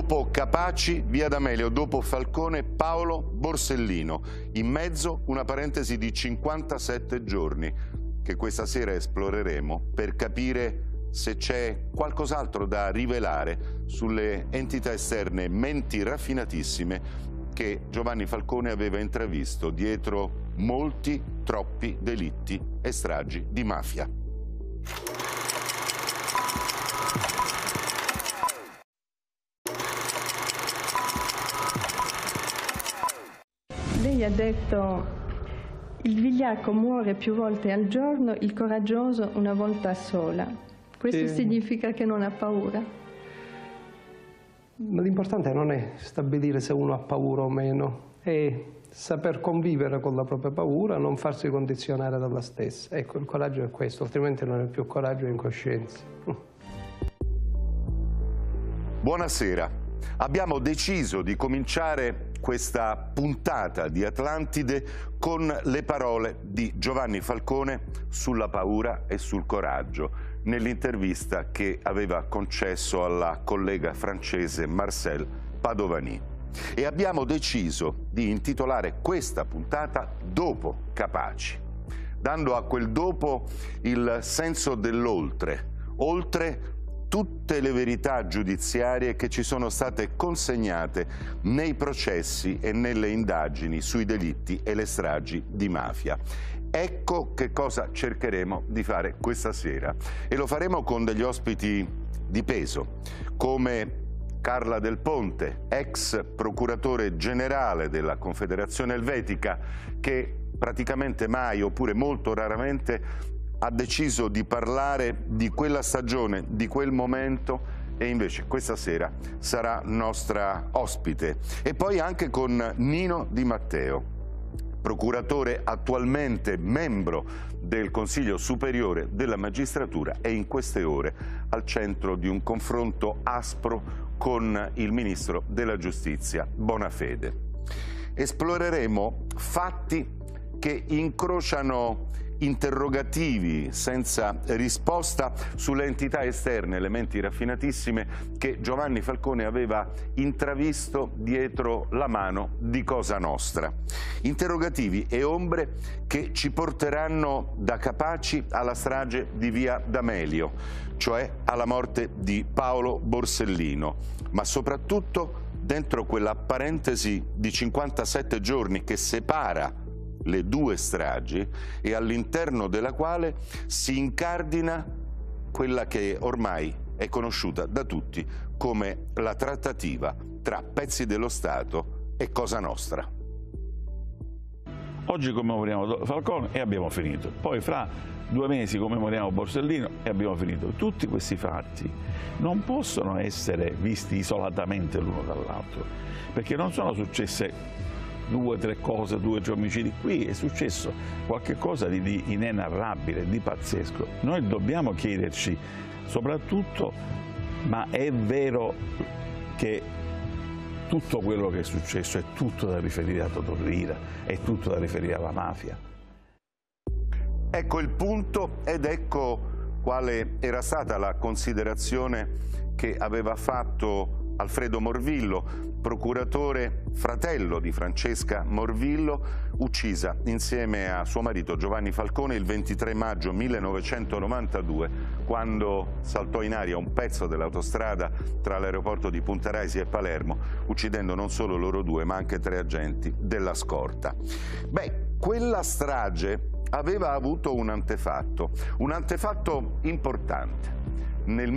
Dopo Capaci, via D'Amelio, dopo Falcone, Paolo Borsellino. In mezzo una parentesi di 57 giorni che questa sera esploreremo per capire se c'è qualcos'altro da rivelare sulle entità esterne, menti raffinatissime che Giovanni Falcone aveva intravisto dietro molti, troppi delitti e stragi di mafia. Lei ha detto: il vigliacco muore più volte al giorno, il coraggioso una volta sola. Questo significa che non ha paura? L'importante non è stabilire se uno ha paura o meno, è saper convivere con la propria paura, non farsi condizionare dalla stessa. Ecco, il coraggio è questo, altrimenti non è più coraggio, è incoscienza. Buonasera. Abbiamo deciso di cominciare questa puntata di Atlantide con le parole di Giovanni Falcone sulla paura e sul coraggio, nell'intervista che aveva concesso alla collega francese Marcel Padovani. E abbiamo deciso di intitolare questa puntata Dopo Capaci, dando a quel dopo il senso dell'oltre, oltre tutte le verità giudiziarie che ci sono state consegnate nei processi e nelle indagini sui delitti e le stragi di mafia. Ecco che cosa cercheremo di fare questa sera, e lo faremo con degli ospiti di peso, come Carla Del Ponte, ex procuratore generale della Confederazione Elvetica, che praticamente mai, oppure molto raramente, ha deciso di parlare di quella stagione, di quel momento, e invece questa sera sarà nostra ospite. E poi anche con Nino Di Matteo, procuratore attualmente membro del Consiglio Superiore della Magistratura e in queste ore al centro di un confronto aspro con il Ministro della Giustizia Bonafede. Esploreremo fatti che incrociano interrogativi senza risposta sulle entità esterne, elementi raffinatissime che Giovanni Falcone aveva intravisto dietro la mano di Cosa Nostra. Interrogativi e ombre che ci porteranno da Capaci alla strage di via D'Amelio, cioè alla morte di Paolo Borsellino, ma soprattutto dentro quella parentesi di 57 giorni che separa le due stragi e all'interno della quale si incardina quella che ormai è conosciuta da tutti come la trattativa tra pezzi dello Stato e Cosa Nostra. Oggi commemoriamo Falcone e abbiamo finito. Poi fra 2 mesi commemoriamo Borsellino e abbiamo finito. Tutti questi fatti non possono essere visti isolatamente l'uno dall'altro, perché non sono successe 2 o 3 cose, 2 o 3 omicidi. Qui è successo qualche cosa di inenarrabile, di pazzesco. Noi dobbiamo chiederci soprattutto: ma è vero che tutto quello che è successo è tutto da riferire a Totò Riina, è tutto da riferire alla mafia? Ecco il punto, ed ecco quale era stata la considerazione che aveva fatto Alfredo Morvillo, procuratore fratello di Francesca Morvillo, uccisa insieme a suo marito Giovanni Falcone il 23 maggio 1992, quando saltò in aria un pezzo dell'autostrada tra l'aeroporto di Punta Raisi e Palermo, uccidendo non solo loro due ma anche 3 agenti della scorta. Beh, quella strage aveva avuto un antefatto importante. Nel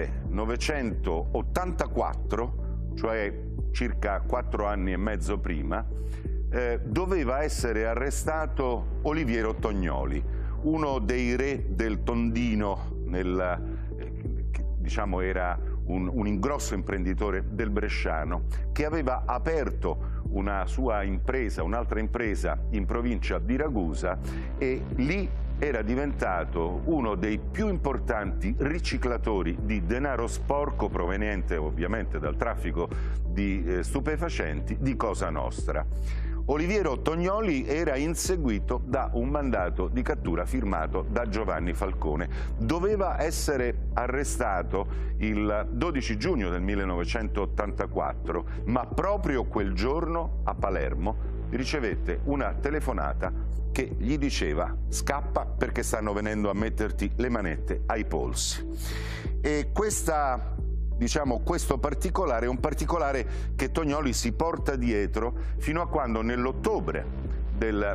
1984, cioè circa 4 anni e mezzo prima, doveva essere arrestato Oliviero Tognoli, uno dei re del tondino, diciamo era un ingrosso imprenditore del bresciano, che aveva aperto una sua impresa, un'altra impresa in provincia di Ragusa, e lì era diventato uno dei più importanti riciclatori di denaro sporco proveniente ovviamente dal traffico di stupefacenti di Cosa Nostra. Oliviero Tognoli era inseguito da un mandato di cattura firmato da Giovanni Falcone. Doveva essere arrestato il 12 giugno del 1984, ma proprio quel giorno a Palermo ricevette una telefonata che gli diceva: scappa perché stanno venendo a metterti le manette ai polsi. E questo particolare è un particolare che Tognoli si porta dietro fino a quando nell'ottobre del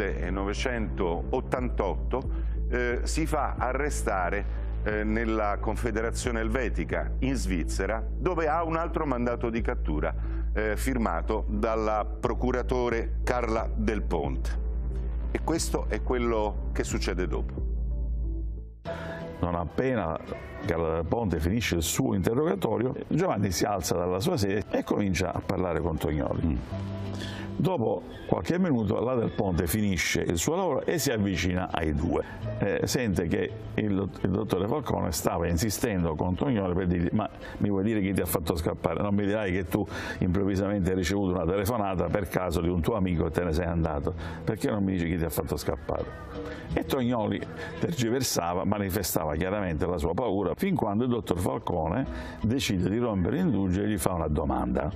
1988 si fa arrestare nella Confederazione Elvetica in Svizzera, dove ha un altro mandato di cattura firmato dalla procuratore Carla Del Ponte. E questo è quello che succede dopo. Non appena Carla Del Ponte finisce il suo interrogatorio, Giovanni si alza dalla sua sedia e comincia a parlare con Tognoli. Dopo qualche minuto la Del Ponte finisce il suo lavoro e si avvicina ai due. Sente che il dottore Falcone stava insistendo con Tognoli per dirgli: ma mi vuoi dire chi ti ha fatto scappare? Non mi dirai che tu improvvisamente hai ricevuto una telefonata per caso di un tuo amico e te ne sei andato? Perché non mi dici chi ti ha fatto scappare? E Tognoli tergiversava, manifestava chiaramente la sua paura, fin quando il dottor Falcone decide di rompere l'indugio e gli fa una domanda.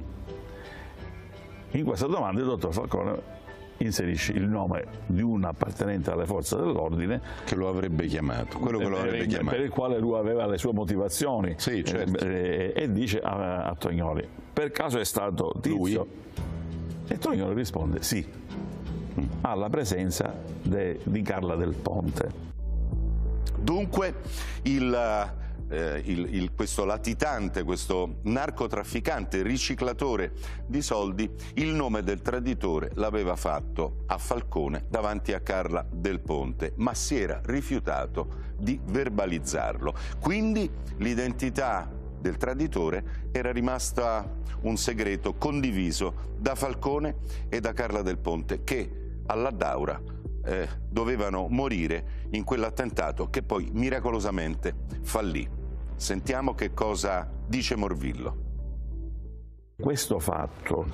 In questa domanda il dottor Falcone inserisce il nome di un appartenente alle forze dell'ordine che lo avrebbe chiamato, quello che lo avrebbe chiamato, per il quale lui aveva le sue motivazioni. Sì, certo. E dice a Tognoli: per caso è stato Tizio? Lui? E Tognoli risponde sì, alla presenza di Carla Del Ponte. Dunque questo latitante, questo narcotrafficante, riciclatore di soldi, il nome del traditore l'aveva fatto a Falcone davanti a Carla Del Ponte, ma si era rifiutato di verbalizzarlo. Quindi l'identità del traditore era rimasta un segreto condiviso da Falcone e da Carla Del Ponte, che all'Addaura dovevano morire in quell'attentato che poi miracolosamente fallì. Sentiamo che cosa dice Morvillo. Questo fatto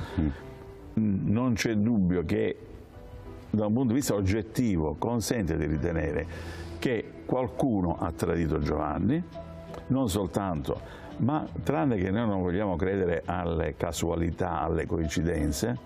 non c'è dubbio che da un punto di vista oggettivo consente di ritenere che qualcuno ha tradito Giovanni, non soltanto, ma tranne che noi non vogliamo credere alle casualità, alle coincidenze,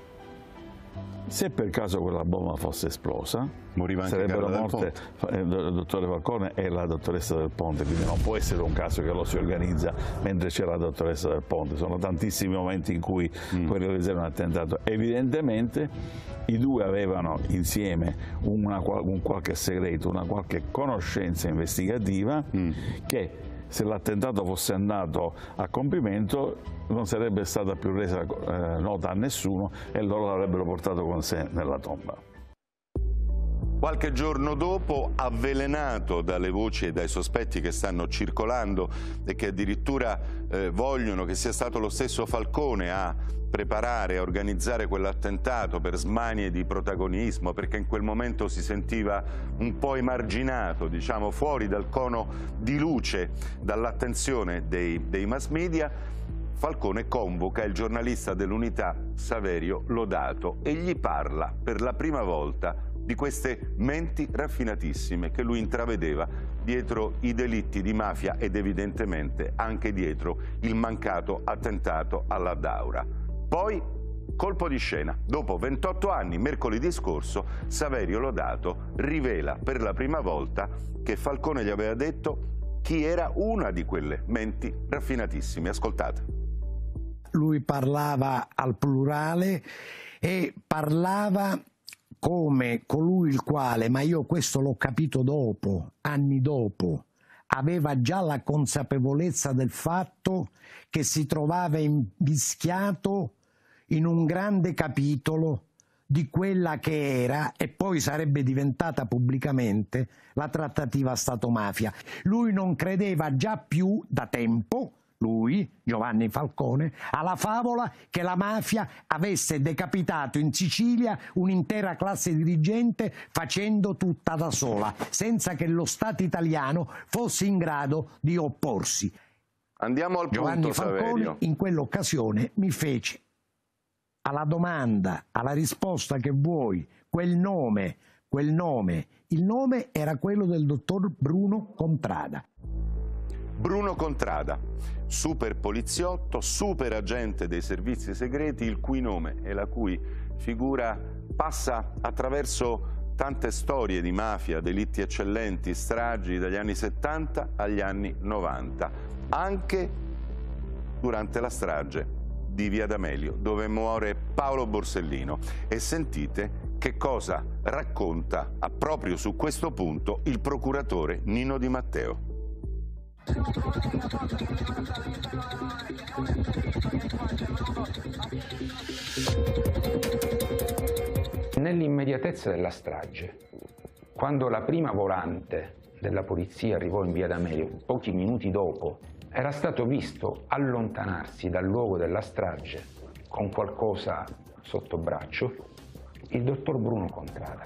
se per caso quella bomba fosse esplosa, sarebbero morte il dottore Falcone e la dottoressa Del Ponte, quindi non può essere un caso che lo si organizza mentre c'è la dottoressa Del Ponte. Sono tantissimi momenti in cui puoi realizzare un attentato. Evidentemente i due avevano insieme un qualche segreto, una qualche conoscenza investigativa che, se l'attentato fosse andato a compimento, non sarebbe stata più resa nota a nessuno e loro l'avrebbero portato con sé nella tomba. Qualche giorno dopo, avvelenato dalle voci e dai sospetti che stanno circolando e che addirittura vogliono che sia stato lo stesso Falcone a preparare, a organizzare quell'attentato per smanie di protagonismo, perché in quel momento si sentiva un po' emarginato, diciamo fuori dal cono di luce, dall'attenzione dei mass media, Falcone convoca il giornalista dell'Unità Saverio Lodato e gli parla per la prima volta di queste menti raffinatissime che lui intravedeva dietro i delitti di mafia ed evidentemente anche dietro il mancato attentato all'Addaura. Poi, colpo di scena. Dopo 28 anni, mercoledì scorso, Saverio Lodato rivela per la prima volta che Falcone gli aveva detto chi era una di quelle menti raffinatissime. Ascoltate. Lui parlava al plurale e parlava come colui il quale, ma io questo l'ho capito dopo, anni dopo, aveva già la consapevolezza del fatto che si trovava invischiato in un grande capitolo di quella che era e poi sarebbe diventata pubblicamente la trattativa Stato-mafia. Lui non credeva già più da tempo, lui, Giovanni Falcone, alla favola che la mafia avesse decapitato in Sicilia un'intera classe dirigente facendo tutta da sola, senza che lo Stato italiano fosse in grado di opporsi. Andiamo al punto, Giovanni Falcone Saverio. in quell'occasione mi fece alla domanda, alla risposta che vuoi, quel nome, il nome era quello del dottor Bruno Contrada. Bruno Contrada, super poliziotto, super agente dei servizi segreti, il cui nome e la cui figura passa attraverso tante storie di mafia, delitti eccellenti, stragi dagli anni 70 agli anni 90, anche durante la strage di Via D'Amelio, dove muore Paolo Borsellino. E sentite che cosa racconta proprio su questo punto il procuratore Nino Di Matteo. Nell'immediatezza della strage, quando la prima volante della polizia arrivò in Via D'Amelio, pochi minuti dopo, era stato visto allontanarsi dal luogo della strage con qualcosa sotto braccio il dottor Bruno Contrada.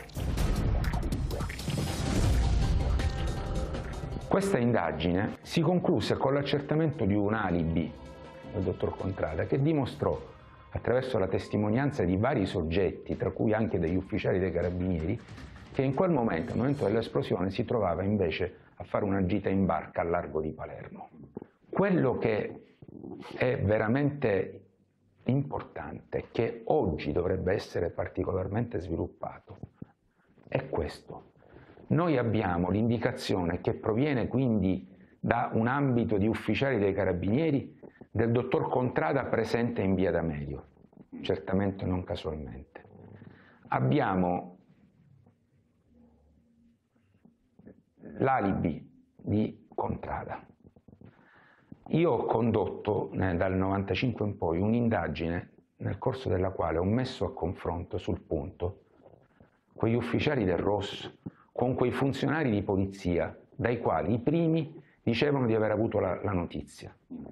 Questa indagine si concluse con l'accertamento di un alibi del dottor Contrada che dimostrò, attraverso la testimonianza di vari soggetti, tra cui anche degli ufficiali dei carabinieri, che in quel momento, al momento dell'esplosione, si trovava invece a fare una gita in barca al largo di Palermo. Quello che è veramente importante, che oggi dovrebbe essere particolarmente sviluppato, è questo. Noi abbiamo l'indicazione, che proviene quindi da un ambito di ufficiali dei carabinieri, del dottor Contrada presente in Via D'Amelio, certamente non casualmente. Abbiamo l'alibi di Contrada. Io ho condotto dal 95 in poi un'indagine nel corso della quale ho messo a confronto sul punto quegli ufficiali del ROS con quei funzionari di polizia dai quali i primi dicevano di aver avuto la notizia.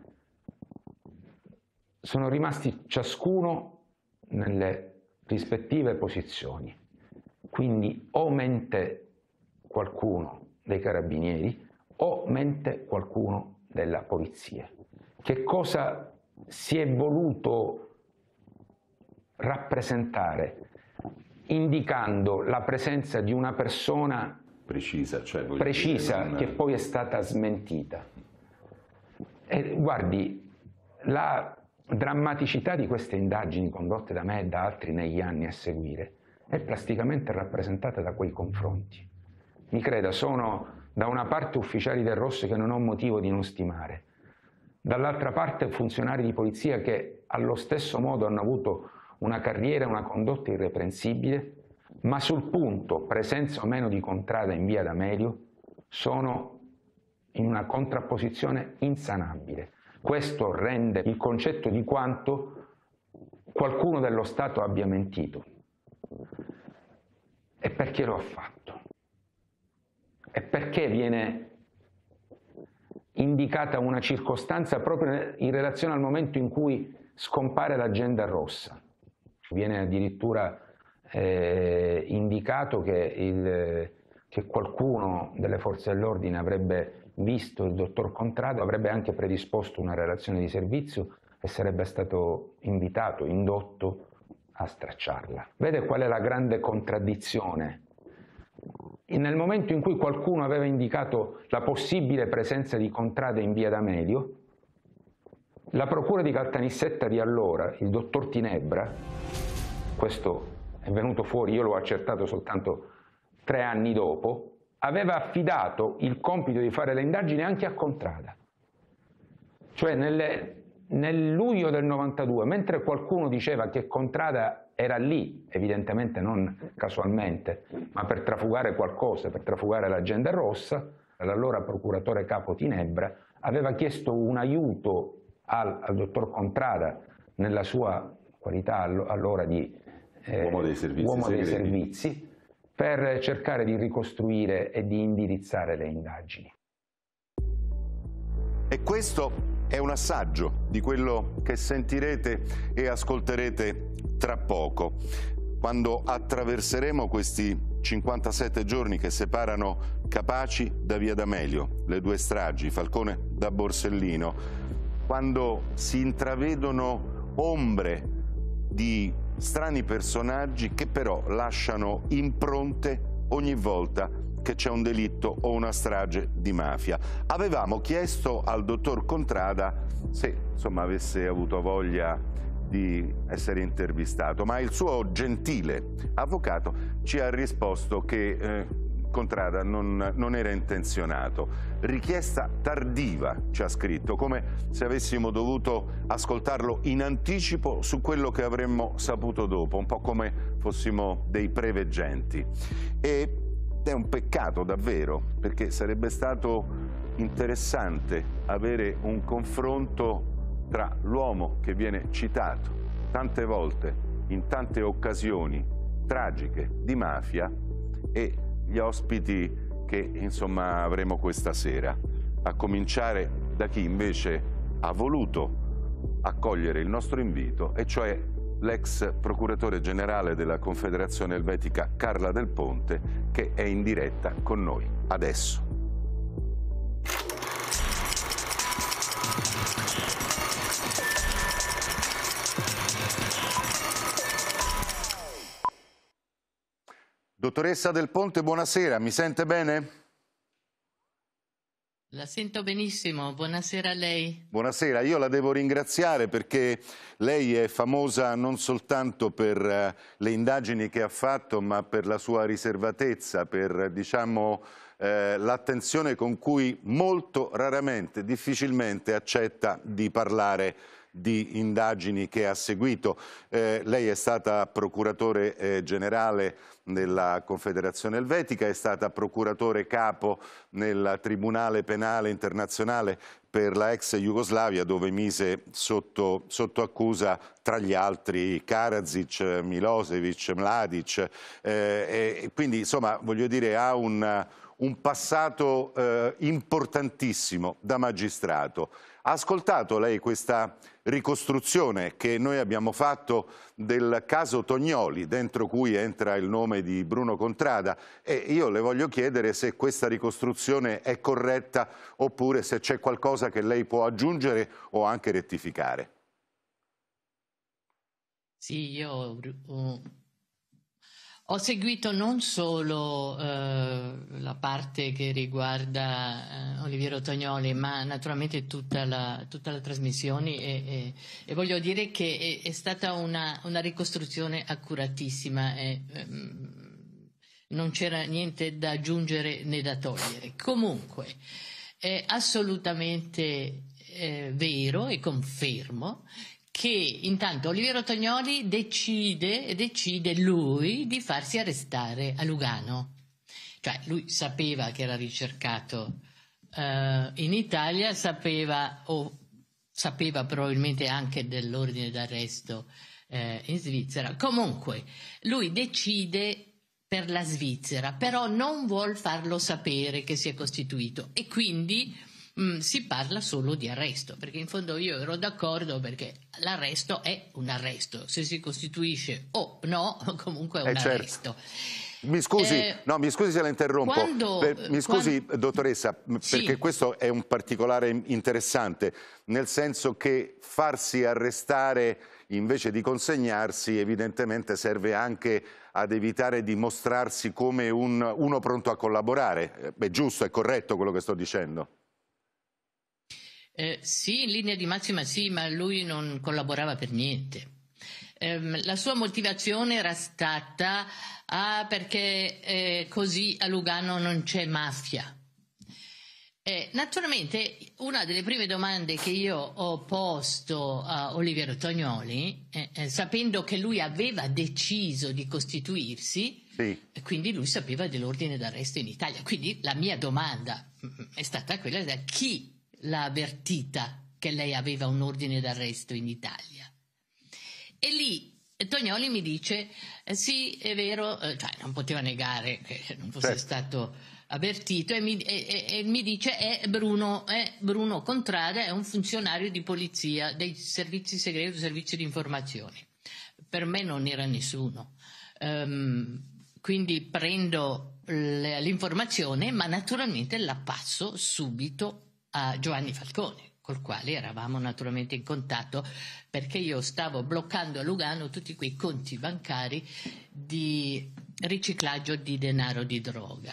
Sono rimasti ciascuno nelle rispettive posizioni, quindi o mente qualcuno dei carabinieri o mente qualcuno della polizia. Che cosa si è voluto rappresentare indicando la presenza di una persona precisa, che poi è stata smentita? E guardi, la drammaticità di queste indagini condotte da me e da altri negli anni a seguire è plasticamente rappresentata da quei confronti. Mi creda, sono da una parte ufficiali del ROS che non ho motivo di non stimare, dall'altra parte funzionari di polizia che allo stesso modo hanno avuto una carriera e una condotta irreprensibile, ma sul punto, presenza o meno di Contrada in Via D'Amelio, sono in una contrapposizione insanabile. Questo rende il concetto di quanto qualcuno dello Stato abbia mentito. E perché lo ha fatto? E perché viene indicata una circostanza proprio in relazione al momento in cui scompare l'agenda rossa? Viene addirittura indicato che qualcuno delle forze dell'ordine avrebbe visto il dottor Contrada, avrebbe anche predisposto una relazione di servizio e sarebbe stato invitato, indotto a stracciarla. Vede qual è la grande contraddizione? Nel momento in cui qualcuno aveva indicato la possibile presenza di Contrada in Via D'Amelio, la procura di Caltanissetta di allora, il dottor Tinebra, questo è venuto fuori, io l'ho accertato soltanto 3 anni dopo, aveva affidato il compito di fare le indagini anche a Contrada. Cioè nel luglio del 92, mentre qualcuno diceva che Contrada era lì, evidentemente non casualmente, ma per trafugare qualcosa, per trafugare l'agenda rossa, l'allora procuratore capo Tinebra aveva chiesto un aiuto al dottor Contrada nella sua qualità allora di uomo dei servizi per cercare di ricostruire e di indirizzare le indagini. E questo è un assaggio di quello che sentirete e ascolterete tra poco, quando attraverseremo questi 57 giorni che separano Capaci da Via D'Amelio, le 2 stragi, Falcone da Borsellino, quando si intravedono ombre di strani personaggi che però lasciano impronte ogni volta che c'è un delitto o una strage di mafia. Avevamo chiesto al dottor Contrada se insomma avesse avuto voglia di essere intervistato, ma il suo gentile avvocato ci ha risposto che Contrada non era intenzionato. Richiesta tardiva, ci ha scritto, come se avessimo dovuto ascoltarlo in anticipo su quello che avremmo saputo dopo, un po' come fossimo dei preveggenti. Ed è un peccato davvero, perché sarebbe stato interessante avere un confronto tra l'uomo che viene citato tante volte, in tante occasioni tragiche di mafia, e gli ospiti che insomma avremo questa sera, a cominciare da chi invece ha voluto accogliere il nostro invito, e cioè l'ex procuratore generale della Confederazione Elvetica Carla Del Ponte, che è in diretta con noi adesso. Dottoressa Del Ponte, buonasera, mi sente bene? La sento benissimo, buonasera a lei. Buonasera, io la devo ringraziare perché lei è famosa non soltanto per le indagini che ha fatto, ma per la sua riservatezza, per diciamo l'attenzione con cui molto raramente, difficilmente accetta di parlare di indagini che ha seguito. Lei è stata procuratore generale nella Confederazione Elvetica, è stata procuratore capo nel Tribunale Penale Internazionale per la ex Jugoslavia, dove mise sotto accusa tra gli altri Karadzic, Milosevic, Mladic, e quindi insomma voglio dire ha un passato importantissimo da magistrato. Ha ascoltato lei questa ricostruzione che noi abbiamo fatto del caso Tognoli, dentro cui entra il nome di Bruno Contrada, e io le voglio chiedere se questa ricostruzione è corretta oppure se c'è qualcosa che lei può aggiungere o anche rettificare. Sì, io ho seguito non solo la parte che riguarda Oliviero Tognoli, ma naturalmente tutta la trasmissione, e voglio dire che è stata una ricostruzione accuratissima, non c'era niente da aggiungere né da togliere. Comunque è assolutamente vero, e confermo che intanto Oliviero Tognoli decide lui di farsi arrestare a Lugano. Cioè lui sapeva che era ricercato in Italia, sapeva probabilmente anche dell'ordine d'arresto in Svizzera. Comunque lui decide per la Svizzera, però non vuol farlo sapere che si è costituito, e quindi si parla solo di arresto, perché in fondo io ero d'accordo, perché l'arresto è un arresto, se si costituisce o no, comunque è un arresto. Mi scusi, no, mi scusi se la interrompo. Mi scusi, dottoressa, perché questo è un particolare interessante, nel senso che farsi arrestare invece di consegnarsi evidentemente serve anche ad evitare di mostrarsi come uno pronto a collaborare. È giusto, è corretto quello che sto dicendo? Sì, in linea di massima sì, ma lui non collaborava per niente. La sua motivazione era stata perché così a Lugano non c'è mafia. Naturalmente una delle prime domande che io ho posto a Oliviero Tognoli, sapendo che lui aveva deciso di costituirsi, sì, quindi lui sapeva dell'ordine d'arresto in Italia, quindi la mia domanda è stata quella di chi l'ha avvertita che lei aveva un ordine d'arresto in Italia. E lì Tognoli mi dice sì, è vero, cioè non poteva negare che non fosse stato avvertito, e mi dice è Bruno Contrada, è un funzionario di polizia, dei servizi segreti, servizi di informazione. Per me non era nessuno, quindi prendo l'informazione, ma naturalmente la passo subito a Giovanni Falcone, col quale eravamo naturalmente in contatto, perché io stavo bloccando a Lugano tutti quei conti bancari di riciclaggio di denaro di droga.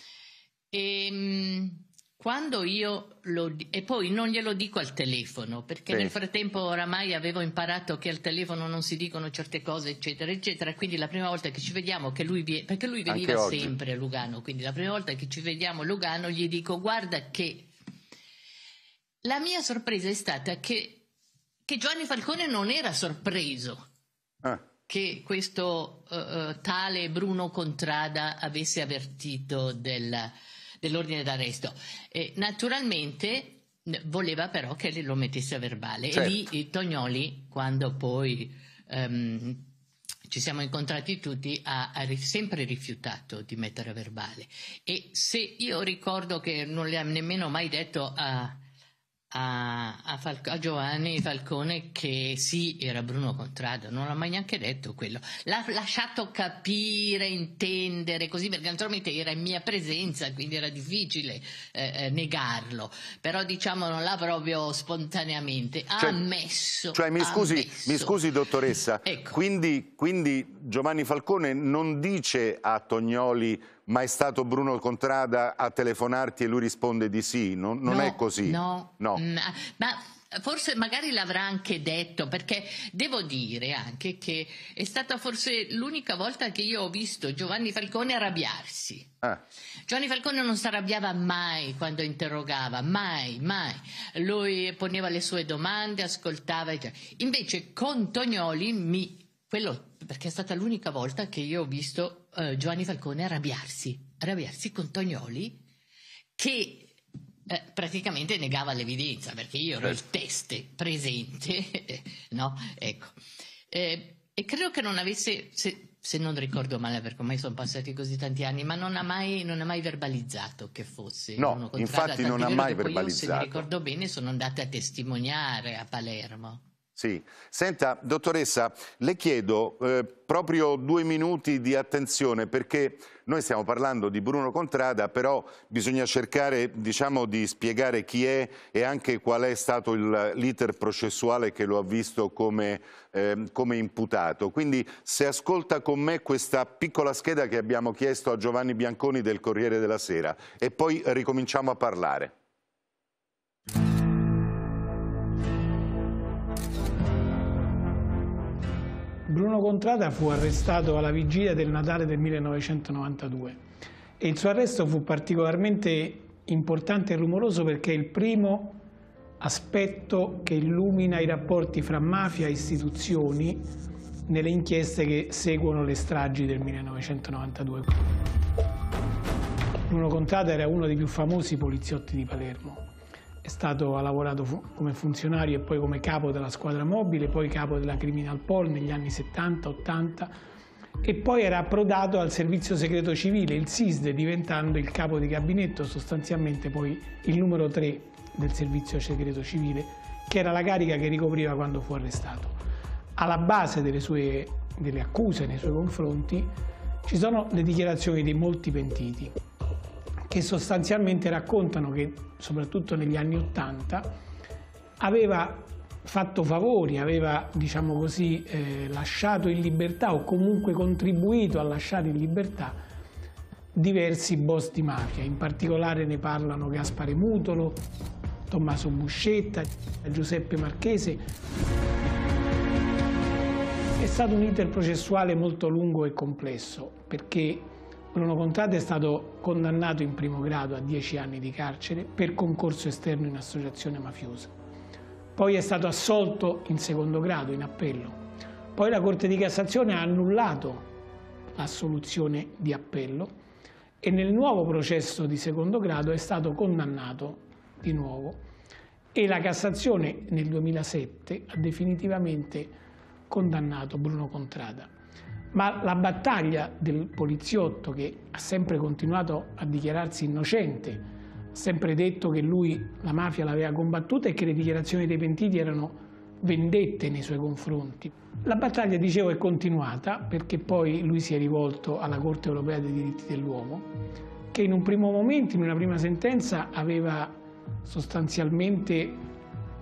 Quando io e poi non glielo dico al telefono, perché nel frattempo oramai avevo imparato che al telefono non si dicono certe cose, eccetera, eccetera. Quindi la prima volta che ci vediamo, che perché lui veniva sempre a Lugano, quindi la prima volta che ci vediamo a Lugano gli dico: guarda che la mia sorpresa è stata che Giovanni Falcone non era sorpreso che questo tale Bruno Contrada avesse avvertito dell'ordine d'arresto. Naturalmente voleva però che lo mettesse a verbale. Certo. E lì Tognoli, quando poi ci siamo incontrati tutti, ha sempre rifiutato di mettere a verbale. E se io ricordo che non le ha nemmeno mai detto a Giovanni Falcone che sì, era Bruno Contrada, non l'ha mai neanche detto quello, l'ha lasciato capire, intendere così, perché naturalmente era in mia presenza, quindi era difficile negarlo, però diciamo non l'ha proprio spontaneamente ammesso. Cioè mi scusi dottoressa, ecco. quindi Giovanni Falcone non dice a Tognoli: ma è stato Bruno Contrada a telefonarti, e lui risponde di sì? Non è così? No. Ma forse magari l'avrà anche detto, perché devo dire anche che è stata forse l'unica volta che io ho visto Giovanni Falcone arrabbiarsi. Giovanni Falcone non si arrabbiava mai quando interrogava, mai. Lui poneva le sue domande, ascoltava. Invece con Tognoli perché è stata l'unica volta che io ho visto Giovanni Falcone arrabbiarsi con Tognoli, che praticamente negava l'evidenza, perché io ero il teste presente, no? Ecco. E credo che non avesse, se non ricordo male, perché ormai sono passati così tanti anni, ma non ha mai verbalizzato che fosse. No, infatti non ha mai verbalizzato. Io, se mi ricordo bene, sono andata a testimoniare a Palermo. Sì. Senta, dottoressa, le chiedo proprio 2 minuti di attenzione, perché noi stiamo parlando di Bruno Contrada, però bisogna cercare, diciamo, di spiegare chi è e anche qual è stato l'iter processuale che lo ha visto come imputato. Quindi se ascolta con me questa piccola scheda che abbiamo chiesto a Giovanni Bianconi del Corriere della Sera e poi ricominciamo a parlare. Bruno Contrada fu arrestato alla vigilia del Natale del 1992 e il suo arresto fu particolarmente importante e rumoroso perché è il primo aspetto che illumina i rapporti fra mafia e istituzioni nelle inchieste che seguono le stragi del 1992. Bruno Contrada era uno dei più famosi poliziotti di Palermo. Ha lavorato come funzionario e poi come capo della squadra mobile, poi capo della Criminal Pol negli anni 70-80 e poi era approdato al servizio segreto civile, il SISDE, diventando il capo di gabinetto, sostanzialmente poi il numero 3 del servizio segreto civile, che era la carica che ricopriva quando fu arrestato. Alla base delle accuse nei suoi confronti ci sono le dichiarazioni di molti pentiti, che sostanzialmente raccontano che, soprattutto negli anni '80, aveva fatto favori, aveva, diciamo così, lasciato in libertà o comunque contribuito a lasciare in libertà diversi boss di mafia. In particolare ne parlano Gaspare Mutolo, Tommaso Buscetta, Giuseppe Marchese. È stato un iter processuale molto lungo e complesso, perché Bruno Contrada è stato condannato in primo grado a 10 anni di carcere per concorso esterno in associazione mafiosa. Poi è stato assolto in secondo grado, in appello. Poi la Corte di Cassazione ha annullato l'assoluzione di appello e nel nuovo processo di secondo grado è stato condannato di nuovo e la Cassazione nel 2007 ha definitivamente condannato Bruno Contrada. Ma la battaglia del poliziotto, che ha sempre continuato a dichiararsi innocente, ha sempre detto che lui la mafia l'aveva combattuta e che le dichiarazioni dei pentiti erano vendette nei suoi confronti. La battaglia, dicevo, è continuata perché poi lui si è rivolto alla Corte Europea dei Diritti dell'Uomo, che in un primo momento, in una prima sentenza, aveva sostanzialmente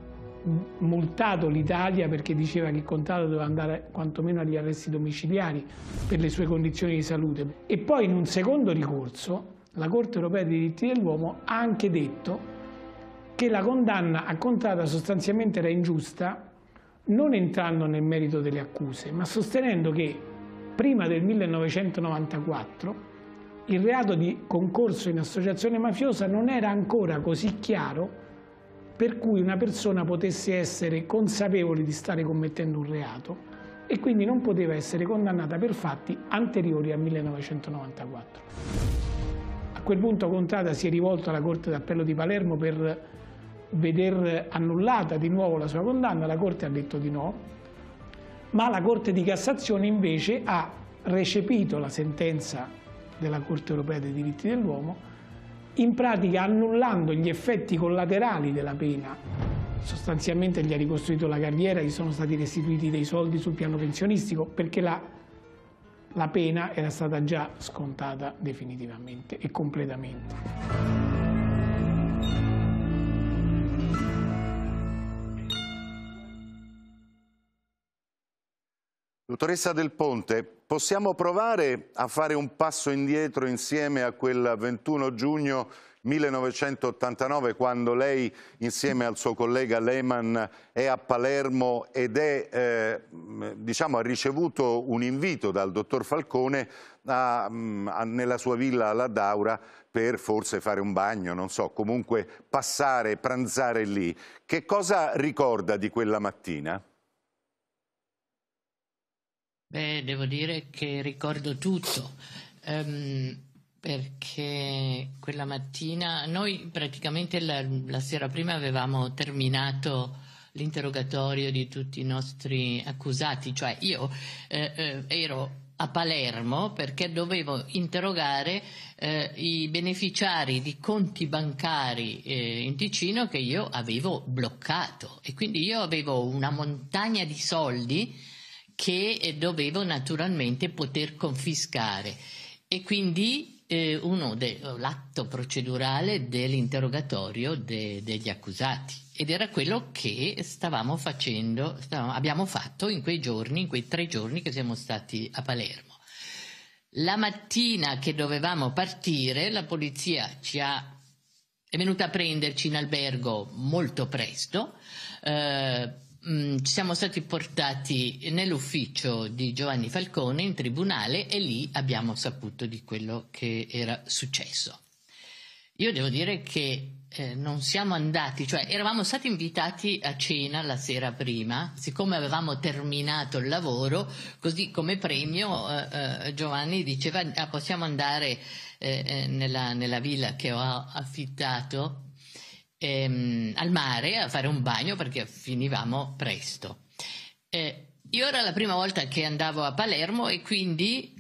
multato l'Italia perché diceva che Contrada doveva andare quantomeno agli arresti domiciliari per le sue condizioni di salute. E poi in un secondo ricorso la Corte Europea dei Diritti dell'Uomo ha anche detto che la condanna a Contrada sostanzialmente era ingiusta, non entrando nel merito delle accuse, ma sostenendo che prima del 1994 il reato di concorso in associazione mafiosa non era ancora così chiaro per cui una persona potesse essere consapevole di stare commettendo un reato e quindi non poteva essere condannata per fatti anteriori al 1994. A quel punto Contrada si è rivolto alla Corte d'Appello di Palermo per veder annullata di nuovo la sua condanna, la Corte ha detto di no, ma la Corte di Cassazione invece ha recepito la sentenza della Corte Europea dei Diritti dell'Uomo, in pratica annullando gli effetti collaterali della pena. Sostanzialmente gli ha ricostruito la carriera, gli sono stati restituiti dei soldi sul piano pensionistico perché la pena era stata già scontata definitivamente e completamente. Dottoressa Del Ponte, possiamo provare a fare un passo indietro insieme a quel 21 giugno 1989, quando lei insieme al suo collega Lehmann è a Palermo ed diciamo, ha ricevuto un invito dal dottor Falcone nella sua villa alla Daura per forse fare un bagno, non so, comunque passare, pranzare lì. Che cosa ricorda di quella mattina? Beh, devo dire che ricordo tutto, perché quella mattina noi praticamente la sera prima avevamo terminato l'interrogatorio di tutti i nostri accusati, cioè io ero a Palermo perché dovevo interrogare i beneficiari di conti bancari in Ticino che io avevo bloccato, e quindi io avevo una montagna di soldi che dovevo naturalmente poter confiscare, e quindi l'atto procedurale dell'interrogatorio degli accusati, ed era quello che stavamo facendo, abbiamo fatto in quei giorni, in quei 3 giorni che siamo stati a Palermo. La mattina che dovevamo partire, la polizia è venuta a prenderci in albergo molto presto. Ci siamo stati portati nell'ufficio di Giovanni Falcone in tribunale e lì abbiamo saputo di quello che era successo. Io devo dire che non siamo andati, cioè eravamo stati invitati a cena la sera prima, siccome avevamo terminato il lavoro, così come premio Giovanni diceva possiamo andare nella villa che ho affittato al mare a fare un bagno perché finivamo presto. Io era la prima volta che andavo a Palermo e quindi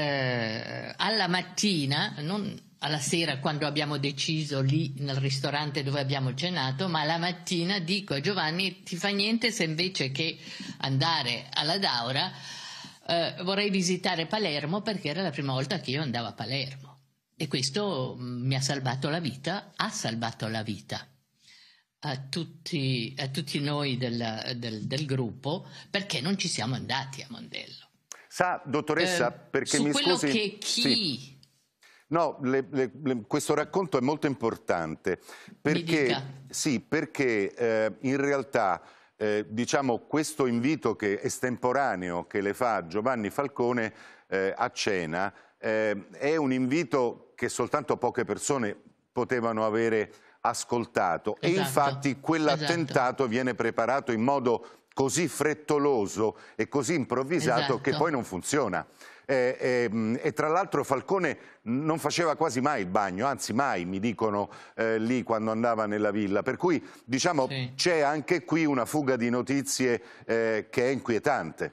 alla mattina, non alla sera quando abbiamo deciso lì nel ristorante dove abbiamo cenato, ma alla mattina dico a Giovanni: ti fa niente se invece che andare alla Daura vorrei visitare Palermo, perché era la prima volta che io andavo a Palermo. E questo mi ha salvato la vita, ha salvato la vita a tutti noi del gruppo, perché non ci siamo andati a Mondello. Sa, dottoressa, perché mi scusi... Che chi... Sì. No, questo racconto è molto importante, perché, sì, perché in realtà diciamo, questo invito estemporaneo che le fa Giovanni Falcone a cena è un invito che soltanto poche persone potevano avere ascoltato, e infatti quell'attentato viene preparato in modo così frettoloso e così improvvisato che poi non funziona. E tra l'altro Falcone non faceva quasi mai il bagno, anzi mai, mi dicono lì quando andava nella villa, per cui diciamo c'è anche qui una fuga di notizie che è inquietante.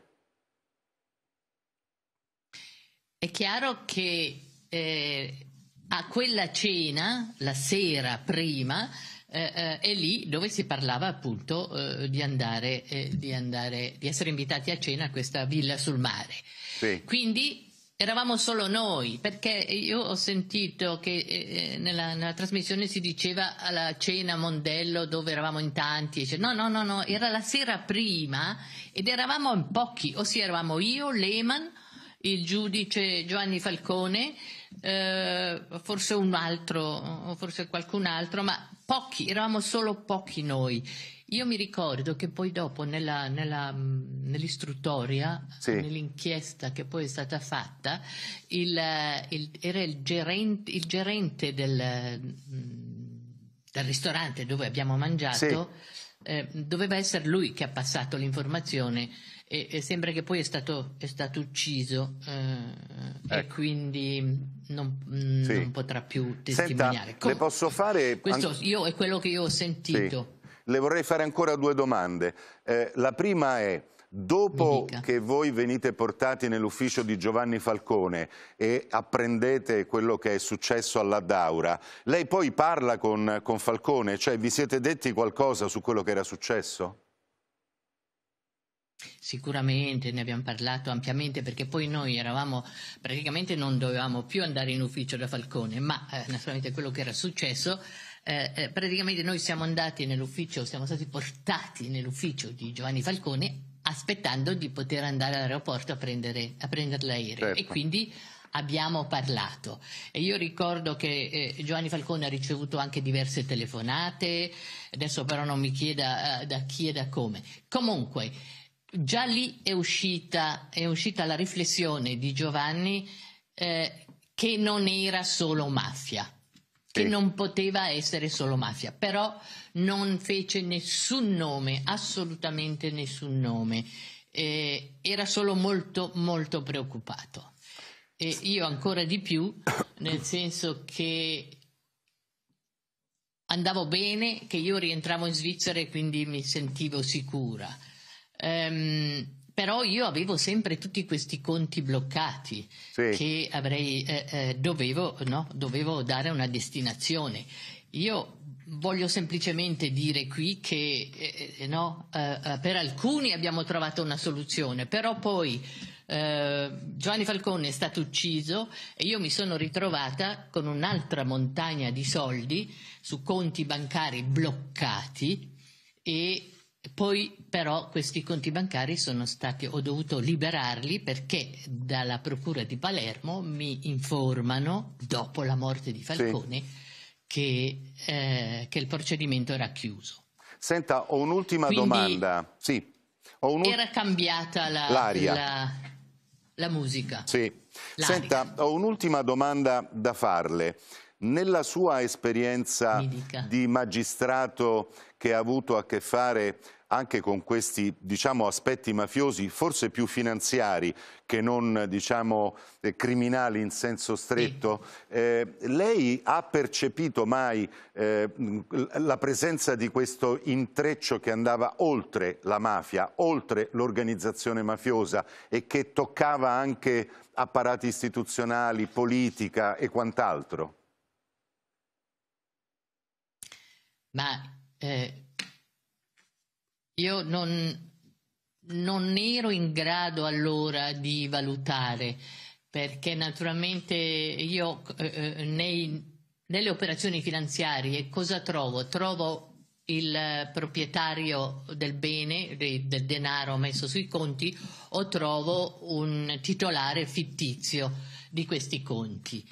È chiaro che a quella cena, la sera prima, è lì dove si parlava appunto di essere invitati a cena a questa villa sul mare. Sì. Quindi eravamo solo noi, perché io ho sentito che nella trasmissione si diceva alla cena Mondello dove eravamo in tanti, no, era la sera prima ed eravamo in pochi, ossia eravamo io, Lehmann, il giudice Giovanni Falcone, forse un altro, forse qualcun altro, ma pochi, eravamo solo pochi noi. Io mi ricordo che poi dopo nell'istruttoria, nell'inchiesta che poi è stata fatta, era il gerente del ristorante dove abbiamo mangiato, doveva essere lui che ha passato l'informazione e sembra che poi è stato ucciso e quindi non potrà più testimoniare. Senta, le posso fare... Questo è quello che io ho sentito. Le vorrei fare ancora 2 domande. La prima è, dopo che voi venite portati nell'ufficio di Giovanni Falcone e apprendete quello che è successo all'Addaura, lei poi parla con Falcone? Cioè, vi siete detti qualcosa su quello che era successo? Sicuramente ne abbiamo parlato ampiamente, perché poi noi praticamente non dovevamo più andare in ufficio da Falcone, ma naturalmente quello che era successo, praticamente noi siamo andati nell'ufficio, siamo stati portati nell'ufficio di Giovanni Falcone aspettando di poter andare all'aeroporto a prendere l'aereo, e quindi abbiamo parlato. E io ricordo che Giovanni Falcone ha ricevuto anche diverse telefonate, adesso però non mi chieda da chi e da come. Comunque già lì è uscita la riflessione di Giovanni che non era solo mafia, che non poteva essere solo mafia, però non fece nessun nome, assolutamente nessun nome, era solo molto molto preoccupato. E io ancora di più, nel senso che andavo bene, che io rientravo in Svizzera e quindi mi sentivo sicura. Però io avevo sempre tutti questi conti bloccati che dovevo dare una destinazione. Io voglio semplicemente dire qui che per alcuni abbiamo trovato una soluzione, però poi Giovanni Falcone è stato ucciso e io mi sono ritrovata con un'altra montagna di soldi su conti bancari bloccati, e poi però questi conti bancari ho dovuto liberarli perché dalla Procura di Palermo mi informano, dopo la morte di Falcone, che il procedimento era chiuso. Senta, ho un'ultima domanda. Era cambiata la musica. Senta, ho un'ultima domanda da farle. Nella sua esperienza di magistrato, che ha avuto a che fare anche con questi, diciamo, aspetti mafiosi, forse più finanziari che non, diciamo, criminali in senso stretto, lei ha percepito mai la presenza di questo intreccio che andava oltre la mafia, oltre l'organizzazione mafiosa, e che toccava anche apparati istituzionali, politica e quant'altro? Ma io non ero in grado allora di valutare, perché naturalmente io nelle operazioni finanziarie cosa trovo? Trovo il proprietario del bene, del denaro messo sui conti, o trovo un titolare fittizio di questi conti.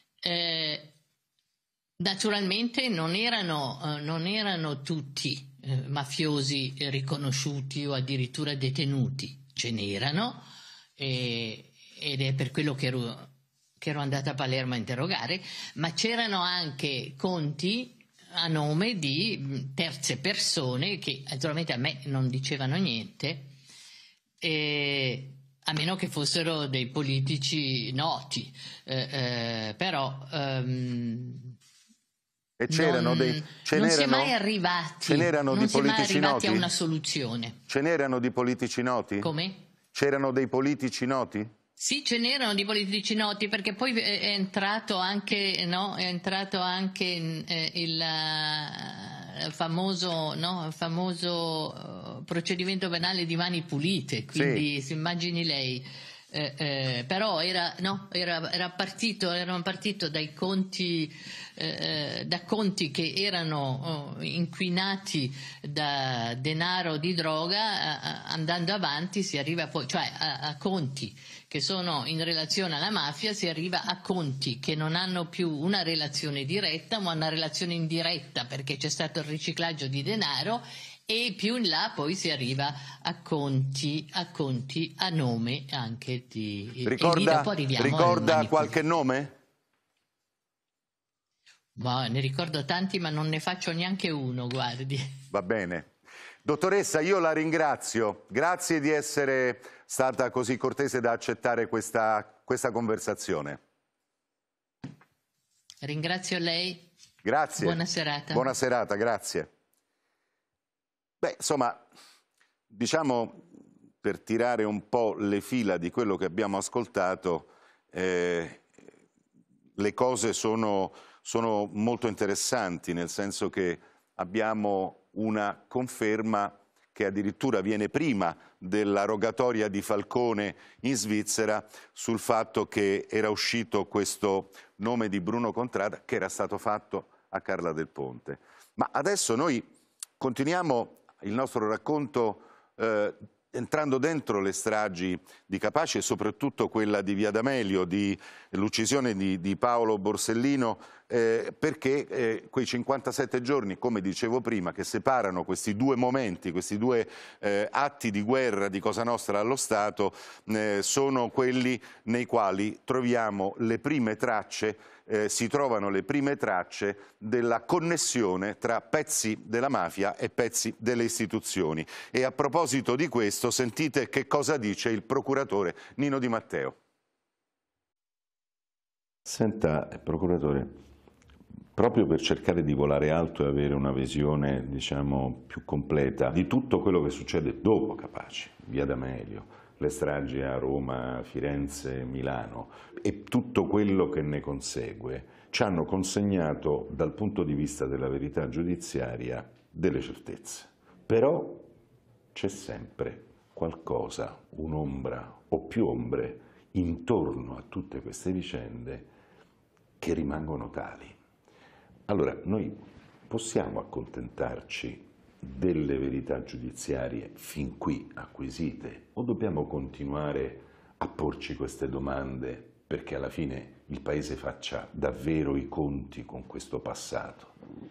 Naturalmente non erano tutti mafiosi riconosciuti o addirittura detenuti, ce n'erano, ed è per quello che ero andata a Palermo a interrogare, ma c'erano anche conti a nome di terze persone che naturalmente a me non dicevano niente, a meno che fossero dei politici noti, però e c'erano non si è mai arrivati a una soluzione. Ce n'erano di politici noti? Come? C'erano dei politici noti? Sì, ce n'erano di politici noti, perché poi è entrato anche il famoso procedimento penale di Mani Pulite, quindi si immagini lei. però erano partito dai conti, da conti che erano inquinati da denaro di droga, andando avanti si arriva poi, cioè a conti che sono in relazione alla mafia, si arriva a conti che non hanno più una relazione diretta ma una relazione indiretta, perché c'è stato il riciclaggio di denaro, e più in là poi si arriva a conti a nome anche di... Ricorda qualche nome? Boh, ne ricordo tanti, ma non ne faccio neanche uno, guardi. Va bene. Dottoressa, io la ringrazio. Grazie di essere stata così cortese da accettare questa conversazione. Ringrazio lei. Grazie. Buona serata. Buona serata, grazie. Beh, insomma, diciamo, per tirare un po' le fila di quello che abbiamo ascoltato, le cose sono molto interessanti, nel senso che abbiamo una conferma che addirittura viene prima della rogatoria di Falcone in Svizzera sul fatto che era uscito questo nome di Bruno Contrada che era stato fatto a Carla Del Ponte. Ma adesso noi continuiamo il nostro racconto entrando dentro le stragi di Capaci e soprattutto quella di Via D'Amelio, l'uccisione di Paolo Borsellino, perché quei 57 giorni, come dicevo prima, che separano questi due momenti, questi due atti di guerra di Cosa Nostra allo Stato, sono quelli nei quali troviamo le prime tracce, si trovano le prime tracce della connessione tra pezzi della mafia e pezzi delle istituzioni. E a proposito di questo, sentite che cosa dice il procuratore Nino Di Matteo. Senta, procuratore, proprio per cercare di volare alto e avere una visione, diciamo, più completa di tutto quello che succede dopo Capaci, Via D'Amelio, le stragi a Roma, Firenze, Milano e tutto quello che ne consegue, ci hanno consegnato dal punto di vista della verità giudiziaria delle certezze. Però c'è sempre qualcosa, un'ombra o più ombre intorno a tutte queste vicende che rimangono tali. Allora, noi possiamo accontentarci delle verità giudiziarie fin qui acquisite o dobbiamo continuare a porci queste domande perché alla fine il Paese faccia davvero i conti con questo passato?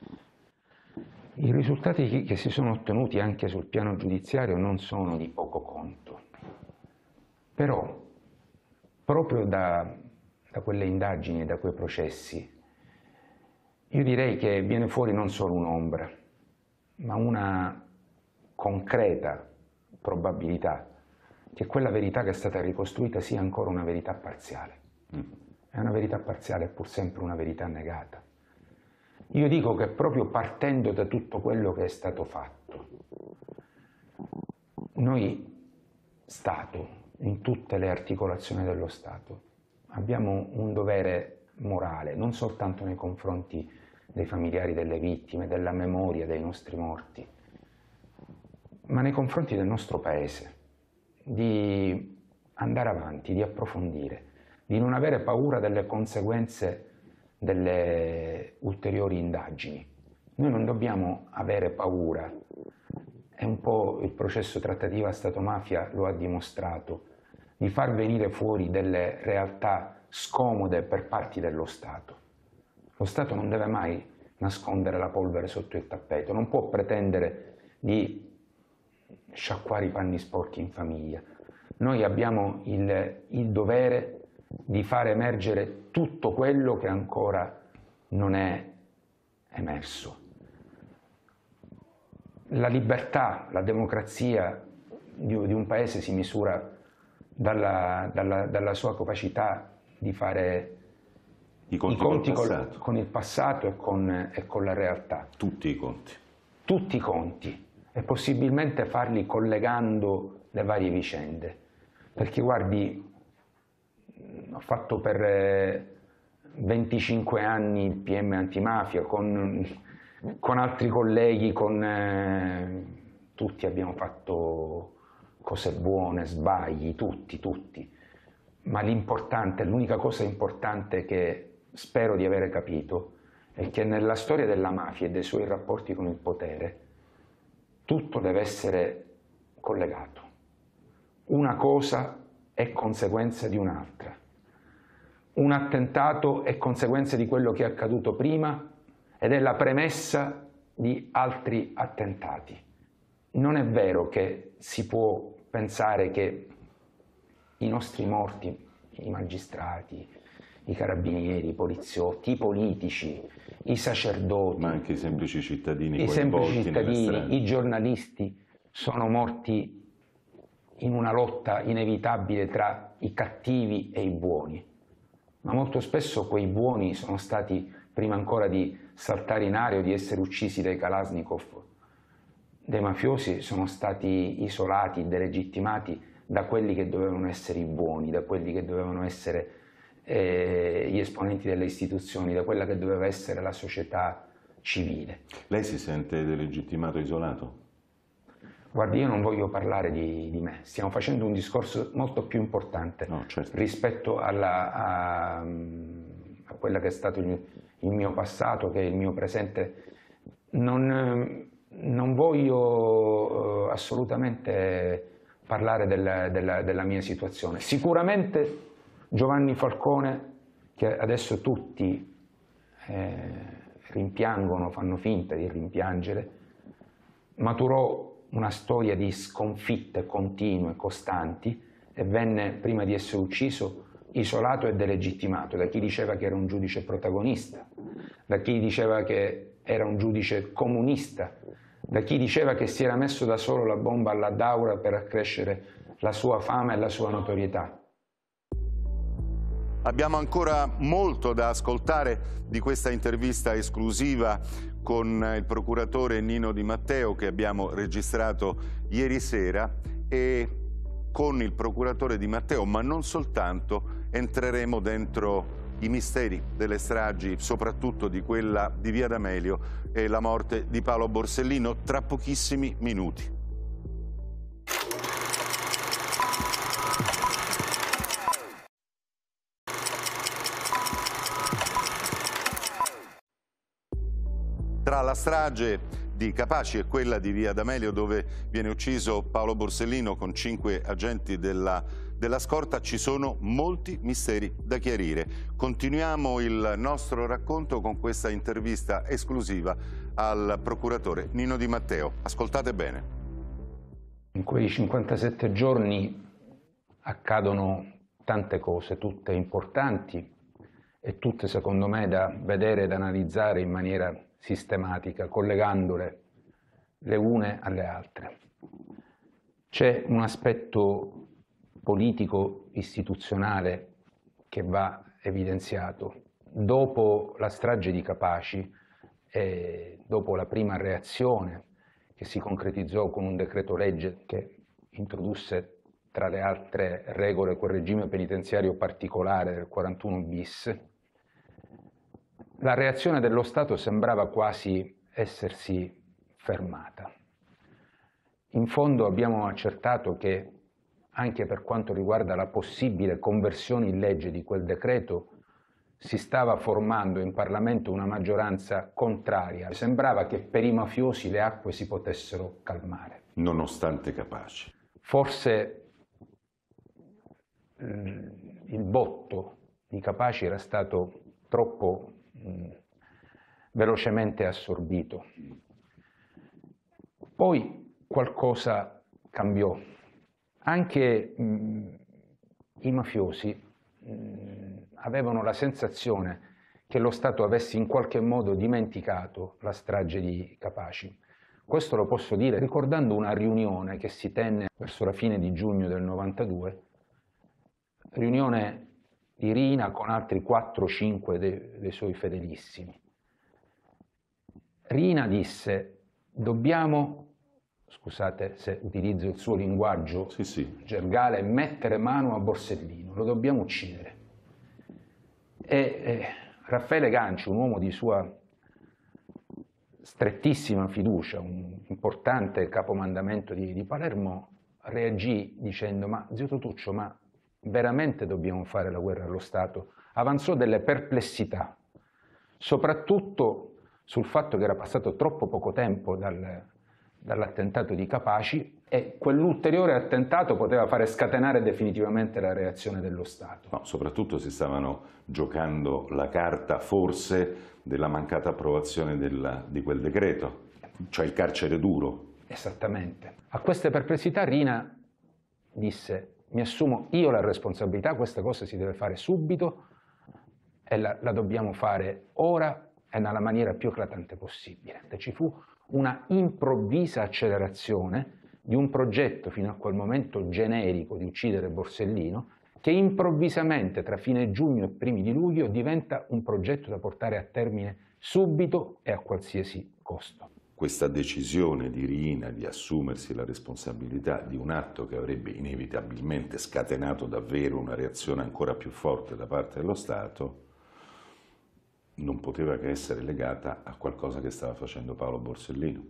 I risultati che si sono ottenuti anche sul piano giudiziario non sono di poco conto, però proprio da quelle indagini e da quei processi io direi che viene fuori non solo un'ombra, ma una concreta probabilità che quella verità che è stata ricostruita sia ancora una verità parziale. È una verità parziale, è pur sempre una verità negata. Io dico che proprio partendo da tutto quello che è stato fatto, noi, Stato, in tutte le articolazioni dello Stato, abbiamo un dovere morale, non soltanto nei confronti dei familiari delle vittime, della memoria dei nostri morti, ma nei confronti del nostro Paese, di andare avanti, di approfondire, di non avere paura delle conseguenze delle ulteriori indagini. Noi non dobbiamo avere paura, e un po' il processo trattativa Stato-mafia lo ha dimostrato, di far venire fuori delle realtà scomode per parti dello Stato. Lo Stato non deve mai nascondere la polvere sotto il tappeto, non può pretendere di sciacquare i panni sporchi in famiglia. Noi abbiamo il dovere di far emergere tutto quello che ancora non è emerso. La libertà, la democrazia di un paese si misura dalla sua capacità di fare i conti con il passato e con la realtà. Tutti i conti. Tutti i conti, e possibilmente farli collegando le varie vicende. Perché guardi, ho fatto per 25 anni il PM antimafia con altri colleghi, tutti abbiamo fatto cose buone, sbagli, tutti. Ma l'unica cosa importante che spero di avere capito è che nella storia della mafia e dei suoi rapporti con il potere tutto deve essere collegato. Una cosa è conseguenza di un'altra. Un attentato è conseguenza di quello che è accaduto prima ed è la premessa di altri attentati. Non è vero che si può pensare che i nostri morti, i magistrati, i carabinieri, i poliziotti, i politici, i sacerdoti, ma anche i semplici cittadini, i giornalisti sono morti in una lotta inevitabile tra i cattivi e i buoni. Ma molto spesso quei buoni sono stati, prima ancora di saltare in aria o di essere uccisi dai Kalashnikov, dei mafiosi, sono stati isolati, delegittimati da quelli che dovevano essere i buoni, da quelli che dovevano essere gli esponenti delle istituzioni, da quella che doveva essere la società civile. Lei si sente delegittimato e isolato? Guardi, io non voglio parlare di me, stiamo facendo un discorso molto più importante rispetto a quella che è stato il mio passato, che è il mio presente. Non voglio assolutamente parlare della mia situazione. Sicuramente Giovanni Falcone, che adesso tutti rimpiangono, fanno finta di rimpiangere, maturò una storia di sconfitte continue, costanti, e venne, prima di essere ucciso, isolato e delegittimato da chi diceva che era un giudice protagonista, da chi diceva che era un giudice comunista, da chi diceva che si era messo da solo la bomba alla Daura per accrescere la sua fama e la sua notorietà. Abbiamo ancora molto da ascoltare di questa intervista esclusiva con il procuratore Nino Di Matteo che abbiamo registrato ieri sera, e con il procuratore Di Matteo, ma non soltanto, entreremo dentro i misteri delle stragi, soprattutto di quella di Via D'Amelio e la morte di Paolo Borsellino, tra pochissimi minuti. Tra la strage di Capaci e quella di Via D'Amelio, dove viene ucciso Paolo Borsellino con 5 agenti della scorta, ci sono molti misteri da chiarire. Continuiamo il nostro racconto con questa intervista esclusiva al procuratore Nino Di Matteo. Ascoltate bene. In quei 57 giorni accadono tante cose, tutte importanti e tutte, secondo me, da vedere ed analizzare in maniera sistematica, collegandole le une alle altre. C'è un aspetto politico istituzionale che va evidenziato. Dopo la strage di Capaci e dopo la prima reazione che si concretizzò con un decreto legge che introdusse tra le altre regole quel regime penitenziario particolare del 41 bis, la reazione dello Stato sembrava quasi essersi fermata. In fondo abbiamo accertato che anche per quanto riguarda la possibile conversione in legge di quel decreto si stava formando in Parlamento una maggioranza contraria. Sembrava che per i mafiosi le acque si potessero calmare. Nonostante Capaci. Forse il botto di Capaci era stato troppo velocemente assorbito. Poi qualcosa cambiò. Anche i mafiosi avevano la sensazione che lo Stato avesse in qualche modo dimenticato la strage di Capaci. Questo lo posso dire ricordando una riunione che si tenne verso la fine di giugno del 92, riunione di Riina con altri 4-5 dei suoi fedelissimi. Riina disse: dobbiamo, scusate se utilizzo il suo linguaggio gergale, mettere mano a Borsellino, lo dobbiamo uccidere. E Raffaele Ganci, un uomo di sua strettissima fiducia, un importante capomandamento di Palermo, reagì dicendo: ma zio Totuccio, ma veramente dobbiamo fare la guerra allo Stato, avanzò delle perplessità, soprattutto sul fatto che era passato troppo poco tempo dall'attentato di Capaci e quell'ulteriore attentato poteva fare scatenare definitivamente la reazione dello Stato. No, soprattutto si stavano giocando la carta, forse, della mancata approvazione di quel decreto, cioè il carcere duro. Esattamente. A queste perplessità Riina disse: mi assumo io la responsabilità, questa cosa si deve fare subito e la dobbiamo fare ora e nella maniera più eclatante possibile. Ci fu una improvvisa accelerazione di un progetto fino a quel momento generico di uccidere Borsellino, che improvvisamente tra fine giugno e primi di luglio diventa un progetto da portare a termine subito e a qualsiasi costo. Questa decisione di Riina di assumersi la responsabilità di un atto che avrebbe inevitabilmente scatenato davvero una reazione ancora più forte da parte dello Stato non poteva che essere legata a qualcosa che stava facendo Paolo Borsellino.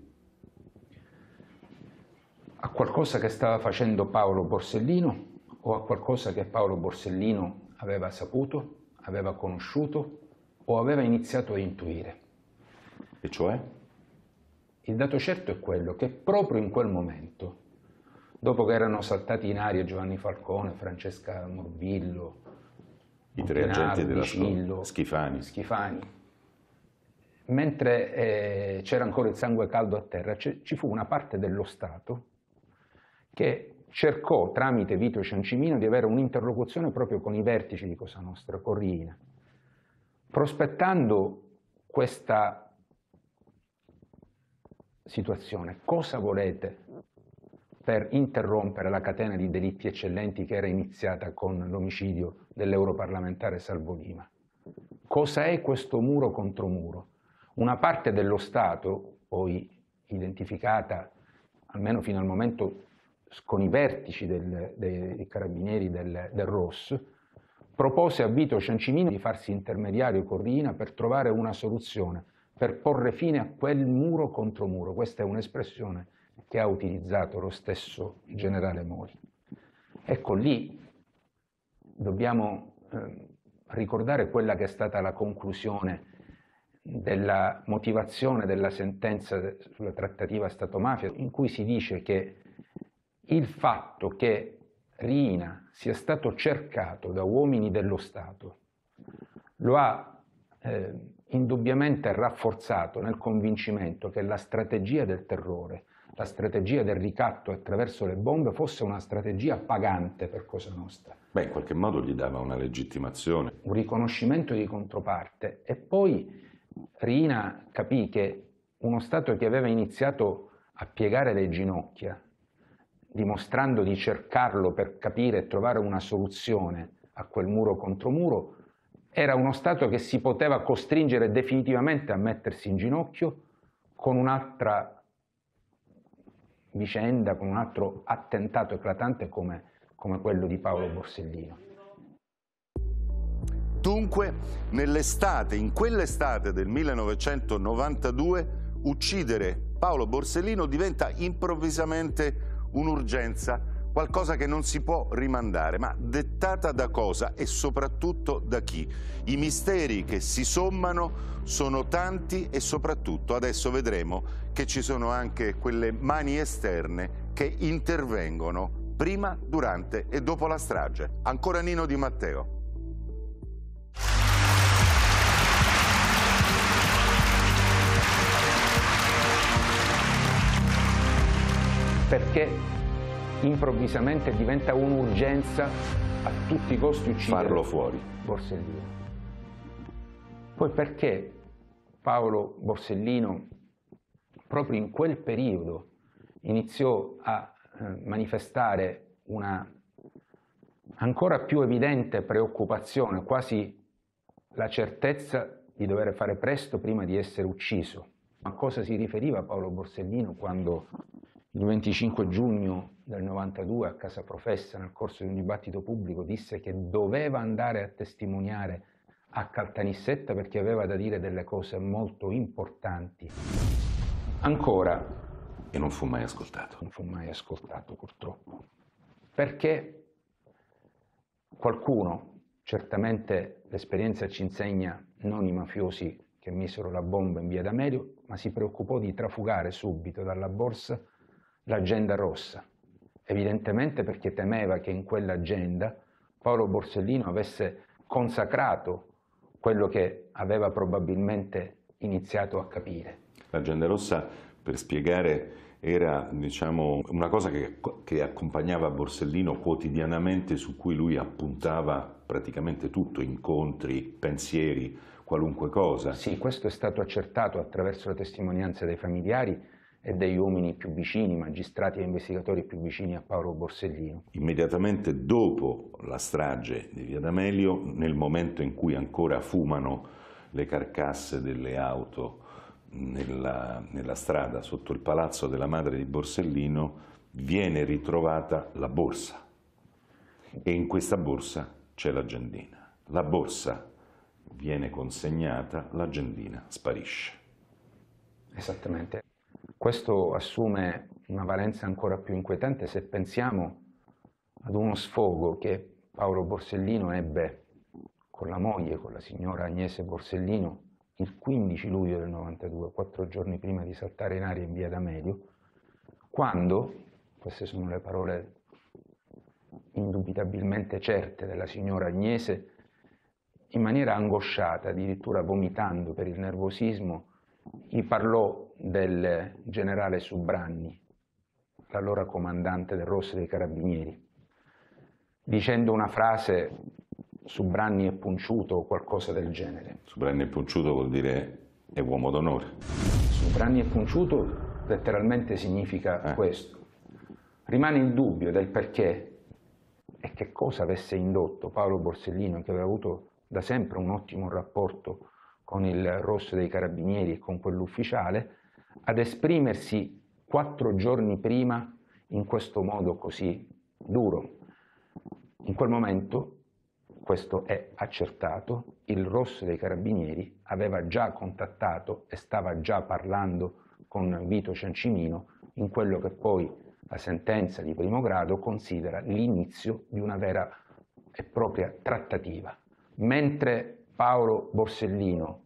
A qualcosa che stava facendo Paolo Borsellino o a qualcosa che Paolo Borsellino aveva saputo, aveva conosciuto o aveva iniziato a intuire? E cioè? Il dato certo è quello che proprio in quel momento, dopo che erano saltati in aria Giovanni Falcone, Francesca Morvillo, i tre agenti della Scillo, Schifani, mentre c'era ancora il sangue caldo a terra, ci fu una parte dello Stato che cercò tramite Vito Ciancimino di avere un'interlocuzione proprio con i vertici di Cosa Nostra, con Riina, prospettando questa situazione. Cosa volete per interrompere la catena di delitti eccellenti che era iniziata con l'omicidio dell'europarlamentare Salvo Lima? Cosa è questo muro contro muro? Una parte dello Stato, poi identificata almeno fino al momento con i vertici dei carabinieri del ROS, propose a Vito Ciancimino di farsi intermediario con Riina per trovare una soluzione, per porre fine a quel muro contro muro. Questa è un'espressione che ha utilizzato lo stesso generale Mori. Ecco, lì dobbiamo ricordare quella che è stata la conclusione della motivazione della sentenza sulla trattativa Stato-mafia, in cui si dice che il fatto che Riina sia stato cercato da uomini dello Stato lo ha indubbiamente rafforzato nel convincimento che la strategia del terrore, la strategia del ricatto attraverso le bombe fosse una strategia pagante per Cosa Nostra. Beh, in qualche modo gli dava una legittimazione. Un riconoscimento di controparte. E poi Riina capì che uno Stato che aveva iniziato a piegare le ginocchia, dimostrando di cercarlo per capire e trovare una soluzione a quel muro contro muro, era uno Stato che si poteva costringere definitivamente a mettersi in ginocchio con un'altra vicenda, con un altro attentato eclatante come quello di Paolo Borsellino. Dunque, in quell'estate del 1992, uccidere Paolo Borsellino diventa improvvisamente un'urgenza, qualcosa che non si può rimandare, ma dettata da cosa e soprattutto da chi? I misteri che si sommano sono tanti e soprattutto adesso vedremo che ci sono anche quelle mani esterne che intervengono prima, durante e dopo la strage. Ancora Nino Di Matteo. Perché improvvisamente diventa un'urgenza a tutti i costi uccidere farlo fuori Borsellino. Poi perché Paolo Borsellino proprio in quel periodo iniziò a manifestare una ancora più evidente preoccupazione, quasi la certezza di dover fare presto prima di essere ucciso. A cosa si riferiva Paolo Borsellino quando il 25 giugno del 92 a Casa Professa, nel corso di un dibattito pubblico, disse che doveva andare a testimoniare a Caltanissetta perché aveva da dire delle cose molto importanti? Ancora. E non fu mai ascoltato. Non fu mai ascoltato, purtroppo. Perché Qualcuno, certamente l'esperienza ci insegna, non i mafiosi che misero la bomba in via D'Amelio, ma si preoccupò di trafugare subito dalla borsa l'agenda rossa, evidentemente perché temeva che in quell'agenda Paolo Borsellino avesse consacrato quello che aveva probabilmente iniziato a capire. L'agenda rossa, per spiegare, era, diciamo, una cosa che accompagnava Borsellino quotidianamente, su cui lui appuntava praticamente tutto, incontri, pensieri, qualunque cosa. Sì, questo è stato accertato attraverso le testimonianze dei familiari e degli uomini più vicini, magistrati e investigatori più vicini a Paolo Borsellino. Immediatamente dopo la strage di via D'Amelio, nel momento in cui ancora fumano le carcasse delle auto nella strada sotto il palazzo della madre di Borsellino, viene ritrovata la borsa e in questa borsa c'è l'agendina. La borsa viene consegnata, l'agendina sparisce. Esattamente. Questo assume una valenza ancora più inquietante se pensiamo ad uno sfogo che Paolo Borsellino ebbe con la moglie, con la signora Agnese Borsellino, il 15 luglio del 92, 4 giorni prima di saltare in aria in via D'Amelio, quando, queste sono le parole indubitabilmente certe della signora Agnese, in maniera angosciata, addirittura vomitando per il nervosismo, gli parlò del generale Subranni, l'allora comandante del Rosso dei Carabinieri, dicendo una frase: Subranni è punciuto o qualcosa del genere. Subranni è punciuto vuol dire è uomo d'onore. Subranni è punciuto letteralmente significa questo. Rimane il dubbio del perché e che cosa avesse indotto Paolo Borsellino, che aveva avuto da sempre un ottimo rapporto con il Rosso dei Carabinieri e con quell'ufficiale, ad esprimersi 4 giorni prima in questo modo così duro. In quel momento, questo è accertato, il Rosso dei Carabinieri aveva già contattato e stava già parlando con Vito Ciancimino in quello che poi la sentenza di primo grado considera l'inizio di una vera e propria trattativa. Mentre Paolo Borsellino,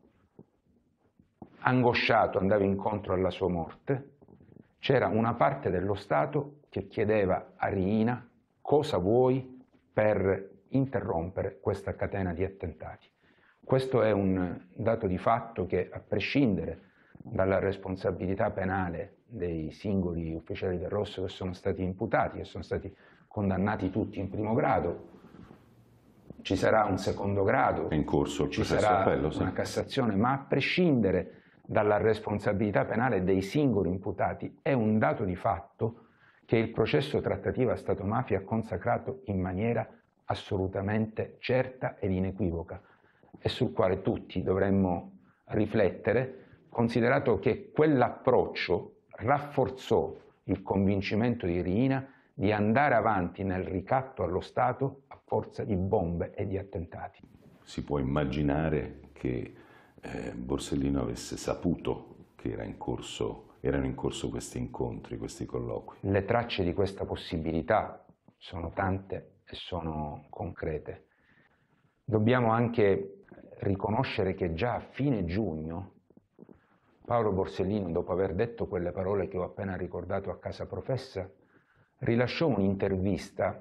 angosciato, andava incontro alla sua morte, c'era una parte dello Stato che chiedeva a Riina: cosa vuoi per interrompere questa catena di attentati. Questo è un dato di fatto che, a prescindere dalla responsabilità penale dei singoli ufficiali del Rosso che sono stati imputati, che sono stati condannati tutti in primo grado, ci sarà un secondo grado, è in corso il processo appello, una Cassazione, ma a prescindere dalla responsabilità penale dei singoli imputati, è un dato di fatto che il processo trattativa Stato-mafia ha consacrato in maniera assolutamente certa ed inequivoca e sul quale tutti dovremmo riflettere, considerato che quell'approccio rafforzò il convincimento di Riina di andare avanti nel ricatto allo Stato a forza di bombe e di attentati. Si può immaginare che Borsellino avesse saputo che erano in corso questi incontri, questi colloqui. Le tracce di questa possibilità sono tante e sono concrete. Dobbiamo anche riconoscere che già a fine giugno Paolo Borsellino, dopo aver detto quelle parole che ho appena ricordato a Casa Professa, rilasciò un'intervista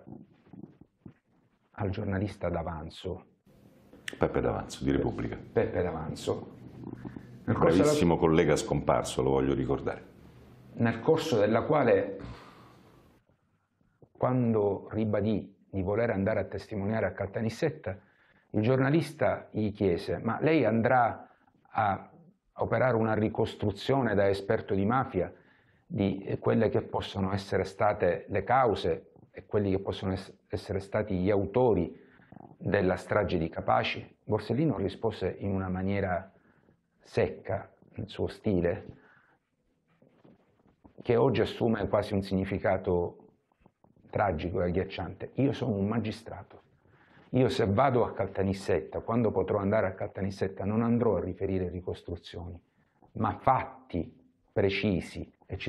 al giornalista D'Avanzo. Peppe D'Avanzo, di Repubblica. Peppe D'Avanzo. Un bravissimo collega scomparso, lo voglio ricordare. Nel corso della quale, quando ribadì di voler andare a testimoniare a Caltanissetta, il giornalista gli chiese: ma lei andrà a operare una ricostruzione da esperto di mafia di quelle che possono essere state le cause e quelli che possono essere stati gli autori della strage di Capaci? Borsellino rispose in una maniera secca, nel suo stile, che oggi assume quasi un significato tragico e agghiacciante: io sono un magistrato. Io, se vado a Caltanissetta, quando potrò andare a Caltanissetta, non andrò a riferire ricostruzioni, ma fatti precisi e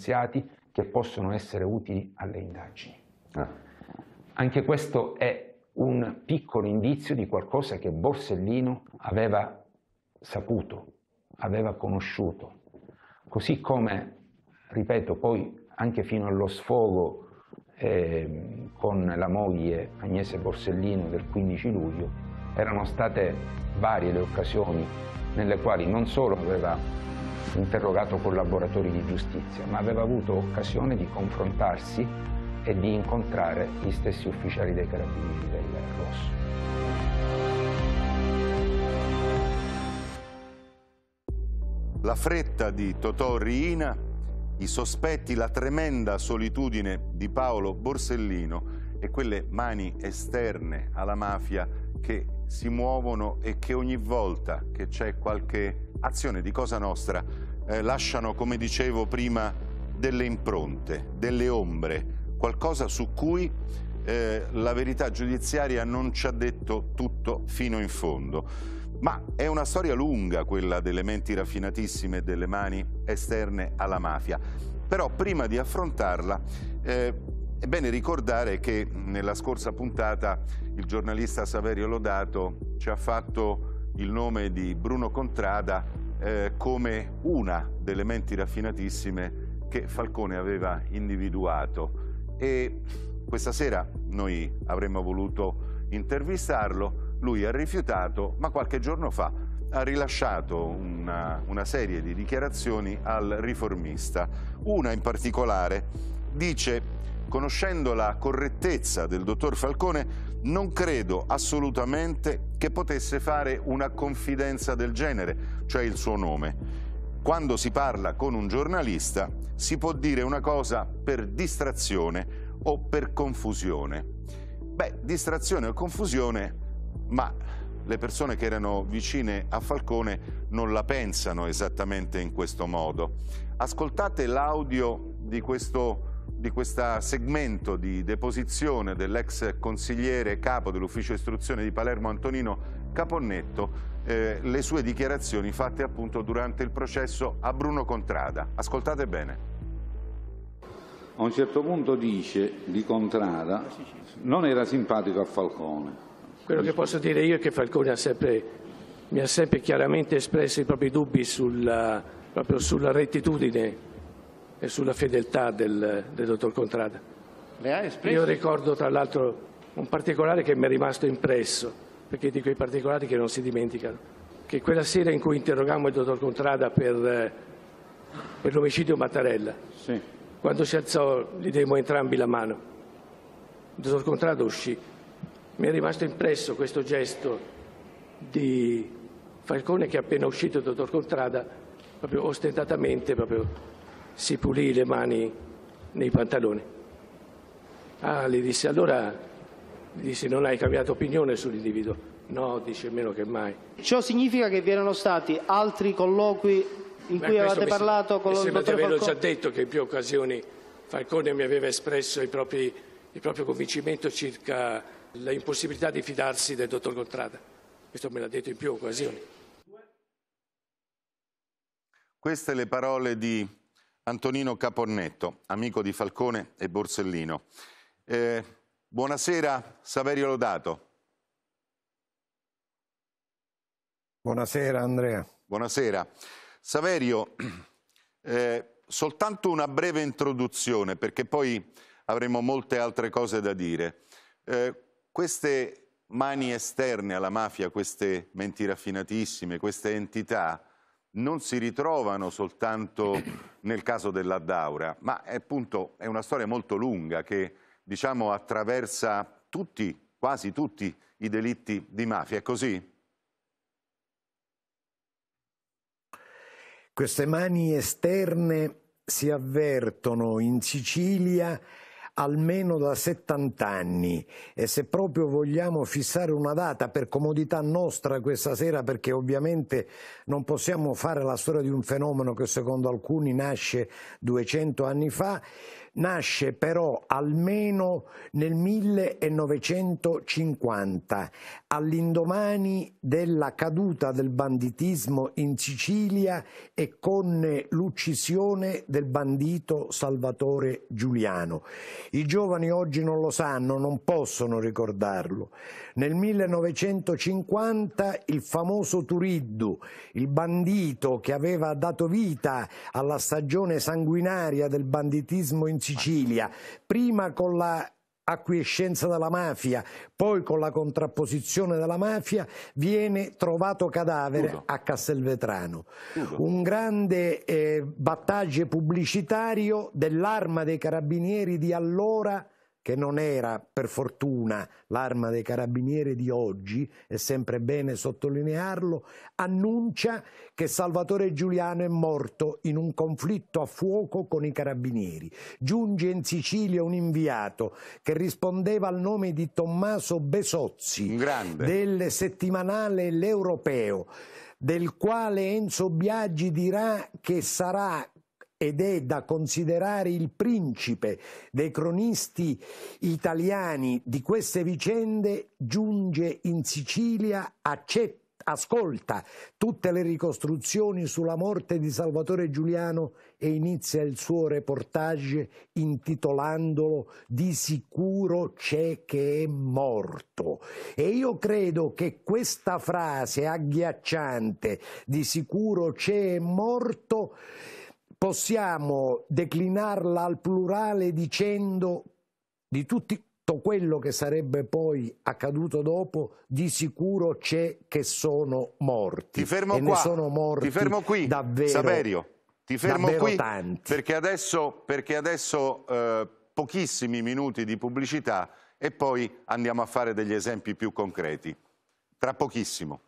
circostanziati che possono essere utili alle indagini. Anche questo è un piccolo indizio di qualcosa che Borsellino aveva saputo, aveva conosciuto. Così come, ripeto, poi anche fino allo sfogo con la moglie Agnese Borsellino del 15 luglio, erano state varie le occasioni nelle quali non solo aveva interrogato collaboratori di giustizia, ma aveva avuto occasione di confrontarsi e di incontrare gli stessi ufficiali dei Carabinieri del Rosso. La fretta di Totò Riina, i sospetti, la tremenda solitudine di Paolo Borsellino e quelle mani esterne alla mafia che si muovono e che ogni volta che c'è qualche azione di Cosa Nostra lasciano, come dicevo prima, delle impronte, delle ombre, qualcosa su cui la verità giudiziaria non ci ha detto tutto fino in fondo. Ma è una storia lunga quella delle menti raffinatissime e delle mani esterne alla mafia. Però prima di affrontarla è bene ricordare che nella scorsa puntata il giornalista Saverio Lodato ci ha fatto il nome di Bruno Contrada come una delle menti raffinatissime che Falcone aveva individuato. E questa sera noi avremmo voluto intervistarlo. Lui ha rifiutato, ma qualche giorno fa ha rilasciato una serie di dichiarazioni al Riformista. Una in particolare dice: conoscendo la correttezza del dottor Falcone, non credo assolutamente che potesse fare una confidenza del genere, cioè il suo nome. Quando si parla con un giornalista si può dire una cosa per distrazione o per confusione. Beh, distrazione o confusione, ma le persone che erano vicine a Falcone non la pensano esattamente in questo modo. Ascoltate l'audio di questo segmento di deposizione dell'ex consigliere capo dell'ufficio istruzione di Palermo Antonino Caponnetto, le sue dichiarazioni fatte appunto durante il processo a Bruno Contrada. Ascoltate bene. A un certo punto dice di Contrada non era simpatico a Falcone. Quello che posso dire io è che Falcone mi ha sempre chiaramente espresso i propri dubbi proprio sulla rettitudine e sulla fedeltà del dottor Contrada. Io ricordo tra l'altro un particolare che mi è rimasto impresso, perché di quei particolari che non si dimenticano, che quella sera in cui interrogammo il dottor Contrada per l'omicidio Mattarella, sì, quando si alzò gli demmo entrambi la mano, il dottor Contrada uscì. Mi è rimasto impresso questo gesto di Falcone che appena uscito il dottor Contrada, proprio ostentatamente, si pulì le mani nei pantaloni. Ah, gli disse, allora, non hai cambiato opinione sull'individuo? No, dice, meno che mai. Ciò significa che vi erano stati altri colloqui in cui avevate parlato con il dottor Falcone? Avevo già detto che in più occasioni Falcone mi aveva espresso il proprio convincimento circa la impossibilità di fidarsi del dottor Contrada. Questo me l'ha detto in più occasioni. Queste le parole di Antonino Caponnetto, amico di Falcone e Borsellino. Buonasera Saverio Lodato. Buonasera Andrea. Buonasera. Saverio, soltanto una breve introduzione perché poi avremo molte altre cose da dire. Queste mani esterne alla mafia, queste menti raffinatissime, queste entità non si ritrovano soltanto nel caso dell'Addaura, ma appunto è una storia molto lunga che, diciamo, attraversa quasi tutti i delitti di mafia. È così? Queste mani esterne si avvertono in Sicilia almeno da 70 anni e se proprio vogliamo fissare una data per comodità nostra questa sera, perché ovviamente non possiamo fare la storia di un fenomeno che secondo alcuni nasce 200 anni fa, nasce però almeno nel 1950, all'indomani della caduta del banditismo in Sicilia e con l'uccisione del bandito Salvatore Giuliano. I giovani oggi non lo sanno, non possono ricordarlo. Nel 1950 il famoso Turiddu, il bandito che aveva dato vita alla stagione sanguinaria del banditismo in Sicilia, prima con la acquiescenza della mafia, poi con la contrapposizione della mafia, viene trovato cadavere a Castelvetrano. Un grande battaggio pubblicitario dell'arma dei carabinieri di allora, che non era per fortuna l'arma dei carabinieri di oggi, è sempre bene sottolinearlo, annuncia che Salvatore Giuliano è morto in un conflitto a fuoco con i carabinieri. Giunge in Sicilia un inviato che rispondeva al nome di Tommaso Besozzi, del settimanale L'Europeo, del quale Enzo Biagi dirà che sarà ed è da considerare il principe dei cronisti italiani di queste vicende. Giunge in Sicilia, ascolta tutte le ricostruzioni sulla morte di Salvatore Giuliano e inizia il suo reportage intitolandolo "Di sicuro c'è che è morto". E io credo che questa frase agghiacciante, "di sicuro c'è è morto", possiamo declinarla al plurale dicendo di tutto quello che sarebbe poi accaduto dopo, di sicuro c'è che sono morti. Ti fermo e qua, ne sono morti ti fermo qui, davvero, Saverio, ti fermo qui tanti. perché adesso pochissimi minuti di pubblicità e poi andiamo a fare degli esempi più concreti. Tra pochissimo.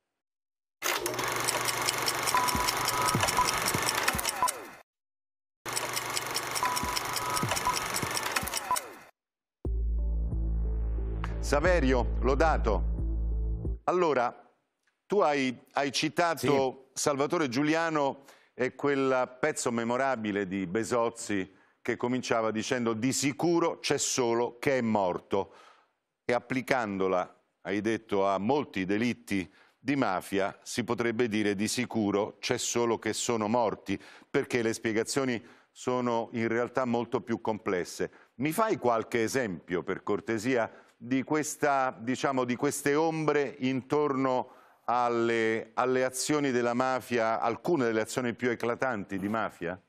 Saverio, Lodato, allora tu hai citato Salvatore Giuliano e quel pezzo memorabile di Besozzi che cominciava dicendo "di sicuro c'è solo che è morto", e applicandola, hai detto, a molti delitti di mafia si potrebbe dire "di sicuro c'è solo che sono morti", perché le spiegazioni sono in realtà molto più complesse. Mi fai qualche esempio, per cortesia, di queste ombre intorno alle azioni della mafia, alcune delle azioni più eclatanti di mafia?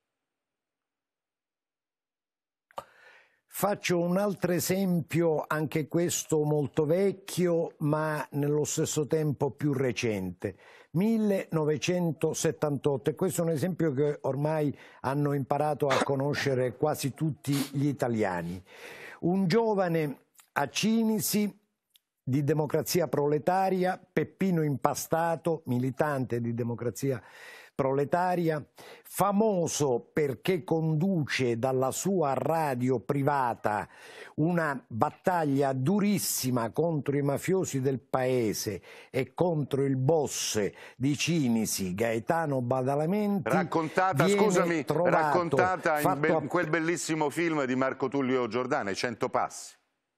Faccio un altro esempio, anche questo molto vecchio, ma nello stesso tempo più recente. 1978, e questo è un esempio che ormai hanno imparato a conoscere quasi tutti gli italiani. Un giovane a Cinisi, di Democrazia Proletaria, Peppino Impastato, militante di Democrazia Proletaria, famoso perché conduce dalla sua radio privata una battaglia durissima contro i mafiosi del paese e contro il boss di Cinisi, Gaetano Badalamenti. Raccontata, scusami, raccontata in quel bellissimo film di Marco Tullio Giordana, I 100 passi.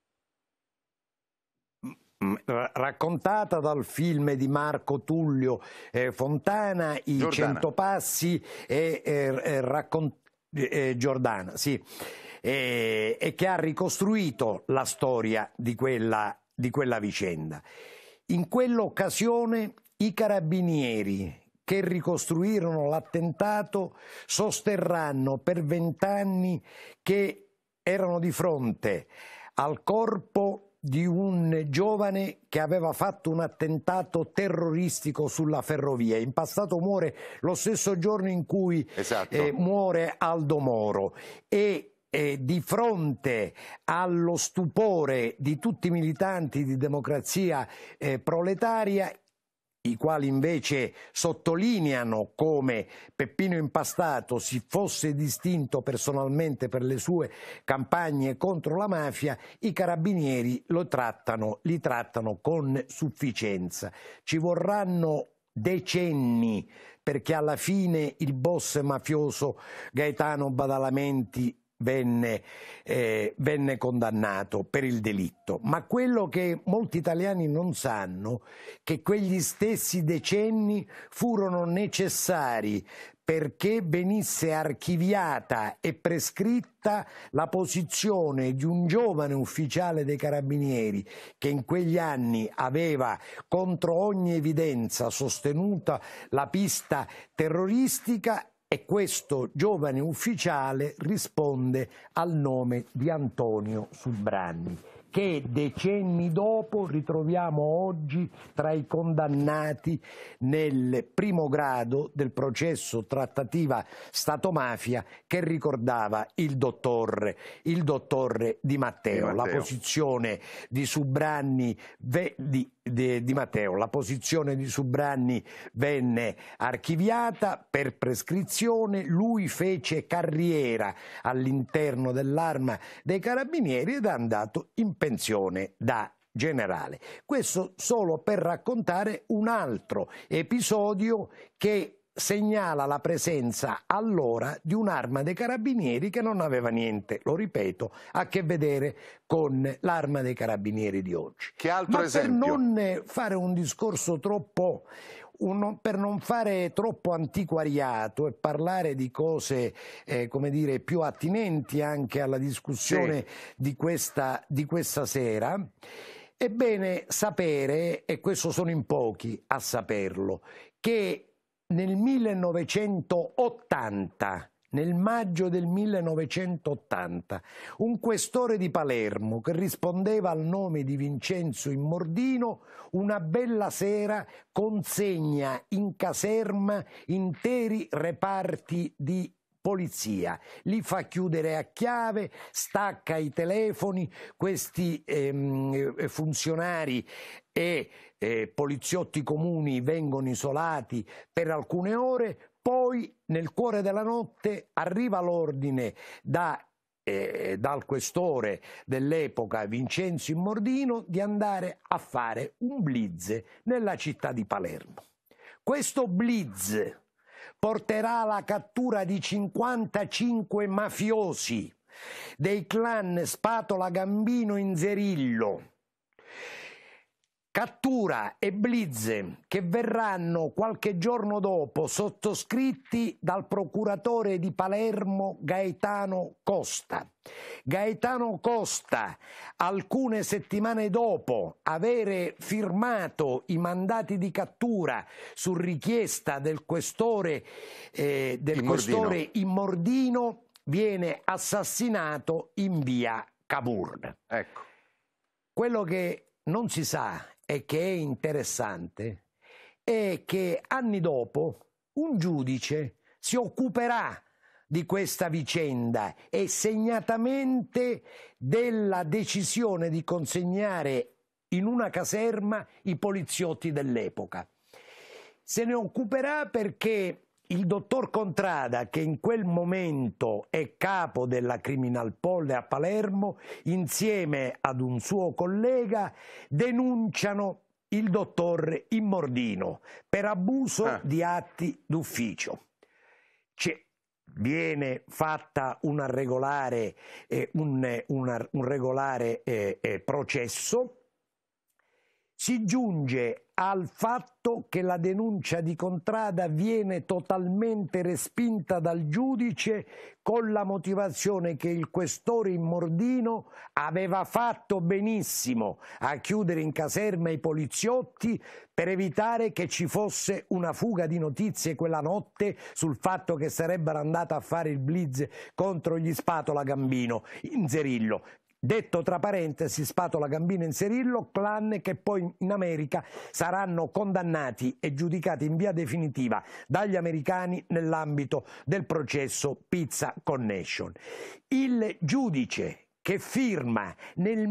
Raccontata dal film di Marco Tullio Fontana, I 100 passi Giordana, sì, e che ha ricostruito la storia di quella vicenda. In quell'occasione i carabinieri che ricostruirono l'attentato sosterranno per 20 anni che erano di fronte al corpo di un giovane che aveva fatto un attentato terroristico sulla ferrovia. Impastato muore lo stesso giorno in cui muore Aldo Moro, e di fronte allo stupore di tutti i militanti di Democrazia Proletaria, i quali invece sottolineano come Peppino Impastato si fosse distinto personalmente per le sue campagne contro la mafia, i carabinieri li trattano con sufficienza. Ci vorranno decenni perché alla fine il boss mafioso Gaetano Badalamenti venne condannato per il delitto. Ma quello che molti italiani non sanno, che quegli stessi decenni furono necessari perché venisse archiviata e prescritta la posizione di un giovane ufficiale dei Carabinieri che in quegli anni aveva contro ogni evidenza sostenuta la pista terroristica, e questo giovane ufficiale risponde al nome di Antonio Subranni, che decenni dopo ritroviamo oggi tra i condannati nel primo grado del processo trattativa Stato-mafia che ricordava il dottore Di Matteo. La posizione di Subranni Di Matteo. La posizione di Subranni venne archiviata per prescrizione, lui fece carriera all'interno dell'Arma dei Carabinieri ed è andato in pensione da generale. Questo solo per raccontare un altro episodio che segnala la presenza allora di un'Arma dei Carabinieri che non aveva niente, lo ripeto, a che vedere con l'Arma dei Carabinieri di oggi. Che altro esempio? Per non fare un discorso troppo per non fare troppo antiquariato e parlare di cose come dire, più attinenti anche alla discussione di questa sera, è bene sapere, e questo sono in pochi a saperlo, che nel 1980, nel maggio del 1980, un questore di Palermo che rispondeva al nome di Vincenzo Immordino, una bella sera consegna in caserma interi reparti di polizia, li fa chiudere a chiave, stacca i telefoni, questi funzionari e poliziotti comuni vengono isolati per alcune ore, poi nel cuore della notte arriva l'ordine dal questore dell'epoca Vincenzo Immordino di andare a fare un blitz nella città di Palermo. Questo blitz porterà alla cattura di 55 mafiosi dei clan Spatola Gambino Inzerillo. Cattura e blitz che verranno qualche giorno dopo sottoscritti dal procuratore di Palermo Gaetano Costa. Gaetano Costa, alcune settimane dopo avere firmato i mandati di cattura su richiesta del questore Immordino, viene assassinato in via Cavour. Ecco. Quello che non si sa e che è interessante è che anni dopo un giudice si occuperà di questa vicenda e segnatamente della decisione di consegnare in una caserma i poliziotti dell'epoca. Se ne occuperà perché il dottor Contrada, che in quel momento è capo della Criminal Poll a Palermo, insieme ad un suo collega, denunciano il dottor Immordino per abuso di atti d'ufficio. Viene fatta un regolare processo. Si giunge al fatto che la denuncia di Contrada viene totalmente respinta dal giudice con la motivazione che il questore Immordino aveva fatto benissimo a chiudere in caserma i poliziotti per evitare che ci fosse una fuga di notizie quella notte sul fatto che sarebbero andati a fare il blitz contro gli Spatola Gambino Inzerillo. Detto tra parentesi, Spatola Gambino Inzerillo, clan che poi in America saranno condannati e giudicati in via definitiva dagli americani nell'ambito del processo Pizza Connection. Il giudice che firma nel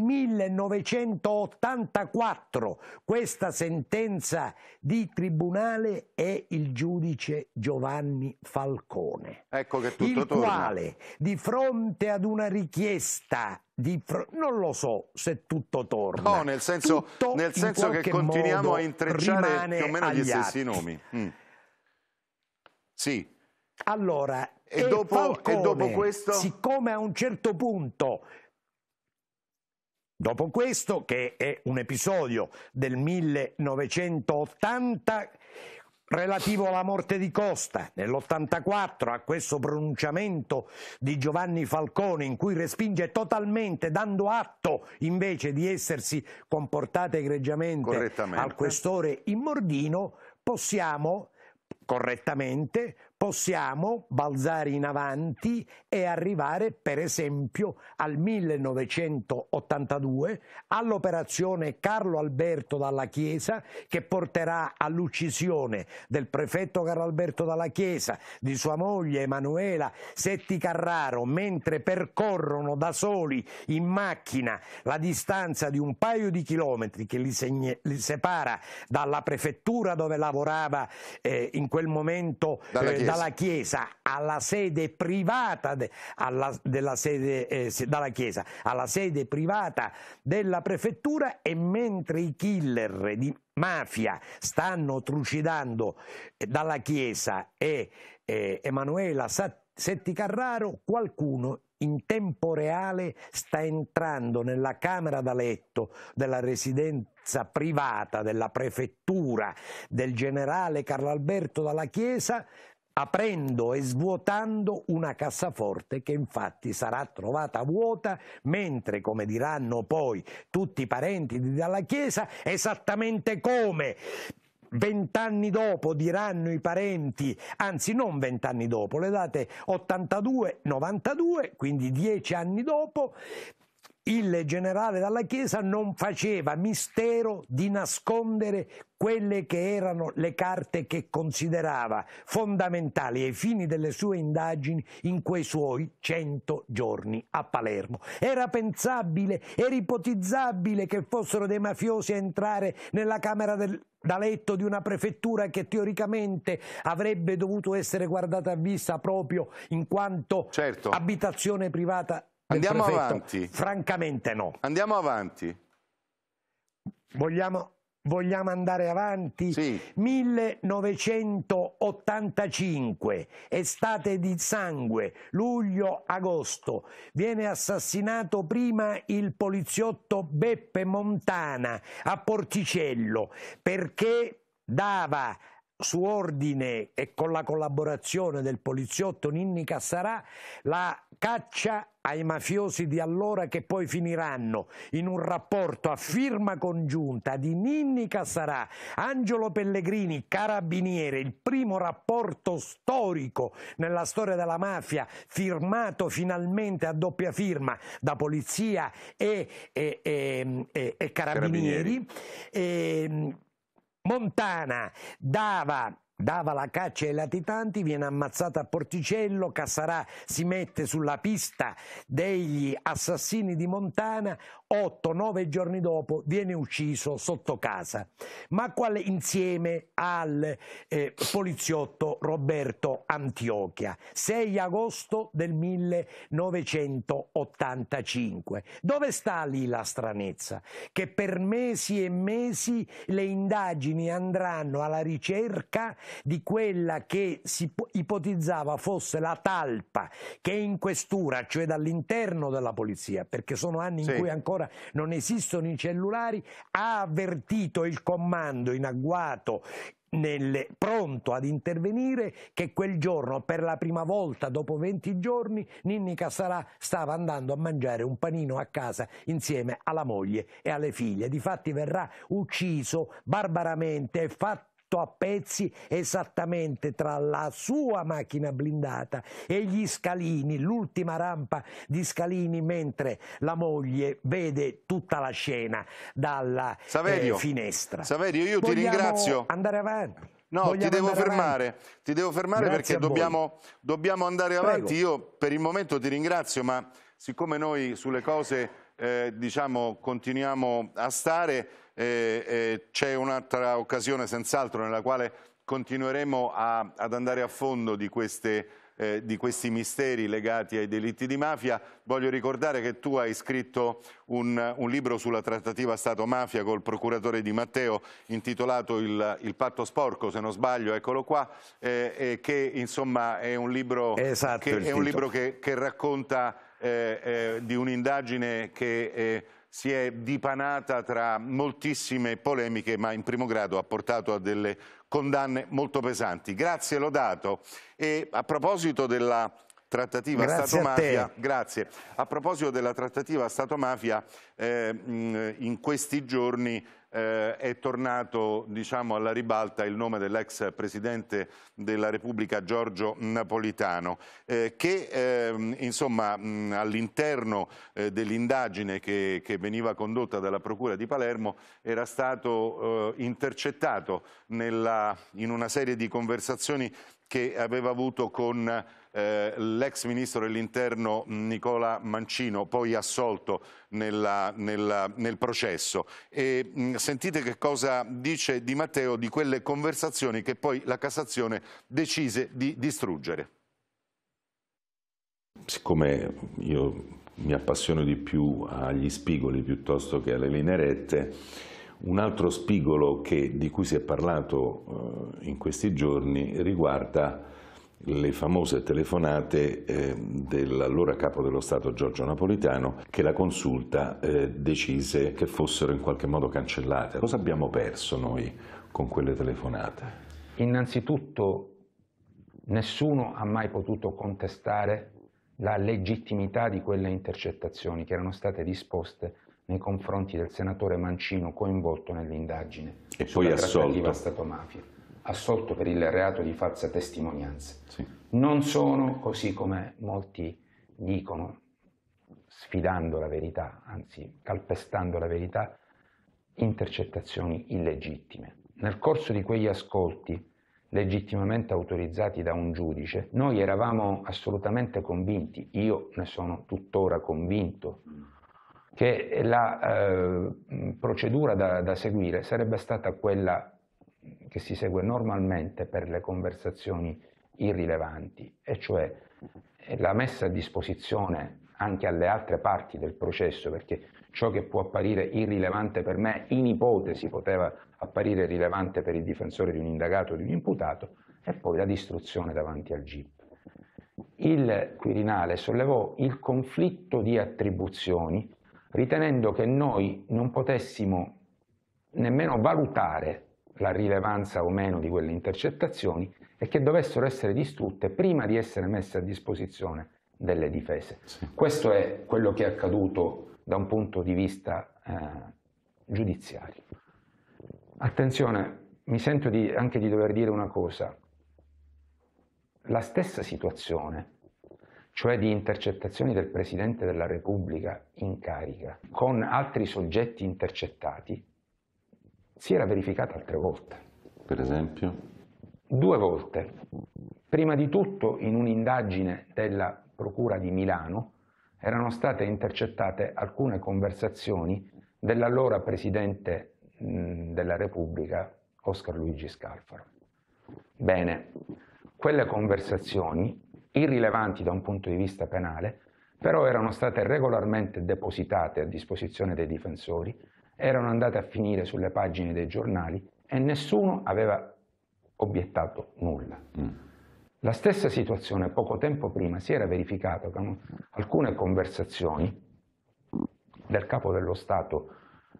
1984 questa sentenza di tribunale è il giudice Giovanni Falcone, ecco che tutto torna. Quale di fronte ad una richiesta non lo so se tutto torna. No, nel senso che continuiamo a intrecciare più o meno gli stessi nomi. Sì. Allora, e dopo questo? Siccome a un certo punto, dopo questo, che è un episodio del 1980, relativo alla morte di Costa nell'84, a questo pronunciamento di Giovanni Falcone in cui respinge totalmente, dando atto invece di essersi comportate egregiamente al questore Immordino, possiamo balzare in avanti e arrivare per esempio al 1982, all'operazione Carlo Alberto Dalla Chiesa, che porterà all'uccisione del prefetto Carlo Alberto Dalla Chiesa, di sua moglie Emanuela Setti Carraro, mentre percorrono da soli in macchina la distanza di un paio di chilometri che li separa dalla prefettura dove lavorava in quel momento Dalla Chiesa alla sede privata della Chiesa, alla sede privata della prefettura, e mentre i killer di mafia stanno trucidando Dalla Chiesa e Emanuela Setti Carraro, qualcuno in tempo reale sta entrando nella camera da letto della residenza privata della prefettura del generale Carlo Alberto Dalla Chiesa, aprendo e svuotando una cassaforte che infatti sarà trovata vuota, mentre, come diranno poi tutti i parenti di Dalla Chiesa, esattamente come 20 anni dopo diranno i parenti, anzi non 20 anni dopo, le date 82-92, quindi 10 anni dopo, il generale Dalla Chiesa non faceva mistero di nascondere quelle che erano le carte che considerava fondamentali ai fini delle sue indagini in quei suoi 100 giorni a Palermo. Era pensabile, era ipotizzabile che fossero dei mafiosi a entrare nella camera da letto di una prefettura che teoricamente avrebbe dovuto essere guardata a vista proprio in quanto abitazione privata. Andiamo avanti. Francamente no. Andiamo avanti. Vogliamo andare avanti? Sì. 1985, estate di sangue, luglio-agosto. Viene assassinato prima il poliziotto Beppe Montana a Porticello perché dava su ordine e con la collaborazione del poliziotto Ninni Cassarà la caccia ai mafiosi di allora, che poi finiranno in un rapporto a firma congiunta di Ninni Cassarà, Angelo Pellegrini, carabiniere, il primo rapporto storico nella storia della mafia firmato finalmente a doppia firma da polizia e carabinieri. Montana dava la caccia ai latitanti, viene ammazzato a Porticello, Cassarà si mette sulla pista degli assassini di Montana, 8-9 giorni dopo viene ucciso sotto casa, ma insieme al poliziotto Roberto Antiochia, 6 agosto del 1985. Dove sta lì la stranezza? Che per mesi e mesi le indagini andranno alla ricerca di quella che si ipotizzava fosse la talpa che in questura, cioè dall'interno della polizia, perché sono anni in cui ancora non esistono i cellulari, ha avvertito il comando in agguato pronto ad intervenire che quel giorno, per la prima volta dopo 20 giorni, Ninni Cassarà stava andando a mangiare un panino a casa insieme alla moglie e alle figlie. Difatti verrà ucciso barbaramente e fatto a pezzi esattamente tra la sua macchina blindata e gli scalini, l'ultima rampa di scalini, mentre la moglie vede tutta la scena dalla finestra. Saverio, io ti ringrazio. Andare avanti? No, ti devo fermare perché dobbiamo andare avanti. Io per il momento ti ringrazio, ma siccome noi sulle cose diciamo continuiamo a stare, c'è un'altra occasione senz'altro nella quale continueremo ad andare a fondo di questi misteri legati ai delitti di mafia. Voglio ricordare che tu hai scritto un libro sulla trattativa Stato-mafia col procuratore Di Matteo, intitolato Il patto sporco, se non sbaglio, eccolo qua, che insomma è un libro, che racconta di un'indagine che si è dipanata tra moltissime polemiche, ma in primo grado ha portato a delle condanne molto pesanti. Grazie Lodato. E a proposito della trattativa Stato-mafia, grazie. A proposito della trattativa Stato-mafia, in questi giorni è tornato, diciamo, alla ribalta il nome dell'ex presidente della Repubblica Giorgio Napolitano, che insomma all'interno dell'indagine che veniva condotta dalla Procura di Palermo era stato intercettato in una serie di conversazioni che aveva avuto con l'ex ministro dell'Interno Nicola Mancino, poi assolto nel processo. E sentite che cosa dice Di Matteo di quelle conversazioni che poi la Cassazione decise di distruggere. Siccome io mi appassiono di più agli spigoli piuttosto che alle linee rette, un altro spigolo di cui si è parlato in questi giorni riguarda le famose telefonate dell'allora capo dello Stato Giorgio Napolitano, che la Consulta decise che fossero in qualche modo cancellate. Cosa abbiamo perso noi con quelle telefonate? Innanzitutto nessuno ha mai potuto contestare la legittimità di quelle intercettazioni che erano state disposte nei confronti del senatore Mancino coinvolto nell'indagine e poi assolto. Stato-mafia, assolto per il reato di falsa testimonianza. Sì. Non sono, così come molti dicono, sfidando la verità, anzi calpestando la verità, intercettazioni illegittime. Nel corso di quegli ascolti, legittimamente autorizzati da un giudice, noi eravamo assolutamente convinti, io ne sono tuttora convinto, che la procedura da seguire sarebbe stata quella che si segue normalmente per le conversazioni irrilevanti, e cioè la messa a disposizione anche alle altre parti del processo, perché ciò che può apparire irrilevante per me, in ipotesi poteva apparire rilevante per il difensore di un indagato o di un imputato, e poi la distruzione davanti al GIP. Il Quirinale sollevò il conflitto di attribuzioni, ritenendo che noi non potessimo nemmeno valutare la rilevanza o meno di quelle intercettazioni e che dovessero essere distrutte prima di essere messe a disposizione delle difese. Sì. Questo è quello che è accaduto da un punto di vista giudiziario. Attenzione, mi sento anche di dover dire una cosa. La stessa situazione, cioè di intercettazioni del Presidente della Repubblica in carica con altri soggetti intercettati, si era verificata altre volte. Per esempio? 2 volte. Prima di tutto in un'indagine della Procura di Milano erano state intercettate alcune conversazioni dell'allora Presidente della Repubblica Oscar Luigi Scalfaro. Bene, quelle conversazioni, irrilevanti da un punto di vista penale, però erano state regolarmente depositate a disposizione dei difensori, erano andate a finire sulle pagine dei giornali e nessuno aveva obiettato nulla. La stessa situazione poco tempo prima si era verificata con alcune conversazioni del capo dello Stato,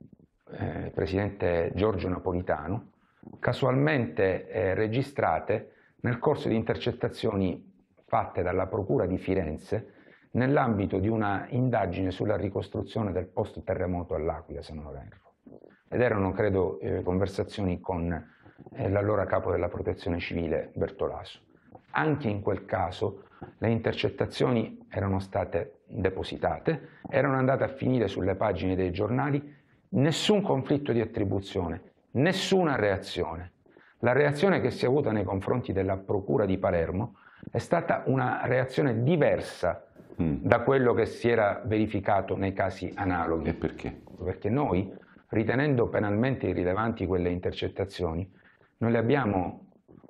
presidente Giorgio Napolitano, casualmente registrate nel corso di intercettazioni fatte dalla Procura di Firenze nell'ambito di una indagine sulla ricostruzione del post-terremoto all'Aquila, se non erro. Ed erano, credo, conversazioni con l'allora capo della Protezione Civile Bertolaso. Anche in quel caso le intercettazioni erano state depositate, erano andate a finire sulle pagine dei giornali, nessun conflitto di attribuzione, nessuna reazione. La reazione che si è avuta nei confronti della Procura di Palermo è stata una reazione diversa da quello che si era verificato nei casi analoghi. E perché? Perché noi, ritenendo penalmente irrilevanti quelle intercettazioni, non le abbiamo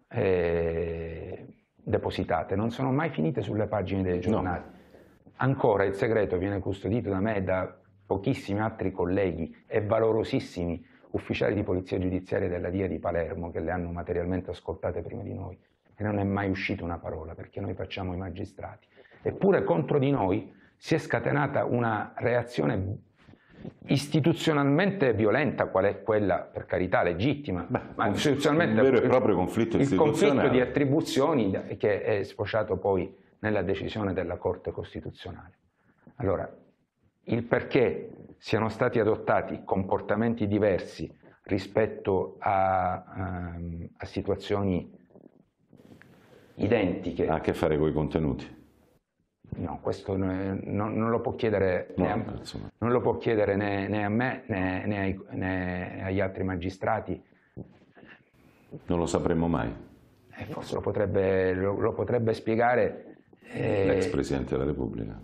depositate, non sono mai finite sulle pagine dei giornali. No. Ancora il segreto viene custodito da me e da pochissimi altri colleghi e valorosissimi ufficiali di polizia giudiziaria della DIA di Palermo che le hanno materialmente ascoltate prima di noi, e non è mai uscita una parola, perché noi facciamo i magistrati. Eppure contro di noi si è scatenata una reazione istituzionalmente violenta, qual è quella, per carità, legittima, ma istituzionalmente un vero e proprio conflitto istituzionale. Il conflitto di attribuzioni che è sfociato poi nella decisione della Corte Costituzionale. Allora, il perché siano stati adottati comportamenti diversi rispetto a situazioni identiche. Ha a che fare con i contenuti? No, questo non lo può chiedere, non lo può chiedere né a me né agli altri magistrati. Non lo sapremo mai. Forse lo potrebbe spiegare l'ex Presidente della Repubblica.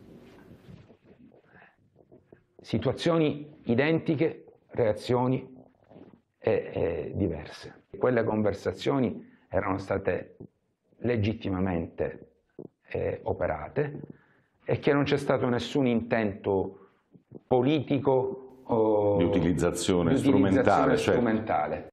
Situazioni identiche, reazioni diverse. Quelle conversazioni erano state legittimamente operate e che non c'è stato nessun intento politico o di utilizzazione strumentale. Certo.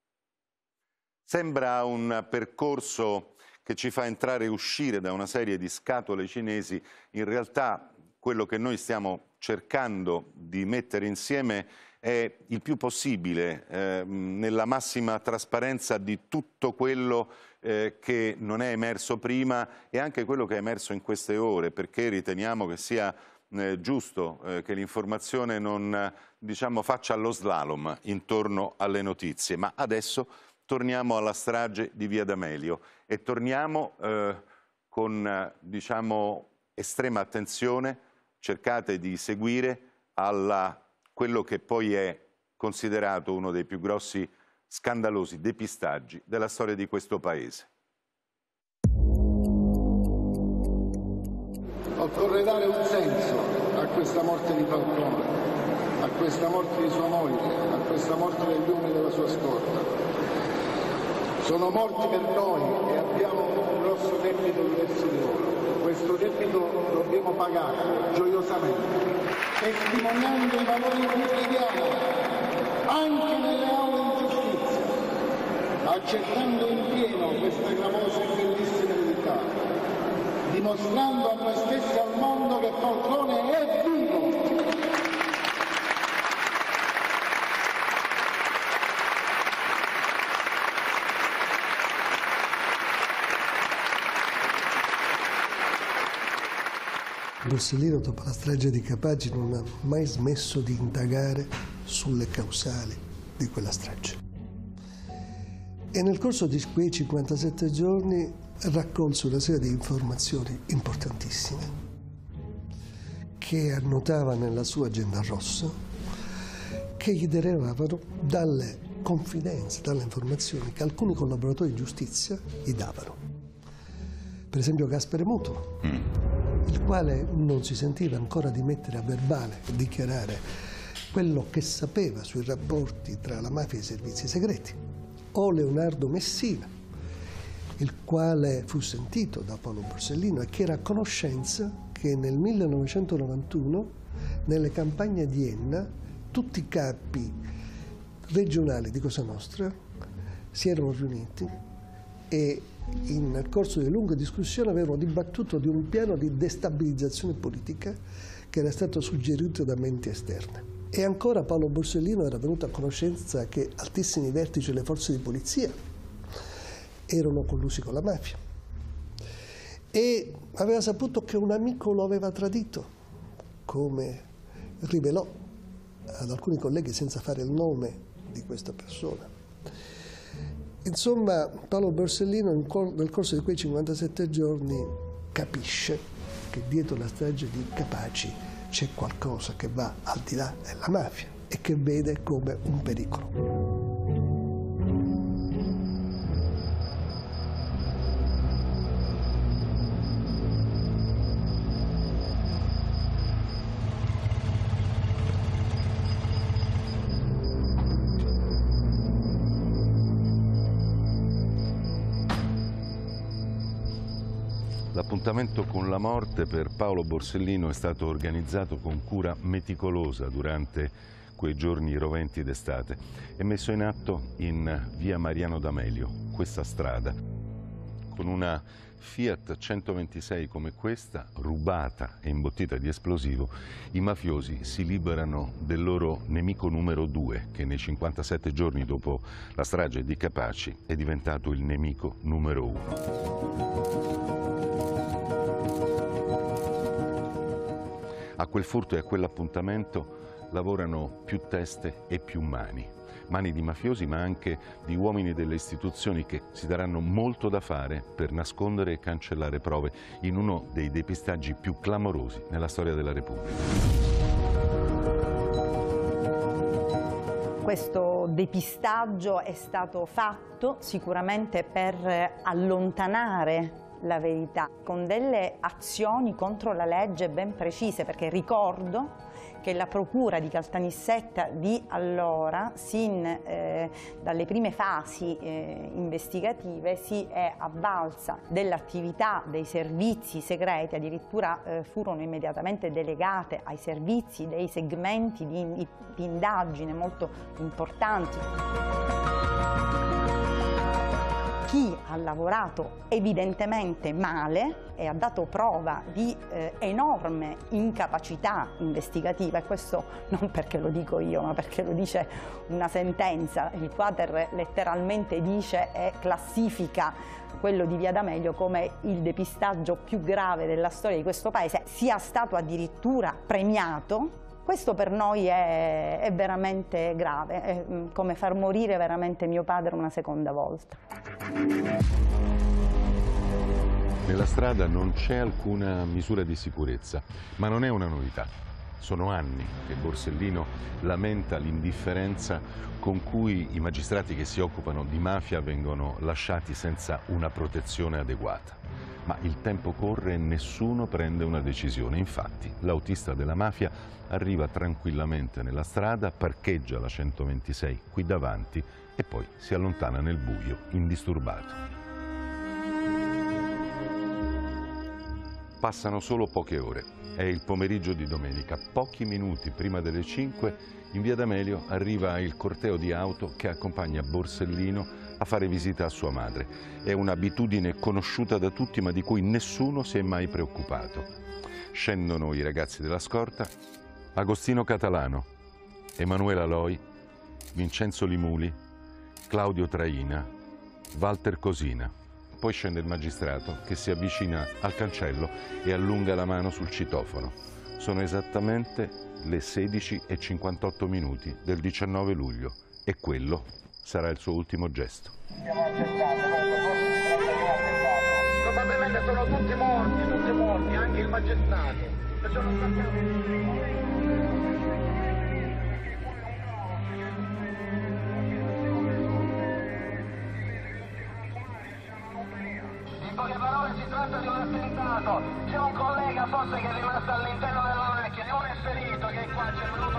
Sembra un percorso che ci fa entrare e uscire da una serie di scatole cinesi. In realtà quello che noi stiamo cercando di mettere insieme è il più possibile nella massima trasparenza di tutto quello che non è emerso prima e anche quello che è emerso in queste ore, perché riteniamo che sia giusto che l'informazione non, diciamo, faccia lo slalom intorno alle notizie. Ma adesso torniamo alla strage di Via D'Amelio e torniamo con, diciamo, estrema attenzione. Cercate di seguire quello che poi è considerato uno dei più grossi scandalosi depistaggi della storia di questo Paese. Occorre dare un senso a questa morte di Falcone, a questa morte di sua moglie, a questa morte degli uomini della sua scorta. Sono morti per noi e abbiamo un grosso debito verso di loro. Questo debito dobbiamo pagarlo gioiosamente, testimoniando i valori in cui crediamo, anche nelle aule di giustizia, accettando in pieno questa gravosa e bellissima verità, dimostrando a noi stessi e al mondo che Falcone è vivo. Borsellino, dopo la strage di Capaci, non ha mai smesso di indagare sulle causali di quella strage. E nel corso di quei 57 giorni raccolse una serie di informazioni importantissime che annotava nella sua agenda rossa, che gli derivavano dalle confidenze, dalle informazioni che alcuni collaboratori di giustizia gli davano. Per esempio Gaspare Mutolo, il quale non si sentiva ancora di mettere a verbale e dichiarare quello che sapeva sui rapporti tra la mafia e i servizi segreti, o Leonardo Messina, il quale fu sentito da Paolo Borsellino e che era a conoscenza che nel 1991 nelle campagne di Enna tutti i capi regionali di Cosa Nostra si erano riuniti e nel corso di lunghe discussioni avevano dibattuto di un piano di destabilizzazione politica che era stato suggerito da menti esterne. E ancora Paolo Borsellino era venuto a conoscenza che altissimi vertici delle forze di polizia erano collusi con la mafia e aveva saputo che un amico lo aveva tradito, come rivelò ad alcuni colleghi senza fare il nome di questa persona. Insomma, Paolo Borsellino nel corso di quei 57 giorni capisce che dietro la strage di Capaci c'è qualcosa che va al di là della mafia e che vede come un pericolo. L'appuntamento con la morte per Paolo Borsellino è stato organizzato con cura meticolosa durante quei giorni roventi d'estate e messo in atto in via Mariano D'Amelio, questa strada, con una Fiat 126 come questa, rubata e imbottita di esplosivo, i mafiosi si liberano del loro nemico numero 2, che nei 57 giorni dopo la strage di Capaci è diventato il nemico numero 1. A quel furto e a quell'appuntamento lavorano più teste e più mani di mafiosi, ma anche di uomini delle istituzioni che si daranno molto da fare per nascondere e cancellare prove in uno dei depistaggi più clamorosi nella storia della Repubblica. Questo depistaggio è stato fatto sicuramente per allontanare la verità, con delle azioni contro la legge ben precise, perché ricordo che la procura di Caltanissetta di allora, dalle prime fasi investigative, si è avvalsa dell'attività dei servizi segreti, addirittura furono immediatamente delegate ai servizi dei segmenti di indagine molto importanti. Chi ha lavorato evidentemente male e ha dato prova di enorme incapacità investigativa, e questo non perché lo dico io, ma perché lo dice una sentenza. Il Quater letteralmente dice e classifica quello di Via D'Amelio come il depistaggio più grave della storia di questo Paese, sia stato addirittura premiato. Questo per noi è veramente grave, è come far morire veramente mio padre una seconda volta. Nella strada non c'è alcuna misura di sicurezza, ma non è una novità. Sono anni che Borsellino lamenta l'indifferenza con cui i magistrati che si occupano di mafia vengono lasciati senza una protezione adeguata. Ma il tempo corre e nessuno prende una decisione. Infatti, l'autista della mafia arriva tranquillamente nella strada, parcheggia la 126 qui davanti e poi si allontana nel buio, indisturbato. Passano solo poche ore. È il pomeriggio di domenica. Pochi minuti prima delle 5, in Via D'Amelio arriva il corteo di auto che accompagna Borsellino a fare visita a sua madre. È un'abitudine conosciuta da tutti, ma di cui nessuno si è mai preoccupato. Scendono i ragazzi della scorta: Agostino Catalano, Emanuela Loi, Vincenzo Limuli, Claudio Traina, Walter Cosina. Poi scende il magistrato che si avvicina al cancello e allunga la mano sul citofono. Sono esattamente le 16:58 del 19 luglio e quello sarà il suo ultimo gesto. Probabilmente sono tutti morti, anche il magistrato. In poche parole si tratta di un attentato. C'è un collega forse che è rimasto all'interno della macchina, e uno è ferito che è qua, c'è venuto.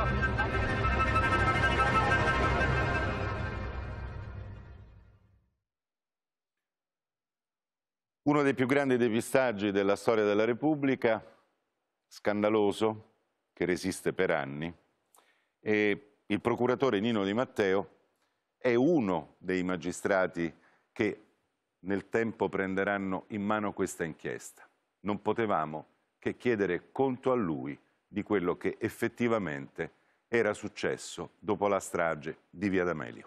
Uno dei più grandi depistaggi della storia della Repubblica, scandaloso, che resiste per anni, e il procuratore Nino Di Matteo è uno dei magistrati che nel tempo prenderanno in mano questa inchiesta. Non potevamo che chiedere conto a lui di quello che effettivamente era successo dopo la strage di Via D'Amelio.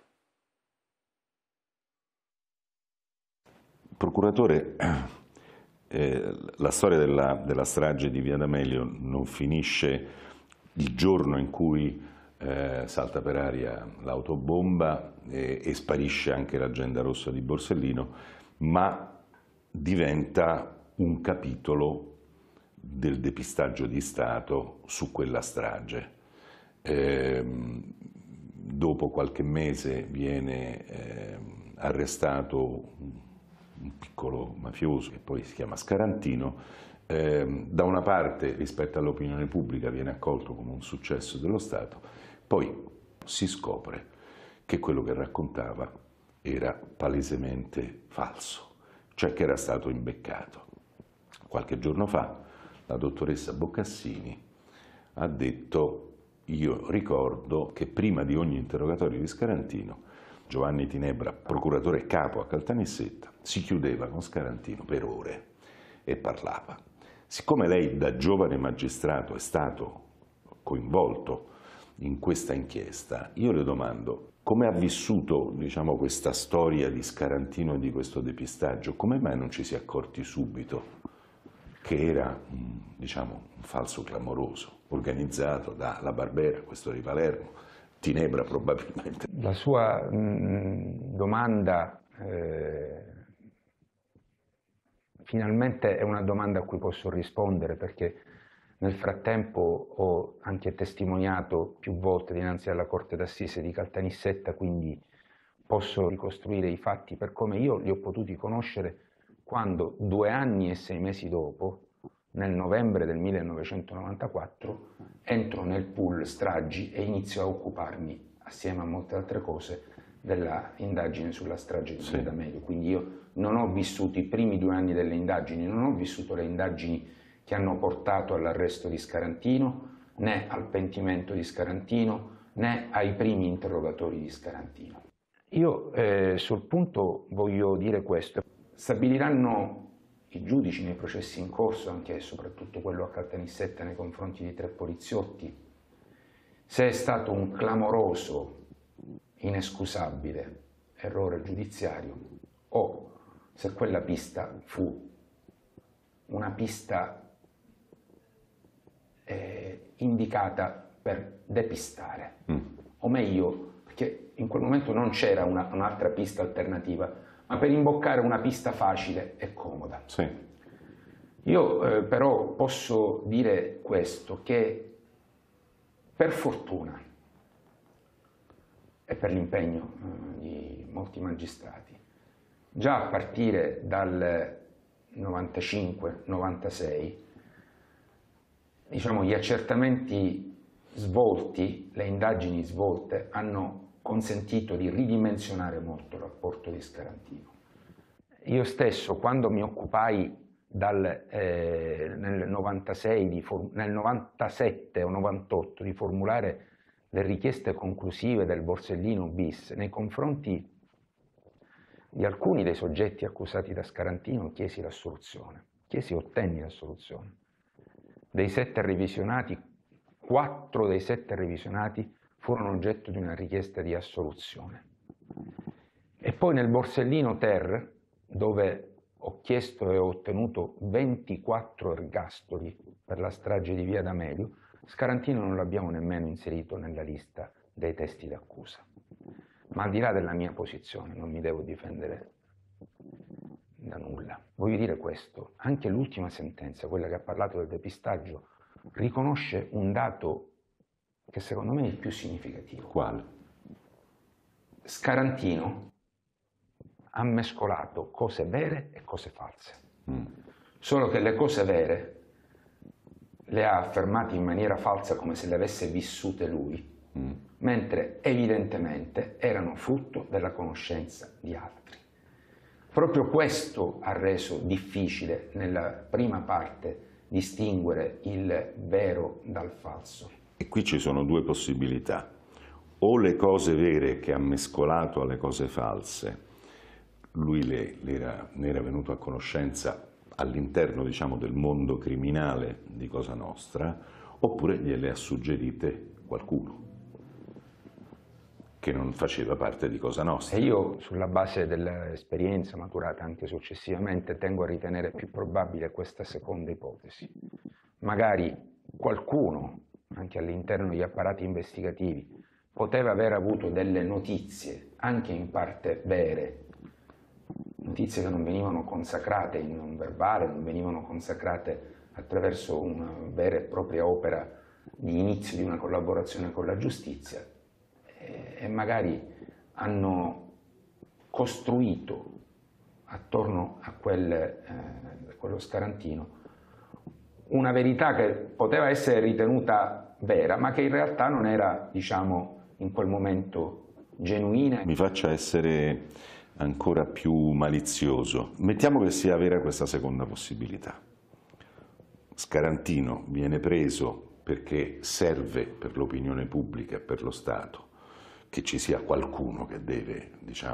Procuratore, la storia della strage di Via D'Amelio non finisce il giorno in cui salta per aria l'autobomba e sparisce anche l'agenda rossa di Borsellino, ma diventa un capitolo del depistaggio di Stato su quella strage. Dopo qualche mese viene arrestato un piccolo mafioso che poi si chiama Scarantino. Da una parte, rispetto all'opinione pubblica, viene accolto come un successo dello Stato, poi si scopre che quello che raccontava era palesemente falso, cioè che era stato imbeccato. Qualche giorno fa la dottoressa Boccassini ha detto: io ricordo che prima di ogni interrogatorio di Scarantino, Giovanni Tinebra, procuratore capo a Caltanissetta, si chiudeva con Scarantino per ore e parlava. Siccome lei da giovane magistrato è stato coinvolto in questa inchiesta, io le domando come ha vissuto, diciamo, questa storia di Scarantino e di questo depistaggio, come mai non ci si è accorti subito che era, diciamo, un falso clamoroso, organizzato da La Barbera, questo di Palermo, Tinebra probabilmente. La sua domanda finalmente è una domanda a cui posso rispondere, perché nel frattempo ho anche testimoniato più volte dinanzi alla Corte d'Assise di Caltanissetta, quindi posso ricostruire i fatti per come io li ho potuti conoscere quando 2 anni e 6 mesi dopo, nel novembre del 1994, entro nel pool stragi e inizio a occuparmi, assieme a molte altre cose, della indagine sulla strage di Via D'Amelio. Quindi io non ho vissuto i primi 2 anni delle indagini, non ho vissuto le indagini che hanno portato all'arresto di Scarantino, né al pentimento di Scarantino, né ai primi interrogatori di Scarantino. Io sul punto voglio dire questo. Stabiliranno i giudici nei processi in corso, anche e soprattutto quello a Caltanissetta nei confronti di 3 poliziotti, se è stato un clamoroso, inescusabile errore giudiziario o se quella pista fu una pista indicata per depistare, o meglio, perché in quel momento non c'era un'altra pista alternativa, ma per imboccare una pista facile e comoda. Sì. Io però posso dire questo, che per fortuna e per l'impegno di molti magistrati, già a partire dal 95-96, diciamo, gli accertamenti svolti, le indagini svolte, hanno consentito di ridimensionare molto il rapporto di Scarantino. Io stesso, quando mi occupai nel 97 o 98 di formulare le richieste conclusive del Borsellino bis nei confronti di alcuni dei soggetti accusati da Scarantino, chiesi l'assoluzione, ottenni l'assoluzione. Dei 7 revisionati, 4 dei 7 revisionati furono oggetto di una richiesta di assoluzione. E poi nel Borsellino ter, dove ho chiesto e ho ottenuto 24 ergastoli per la strage di Via D'Amelio, Scarantino non l'abbiamo nemmeno inserito nella lista dei testi d'accusa. Ma al di là della mia posizione, non mi devo difendere da nulla. Voglio dire questo, anche l'ultima sentenza, quella che ha parlato del depistaggio, riconosce un dato che secondo me è il più significativo. Quale? Scarantino ha mescolato cose vere e cose false. Solo che le cose vere le ha affermate in maniera falsa, come se le avesse vissute lui, mentre evidentemente erano frutto della conoscenza di altri. Proprio questo ha reso difficile nella prima parte distinguere il vero dal falso. E qui ci sono 2 possibilità: o le cose vere che ha mescolato alle cose false, lui ne era venuto a conoscenza all'interno, diciamo, del mondo criminale di Cosa Nostra, oppure gliele ha suggerite qualcuno che non faceva parte di Cosa Nostra. E io, sulla base dell'esperienza maturata anche successivamente, tengo a ritenere più probabile questa seconda ipotesi. Magari qualcuno, anche all'interno degli apparati investigativi, poteva aver avuto delle notizie, anche in parte vere, notizie che non venivano consacrate in un verbale, non venivano consacrate attraverso una vera e propria opera di inizio di una collaborazione con la giustizia, e magari hanno costruito attorno a quello Scarantino una verità che poteva essere ritenuta vera, ma che in realtà non era, diciamo, in quel momento genuina. Mi faccia essere ancora più malizioso. Mettiamo che sia vera questa seconda possibilità. Scarantino viene preso perché serve per l'opinione pubblica e per lo Stato che ci sia qualcuno che deve, diciamo,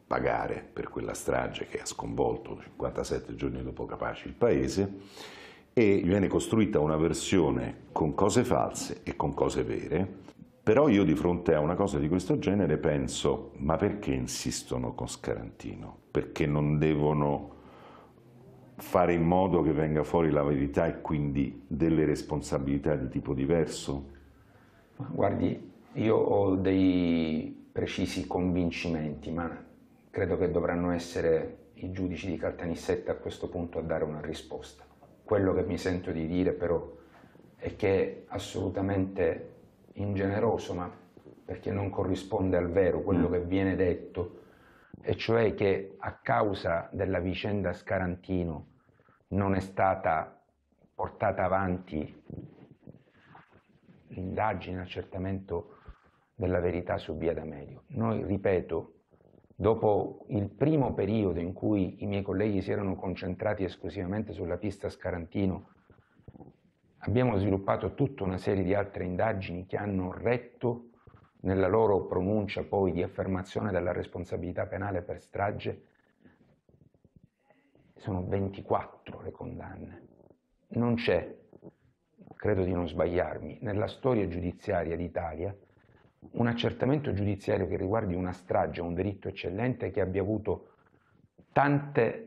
pagare per quella strage che ha sconvolto 57 giorni dopo Capaci il paese, e gli viene costruita una versione con cose false e con cose vere. Però io di fronte a una cosa di questo genere penso, ma perché insistono con Scarantino? Perché non devono fare in modo che venga fuori la verità e quindi delle responsabilità di tipo diverso? Guardi, io ho dei precisi convincimenti, ma credo che dovranno essere i giudici di Caltanissetta a questo punto a dare una risposta. Quello che mi sento di dire però è che è assolutamente ingeneroso, ma perché non corrisponde al vero quello che viene detto, e cioè che a causa della vicenda Scarantino non è stata portata avanti l'indagine, l'accertamento della verità su Via D'Amelio. Noi, ripeto, dopo il primo periodo in cui i miei colleghi si erano concentrati esclusivamente sulla pista Scarantino, abbiamo sviluppato tutta una serie di altre indagini che hanno retto nella loro pronuncia poi di affermazione della responsabilità penale per strage. Sono 24 le condanne. Non c'è, credo di non sbagliarmi, nella storia giudiziaria d'Italia un accertamento giudiziario che riguardi una strage, un delitto eccellente, che abbia avuto tante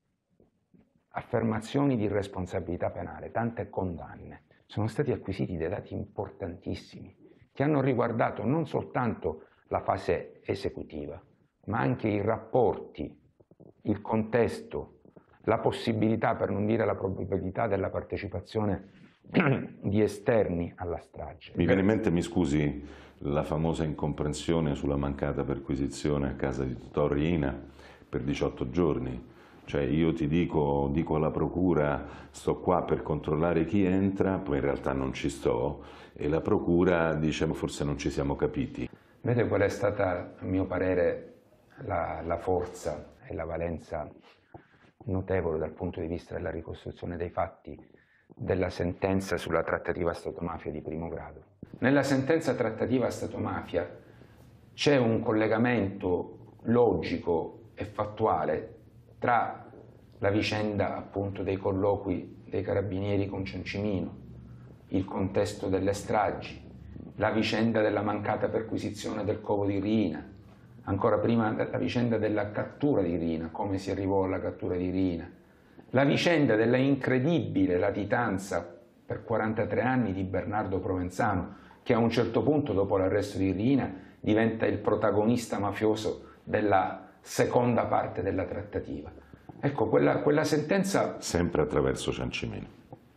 affermazioni di responsabilità penale, tante condanne. Sono stati acquisiti dei dati importantissimi che hanno riguardato non soltanto la fase esecutiva, ma anche i rapporti, il contesto, la possibilità, per non dire la probabilità, della partecipazione di esterni alla strage. Mi viene in mente, mi scusi, la famosa incomprensione sulla mancata perquisizione a casa di Totò Riina per 18 giorni. Cioè io ti dico alla procura sto qua per controllare chi entra, poi in realtà non ci sto, e la procura dice forse non ci siamo capiti. Vede qual è stata, a mio parere, la forza e la valenza notevole dal punto di vista della ricostruzione dei fatti della sentenza sulla trattativa Stato-mafia di primo grado. Nella sentenza trattativa Stato-mafia c'è un collegamento logico e fattuale tra la vicenda appunto dei colloqui dei carabinieri con Ciancimino, il contesto delle stragi, la vicenda della mancata perquisizione del covo di Riina, ancora prima la vicenda della cattura di Riina, come si arrivò alla cattura di Riina, la vicenda della incredibile latitanza per 43 anni di Bernardo Provenzano, che a un certo punto, dopo l'arresto di Riina, diventa il protagonista mafioso della seconda parte della trattativa. Ecco, quella sentenza... Sempre attraverso Ciancimino.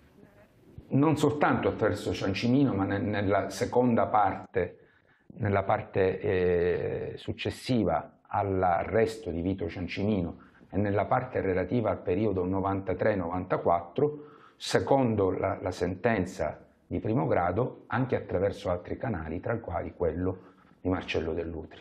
Non soltanto attraverso Ciancimino, ma nella seconda parte, nella parte successiva all'arresto di Vito Ciancimino e nella parte relativa al periodo 93-94, secondo la sentenza di primo grado, anche attraverso altri canali, tra i quali quello di Marcello Dell'Utri.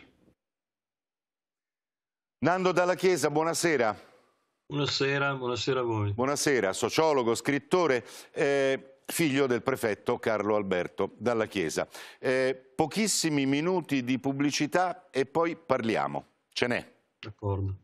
Nando Dalla Chiesa, buonasera. Buonasera, buonasera a voi. Buonasera, sociologo, scrittore, figlio del prefetto Carlo Alberto Dalla Chiesa. Pochissimi minuti di pubblicità e poi parliamo. Ce n'è. D'accordo.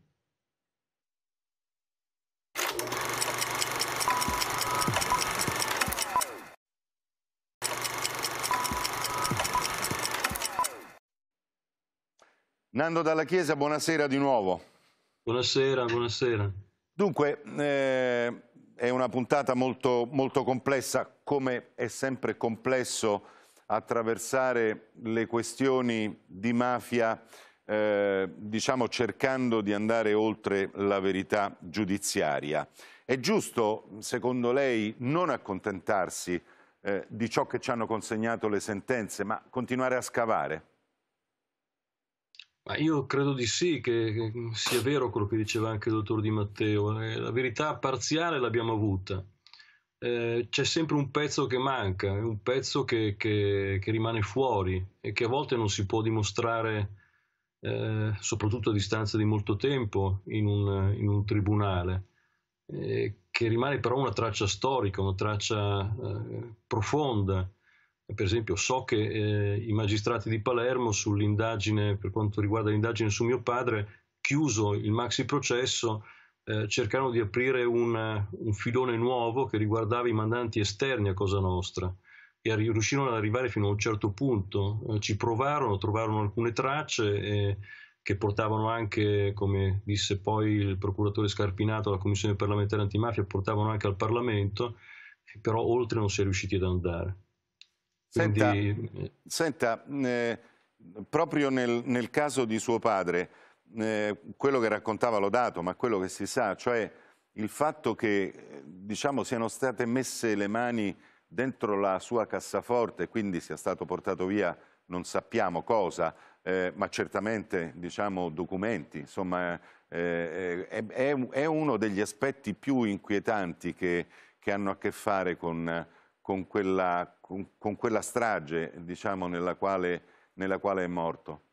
Nando Dalla Chiesa, buonasera di nuovo. Buonasera, buonasera. Dunque, è una puntata molto, molto complessa, come è sempre complesso attraversare le questioni di mafia, diciamo cercando di andare oltre la verità giudiziaria. È giusto, secondo lei, non accontentarsi di ciò che ci hanno consegnato le sentenze, ma continuare a scavare? Ma io credo di sì, che sia vero quello che diceva anche il dottor Di Matteo. La verità parziale l'abbiamo avuta. C'è sempre un pezzo che manca, un pezzo che rimane fuori e che a volte non si può dimostrare, soprattutto a distanza di molto tempo, in un tribunale, che rimane però una traccia storica, una traccia profonda. Per esempio, so che i magistrati di Palermo sull'indagine, per quanto riguarda l'indagine su mio padre, chiuso il maxi processo, cercarono di aprire un filone nuovo che riguardava i mandanti esterni a Cosa Nostra e riuscirono ad arrivare fino a un certo punto. Ci provarono, trovarono alcune tracce che portavano anche, come disse poi il procuratore Scarpinato alla Commissione parlamentare antimafia, portavano anche al Parlamento, però oltre non si è riusciti ad andare. Quindi... Senta, proprio nel caso di suo padre, quello che raccontava Lodato, ma quello che si sa, cioè il fatto che diciamo, siano state messe le mani dentro la sua cassaforte, quindi sia stato portato via non sappiamo cosa, ma certamente diciamo, documenti, insomma è uno degli aspetti più inquietanti che hanno a che fare con quella strage diciamo, nella quale è morto.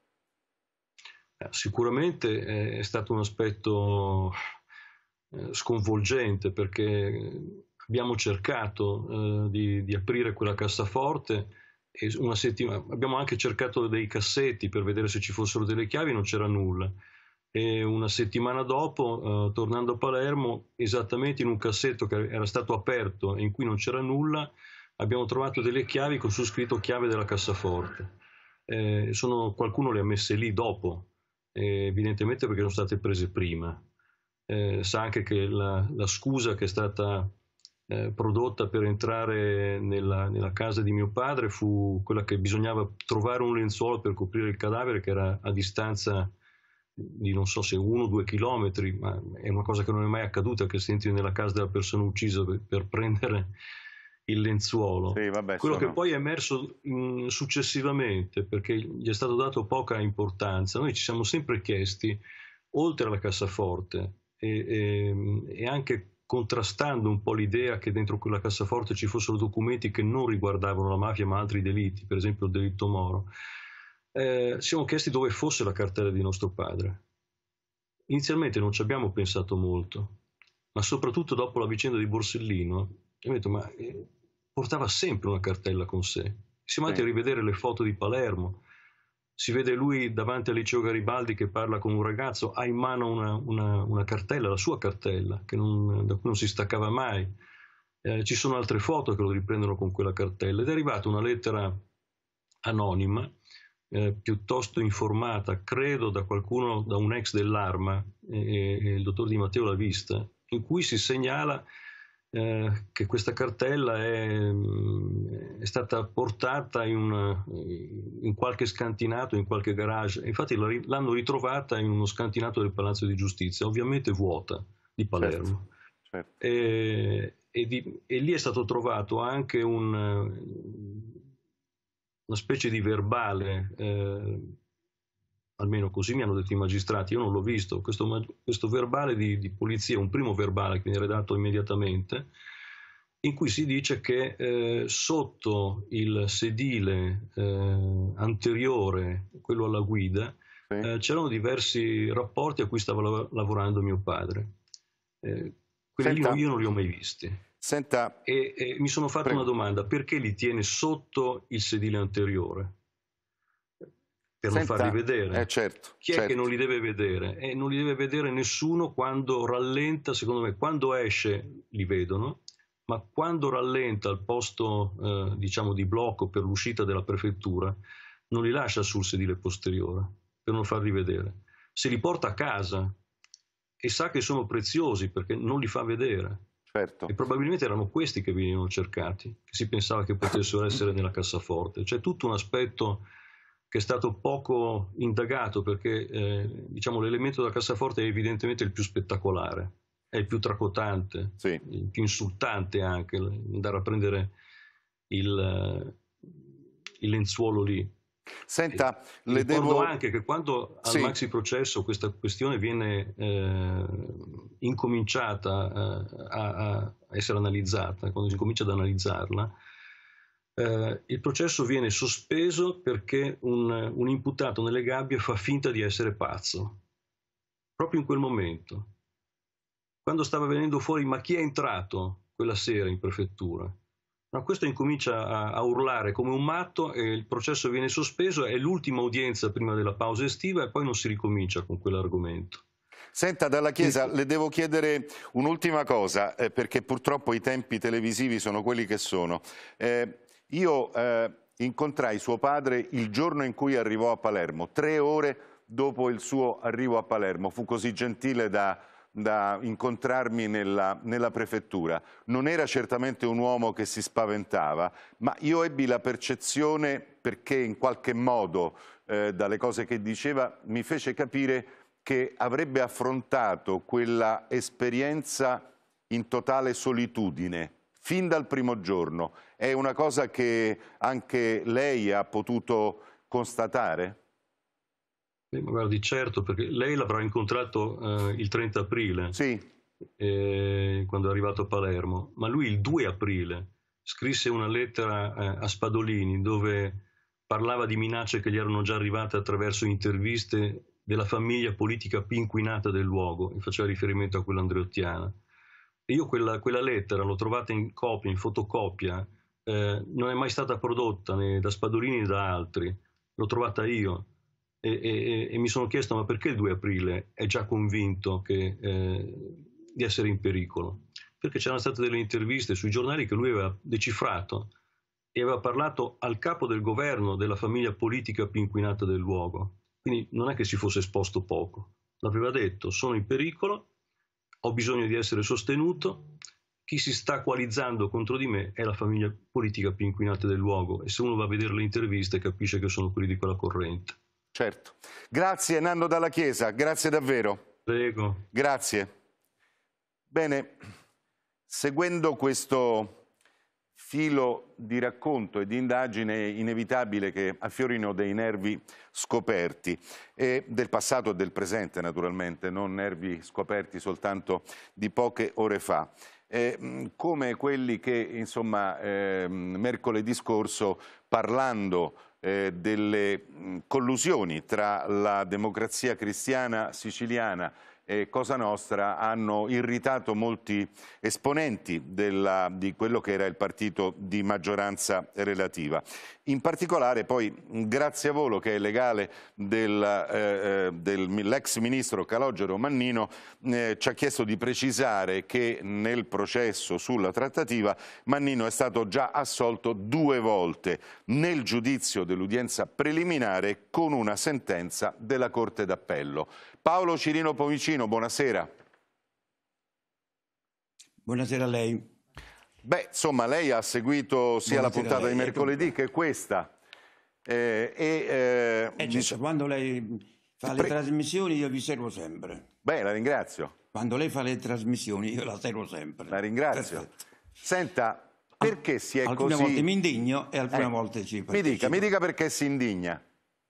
Sicuramente è stato un aspetto sconvolgente, perché abbiamo cercato di aprire quella cassaforte e una settimana abbiamo anche cercato dei cassetti per vedere se ci fossero delle chiavi, non c'era nulla. E una settimana dopo, tornando a Palermo, esattamente in un cassetto che era stato aperto e in cui non c'era nulla, abbiamo trovato delle chiavi con su scritto chiave della cassaforte. Qualcuno le ha messe lì dopo, evidentemente perché sono state prese prima. Sa anche che la scusa che è stata prodotta per entrare nella casa di mio padre fu quella che bisognava trovare un lenzuolo per coprire il cadavere, che era a distanza di non so se 1 o 2 chilometri, ma è una cosa che non è mai accaduta, che si entri nella casa della persona uccisa per prendere il lenzuolo. Sì, vabbè, quello che poi è emerso successivamente, perché gli è stato dato poca importanza. Noi ci siamo sempre chiesti, oltre alla cassaforte e anche contrastando un po' l'idea che dentro quella cassaforte ci fossero documenti che non riguardavano la mafia ma altri delitti, per esempio il delitto Moro, ci siamo chiesti dove fosse la cartella di nostro padre. Inizialmente non ci abbiamo pensato molto, ma soprattutto dopo la vicenda di Borsellino abbiamo detto ma portava sempre una cartella con sé. Siamo andati a rivedere le foto di Palermo, si vede lui davanti al liceo Garibaldi che parla con un ragazzo, ha in mano una cartella, la sua cartella, da cui non si staccava mai. Ci sono altre foto che lo riprendono con quella cartella, ed è arrivata una lettera anonima, piuttosto informata, credo da qualcuno, da un ex dell'Arma, il dottor Di Matteo l'ha vista, in cui si segnala che questa cartella è stata portata in qualche scantinato, in qualche garage. Infatti l'hanno ritrovata in uno scantinato del Palazzo di Giustizia, ovviamente vuota, di Palermo. Certo. E lì è stato trovato anche una specie di verbale, almeno così mi hanno detto i magistrati, io non l'ho visto, questo verbale di polizia, un primo verbale che viene redatto immediatamente, in cui si dice che sotto il sedile anteriore, quello alla guida, c'erano diversi rapporti a cui stava lavorando mio padre. Quelli io non li ho mai visti. Senta, e mi sono fatto una domanda: perché li tiene sotto il sedile anteriore? Per non farli vedere. Certo, Chi è che non li deve vedere? Non li deve vedere nessuno quando rallenta. Secondo me quando esce li vedono, ma quando rallenta al posto diciamo di blocco per l'uscita della prefettura non li lascia sul sedile posteriore per non farli vedere. Se li porta a casa e sa che sono preziosi perché non li fa vedere. Certo. E probabilmente erano questi che venivano cercati, che si pensava che potessero essere nella cassaforte. C'è tutto un aspetto che è stato poco indagato, perché diciamo, l'elemento della cassaforte è evidentemente il più spettacolare, è il più tracotante, il più insultante anche, andare a prendere il lenzuolo lì. Senta, le devo anche che quando al maxi processo questa questione viene incominciata a essere analizzata, quando si comincia ad analizzarla, il processo viene sospeso perché un imputato nelle gabbie fa finta di essere pazzo, proprio in quel momento, quando stava venendo fuori ma chi è entrato quella sera in prefettura. No, questo incomincia a urlare come un matto e il processo viene sospeso, è l'ultima udienza prima della pausa estiva e poi non si ricomincia con quell'argomento. Senta, Dalla Chiesa, le devo chiedere un'ultima cosa, perché purtroppo i tempi televisivi sono quelli che sono. Io incontrai suo padre il giorno in cui arrivò a Palermo, 3 ore dopo il suo arrivo a Palermo. Fu così gentile da incontrarmi nella prefettura. Non era certamente un uomo che si spaventava, ma io ebbi la percezione, perché in qualche modo dalle cose che diceva mi fece capire che avrebbe affrontato quella esperienza in totale solitudine fin dal primo giorno. È una cosa che anche lei ha potuto constatare? Ma guardi, certo, perché lei l'avrà incontrato il 30 aprile, sì. Quando è arrivato a Palermo, ma lui il 2 aprile scrisse una lettera a Spadolini dove parlava di minacce che gli erano già arrivate attraverso interviste della famiglia politica più inquinata del luogo, e faceva riferimento a quella andreottiana. E io quella lettera l'ho trovata in copia, in fotocopia, non è mai stata prodotta né da Spadolini né da altri, l'ho trovata io. E mi sono chiesto: ma perché il 2 aprile è già convinto di essere in pericolo? Perché c'erano state delle interviste sui giornali che lui aveva decifrato e aveva parlato al capo del governo della famiglia politica più inquinata del luogo. Quindi non è che si fosse esposto poco, l'aveva detto: sono in pericolo, ho bisogno di essere sostenuto, chi si sta coalizzando contro di me è la famiglia politica più inquinata del luogo, e se uno va a vedere le interviste capisce che sono quelli di quella corrente. Certo. Grazie Nando Dalla Chiesa, grazie davvero. Prego. Grazie. Bene, seguendo questo filo di racconto e di indagine, inevitabile che affiorino dei nervi scoperti, e del passato e del presente naturalmente, non nervi scoperti soltanto di poche ore fa. Come quelli che insomma mercoledì scorso, parlando delle collusioni tra la Democrazia Cristiana siciliana e Cosa Nostra, hanno irritato molti esponenti di quello che era il partito di maggioranza relativa. In particolare poi Graziavolo, che è legale dell'ex ministro Calogero Mannino, ci ha chiesto di precisare che nel processo sulla trattativa Mannino è stato già assolto 2 volte nel giudizio dell'udienza preliminare con una sentenza della Corte d'Appello. Paolo Cirino Pomicino, buonasera. Buonasera a lei. Beh, insomma, lei ha seguito sia la puntata di mercoledì che questa. Certo, quando lei fa le trasmissioni io vi seguo sempre. Beh, la ringrazio. Quando lei fa le trasmissioni io la seguo sempre. La ringrazio. Perfetto. Senta, perché si è alcune così... volte mi indigno e alcune volte ci partecipo. Mi dica perché si indigna.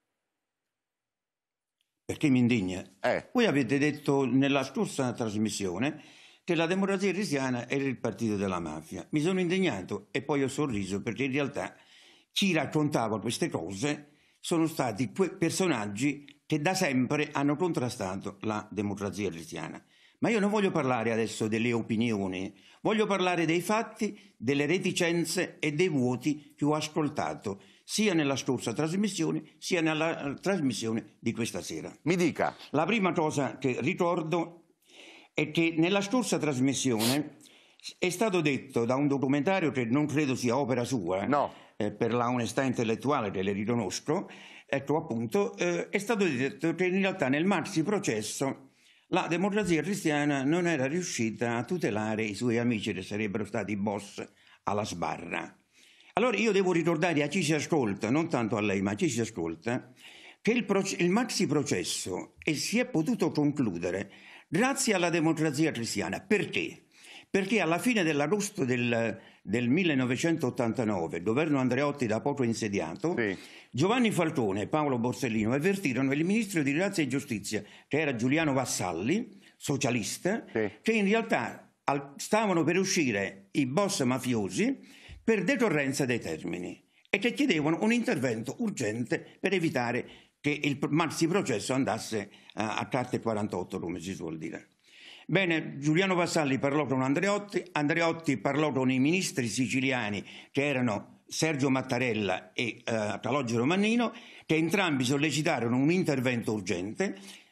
Perché mi indigna? Voi avete detto nella scorsa trasmissione che la Democrazia Cristiana era il partito della mafia. Mi sono indignato e poi ho sorriso, perché in realtà chi raccontava queste cose sono stati quei personaggi che da sempre hanno contrastato la Democrazia Cristiana. Ma io non voglio parlare adesso delle opinioni, voglio parlare dei fatti, delle reticenze e dei vuoti che ho ascoltato sia nella scorsa trasmissione sia nella trasmissione di questa sera. Mi dica. La prima cosa che ricordo è che nella scorsa trasmissione è stato detto da un documentario che non credo sia opera sua, per la onestà intellettuale che le riconosco, ecco appunto, è stato detto che in realtà nel maxi processo la Democrazia Cristiana non era riuscita a tutelare i suoi amici che sarebbero stati boss alla sbarra. Allora io devo ricordare a chi ci ascolta, non tanto a lei, ma a chi ci ascolta, che il maxi processo si è potuto concludere grazie alla Democrazia Cristiana. Perché? Perché alla fine dell'agosto del 1989, il governo Andreotti da poco insediato, Giovanni Falcone e Paolo Borsellino avvertirono il ministro di Grazia e Giustizia, che era Giuliano Vassalli, socialista, che in realtà stavano per uscire i boss mafiosi per decorrenza dei termini e che chiedevano un intervento urgente per evitare che il maxi processo andasse a carte 48, come si suol dire. Bene, Giuliano Vassalli parlò con Andreotti parlò con i ministri siciliani, che erano Sergio Mattarella e Calogero Mannino, che entrambi sollecitarono un intervento urgente.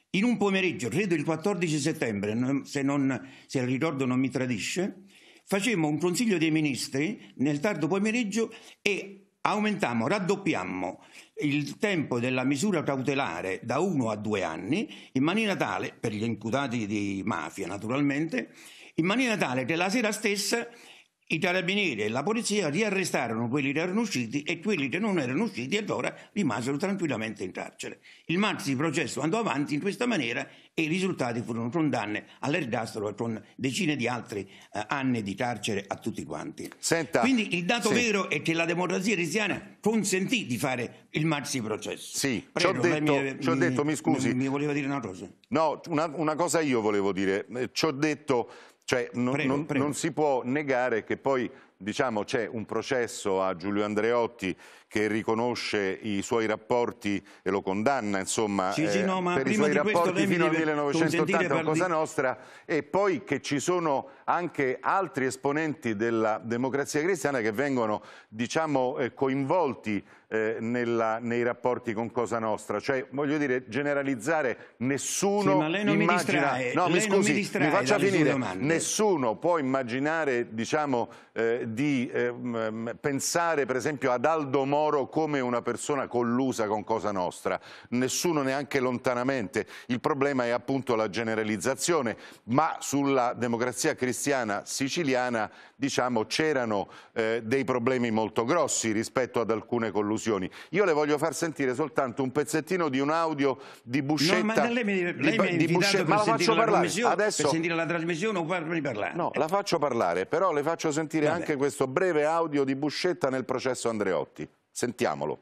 in un pomeriggio, credo il 14 settembre, se il ricordo non mi tradisce, facemmo un Consiglio dei Ministri nel tardo pomeriggio e raddoppiammo il tempo della misura cautelare da 1 a 2 anni, in maniera tale, per gli imputati di mafia naturalmente, in maniera tale che la sera stessa i carabinieri e la polizia riarrestarono quelli che erano usciti e quelli che non erano usciti e allora rimasero tranquillamente in carcere. Il maxi processo andò avanti in questa maniera e i risultati furono condanne all'ergastolo e con decine di altri anni di carcere a tutti quanti. Senta, quindi il dato vero è che la democrazia cristiana consentì di fare il maxi processo. Sì, Prego, ci ho detto, mi scusi. Mi voleva dire una cosa? No, una cosa io volevo dire. Ci ho detto... Cioè, non si può negare che poi, diciamo, c'è un processo a Giulio Andreotti che riconosce i suoi rapporti e lo condanna, insomma, per i suoi rapporti fino al 1980 con Cosa Nostra, e poi che ci sono anche altri esponenti della Democrazia Cristiana che vengono, diciamo, coinvolti nei rapporti con Cosa Nostra. Cioè, voglio dire, generalizzare, nessuno ma lei non immagina... mi distrae, no, mi scusi, mi faccia finire. Nessuno può immaginare, diciamo, di pensare per esempio ad Aldo Moro come una persona collusa con Cosa Nostra. Nessuno, neanche lontanamente. Il problema è appunto la generalizzazione, ma sulla Democrazia Cristiana siciliana, diciamo, c'erano dei problemi molto grossi rispetto ad alcune collusioni. Io le voglio far sentire soltanto un pezzettino di un audio di Buscetta. No, ma lei mi ha invitato per sentire la commissione, adesso... per sentire la trasmissione o farmi parlare? No, la faccio parlare, però le faccio sentire anche questo breve audio di Buscetta nel processo Andreotti. Sentiamolo.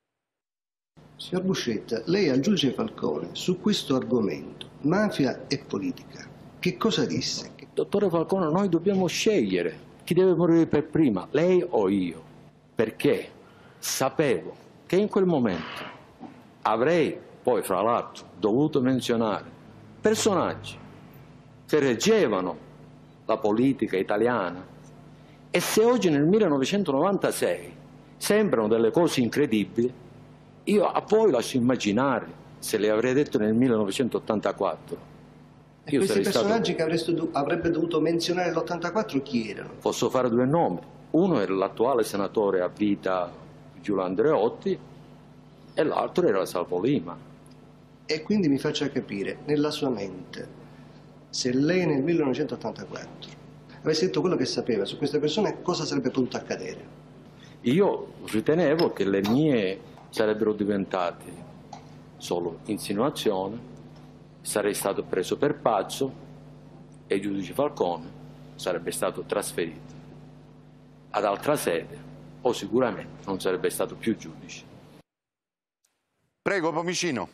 Signor Buscetta, lei al giudice Falcone su questo argomento, mafia e politica, che cosa disse? Dottore Falcone, noi dobbiamo scegliere chi deve morire per prima, lei o io, perché sapevo che in quel momento avrei poi, fra l'altro, dovuto menzionare personaggi che reggevano la politica italiana, e se oggi nel 1996 sembrano delle cose incredibili, io a voi lascio immaginare se le avrei detto nel 1984. E questi personaggi che avrebbe dovuto menzionare l'84 chi erano? Posso fare 2 nomi. Uno era l'attuale senatore a vita Giulio Andreotti e l'altro era Salvo Lima. E quindi mi faccia capire, nella sua mente, se lei nel 1984 avesse detto quello che sapeva su queste persone, cosa sarebbe potuto accadere? Io ritenevo che le mie sarebbero diventate solo insinuazioni, sarei stato preso per pazzo e il giudice Falcone sarebbe stato trasferito ad altra sede o sicuramente non sarebbe stato più giudice. Prego, Pomicino.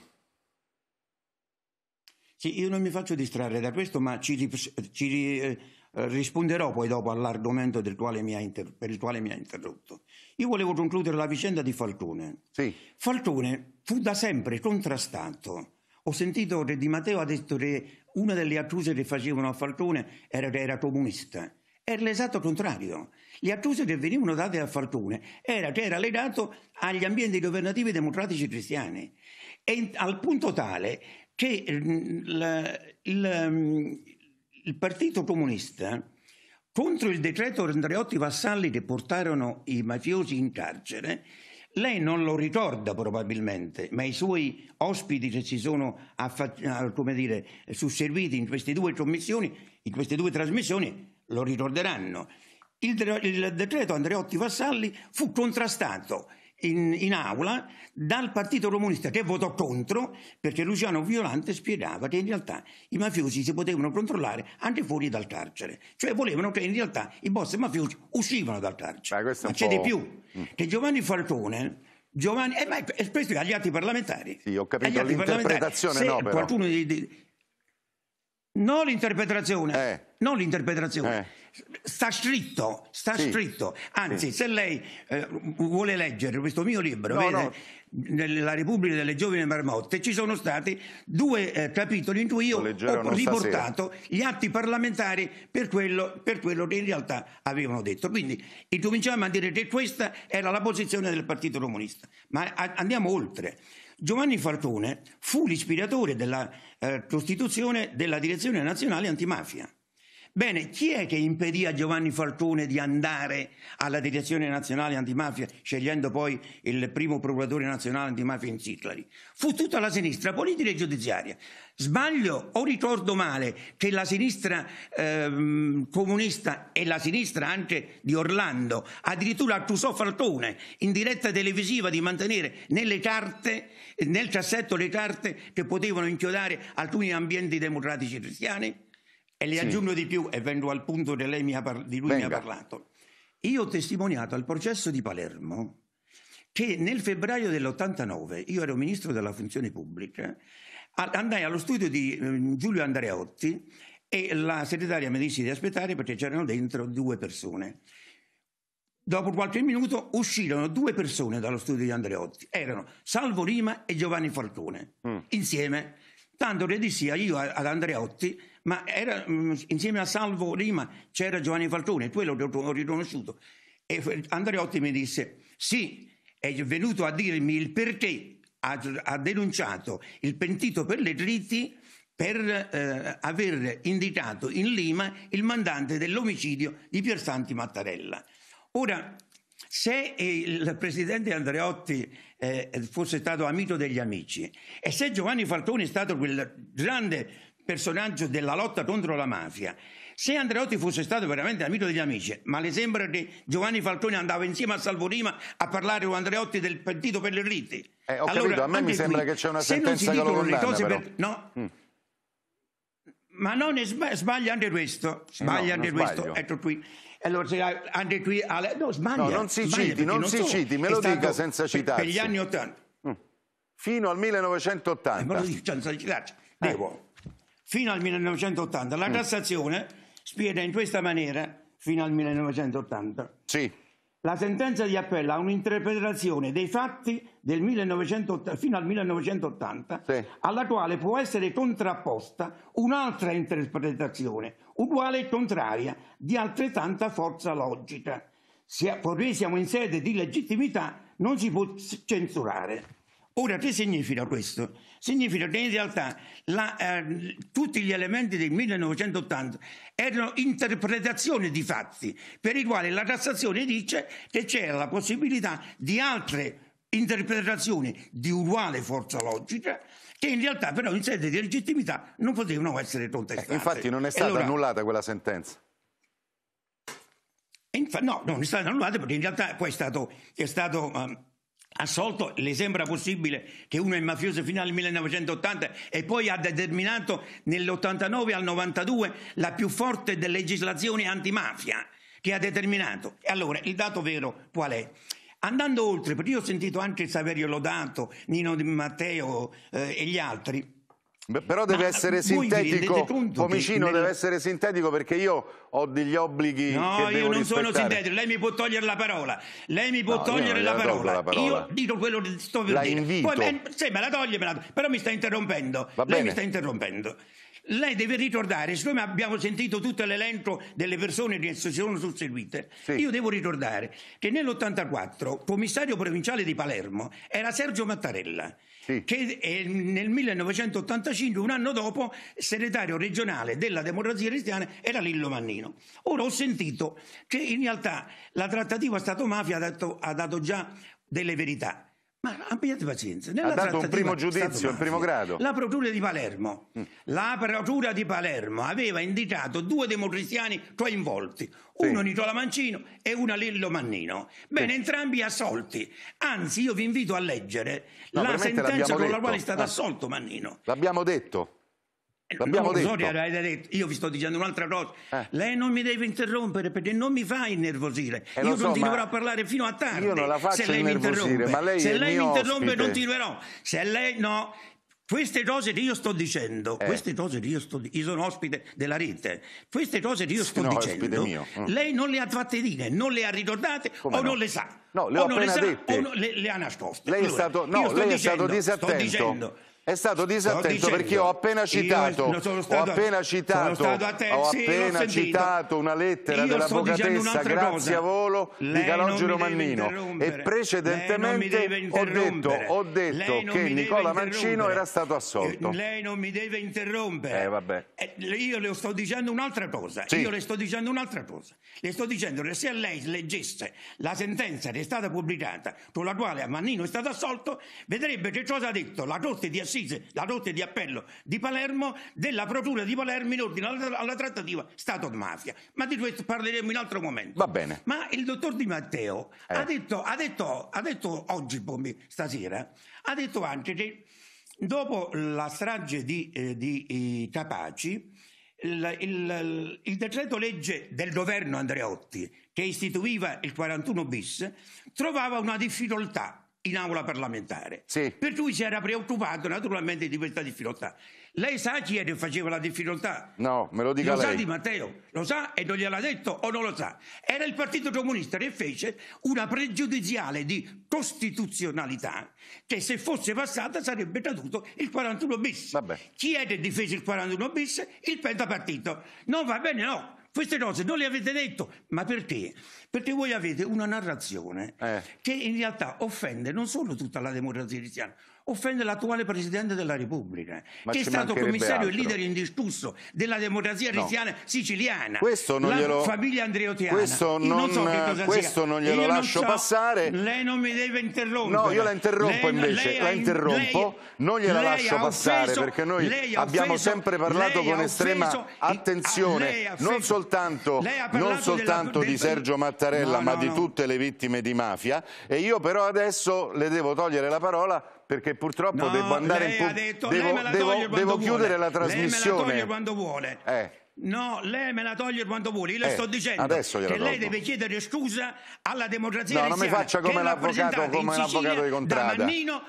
Sì, io non mi faccio distrarre da questo, ma risponderò poi dopo all'argomento per il quale mi ha interrotto. Io volevo concludere la vicenda di Falcone. Sì. Falcone fu da sempre contrastato. Ho sentito che Di Matteo ha detto che una delle accuse che facevano a Falcone era che era comunista. Era l'esatto contrario. Le accuse che venivano date a Falcone era che era legato agli ambienti governativi democratici cristiani, e al punto tale che il Partito Comunista, contro il decreto Andreotti Vassalli che portarono i mafiosi in carcere, lei non lo ricorda probabilmente, ma i suoi ospiti che si sono susserviti in queste 2 commissioni, in queste 2 trasmissioni, lo ricorderanno. Il decreto Andreotti Vassalli fu contrastato in aula dal Partito Comunista, che votò contro, perché Luciano Violante spiegava che in realtà i mafiosi si potevano controllare anche fuori dal carcere, cioè volevano che in realtà i boss mafiosi uscivano dal carcere. Ma c'è di più, che Giovanni Falcone, e questo agli atti parlamentari. Sì, ho capito, l'interpretazione no, però. Qualcuno non l'interpretazione, non l'interpretazione. Sta scritto, anzi, se lei vuole leggere questo mio libro, La Repubblica delle Giovani Marmotte, ci sono stati 2 capitoli in cui io ho riportato gli atti parlamentari per quello che in realtà avevano detto. Quindi incominciamo a dire che questa era la posizione del Partito Comunista. Ma andiamo oltre. Giovanni Falcone fu l'ispiratore della costituzione della Direzione Nazionale Antimafia. Bene, chi è che impedì a Giovanni Falcone di andare alla Direzione Nazionale Antimafia, scegliendo poi il primo procuratore nazionale antimafia Inziclari? Fu tutta la sinistra politica e giudiziaria. Sbaglio o ricordo male che la sinistra comunista e la sinistra anche di Orlando addirittura accusò Falcone in diretta televisiva di mantenere nelle carte, nel cassetto, le carte che potevano inchiodare alcuni ambienti democratici cristiani? E le aggiungo di più, e vengo al punto che lei mi ha parlato. Io ho testimoniato al processo di Palermo che nel febbraio dell'89, io ero ministro della funzione pubblica, andai allo studio di Giulio Andreotti e la segretaria mi disse di aspettare perché c'erano dentro 2 persone. Dopo qualche minuto uscirono 2 persone dallo studio di Andreotti, erano Salvo Rima e Giovanni Falcone, insieme. Tanto che dissi io ad Andreotti, ma era, insieme a Salvo Rima c'era Giovanni Falcone, quello che ho riconosciuto. E Andreotti mi disse, sì, è venuto a dirmi il perché ha denunciato il pentito per le riti per aver indicato in Lima il mandante dell'omicidio di Piersanti Mattarella. Ora, se il presidente Andreotti fosse stato amico degli amici e se Giovanni Falcone è stato quel grande personaggio della lotta contro la mafia, se Andreotti fosse stato veramente amico degli amici, ma le sembra che Giovanni Falcone andava insieme a Salvo Rima a parlare con Andreotti del pentito per le riti? Ho capito, a me mi sembra che c'è una sentenza che lo condanna, però. No. Ma non sbaglia anche questo, sbaglia anche questo, ecco qui. Allora, anche qui, no, sbaglia. No, non si citi, me lo dica senza citarsi. Per gli anni 80. Fino al 1980. Me lo dico senza citarsi. Fino al 1980. La Cassazione spiega in questa maniera, fino al 1980. Sì. La sentenza di appello ha un'interpretazione dei fatti del 1980, fino al 1980, sì, alla quale può essere contrapposta un'altra interpretazione, uguale e contraria, di altrettanta forza logica. Poiché siamo in sede di legittimità, non si può censurare. Ora, che significa questo? Significa che in realtà tutti gli elementi del 1980 erano interpretazioni di fatti per i quali la Cassazione dice che c'era la possibilità di altre interpretazioni di uguale forza logica che in realtà però in sede di legittimità non potevano essere contestate. Infatti non è stata annullata quella sentenza. No, non è stata annullata perché in realtà poi è stato assolto. Le sembra possibile che uno è mafioso fino al 1980 e poi ha determinato nell'89 al 92 la più forte legislazione antimafia che ha determinato? E allora il dato vero qual è? Andando oltre, perché io ho sentito anche Saverio Lodato, Nino Di Matteo e gli altri. Però deve essere sintetico, Pomicino, deve essere sintetico perché io ho degli obblighi. No, che io non rispettare. Sono sintetico, lei mi può togliere la parola. Lei mi può togliere la parola. Io dico quello che sto per dire. Invito. Poi se me la toglie, però mi sta interrompendo. Lei mi sta interrompendo. Lei deve ricordare, siccome abbiamo sentito tutto l'elenco delle persone che si sono susseguite, sì, io devo ricordare che nell'84 commissario provinciale di Palermo era Sergio Mattarella, sì, che nel 1985, un anno dopo, segretario regionale della Democrazia Cristiana era Lillo Mannino. Ora ho sentito che in realtà la trattativa Stato-mafia ha dato già delle verità. Ma abbiate pazienza. Ha dato un primo giudizio, in primo grado. La Procura di Palermo. La Procura di Palermo aveva indicato 2 democristiani coinvolti, uno Nicola Mancino e uno Lillo Mannino. Bene, entrambi assolti. Anzi, io vi invito a leggere la sentenza con la quale è stato assolto Mannino. L'abbiamo detto. L'abbiamo detto. Io vi sto dicendo un'altra cosa. Lei non mi deve interrompere perché non mi fa innervosire. Io continuerò a parlare fino a tardi. Io non la faccio innervosire, ma lei se lei mi interrompe ospite. Continuerò. Se lei no, queste cose che io sto dicendo, io sono ospite della rete, queste cose che io sto dicendo, lei non le ha fatte dire, non le ha ricordate o non le sa. No, le ho appena dette. O le ha nascoste. Lei è stato disattento. È stato disattento perché ho appena citato una lettera dell'avvocatessa Grazia Volo di Calogero Mannino e precedentemente ho detto che Nicola Mancino era stato assolto. Lei non mi deve interrompere. Vabbè. Io le sto dicendo un'altra cosa. Sì. Le sto dicendo che se lei leggesse la sentenza che è stata pubblicata con la quale Mannino è stato assolto, vedrebbe che cosa ha detto la Corte di Assise, la Corte di Appello di Palermo, della Procura di Palermo in ordine alla trattativa Stato-mafia. Ma di questo parleremo in altro momento. Va bene. Ma il dottor Di Matteo ha detto oggi, stasera, ha detto anche che dopo la strage di Capaci, il decreto legge del governo Andreotti che istituiva il 41 bis trovava una difficoltà in aula parlamentare, per cui si era preoccupato naturalmente di questa difficoltà. Lei sa chi è che faceva la difficoltà? No, me lo dica lei. Lo sa Di Matteo? Lo sa e non gliel'ha detto o non lo sa? Era il Partito Comunista che fece una pregiudiziale di costituzionalità che se fosse passata sarebbe caduto il 41 bis. Vabbè. Chi è che difese il 41 bis? Il pentapartito. Non va bene, no. Queste cose non le avete detto, ma perché? Perché voi avete una narrazione che in realtà offende non solo tutta la democrazia cristiana, offende l'attuale Presidente della Repubblica, che è stato commissario e leader indiscusso della democrazia cristiana siciliana, famiglia andreottiana. Questo non glielo lascio passare. Lei non mi deve interrompere. No, io la interrompo non gliela lascio passare perché noi abbiamo sempre parlato con estrema attenzione, non soltanto di Sergio Mattarella, ma di tutte le vittime di mafia, e io però adesso le devo togliere la parola perché purtroppo devo andare devo chiudere la trasmissione. Lei me la toglie quando vuole. No, lei me la toglie quando vuole. Io le sto dicendo che lei deve chiedere scusa alla democrazia cristiana. No, non mi faccia come l'avvocato di Contrada.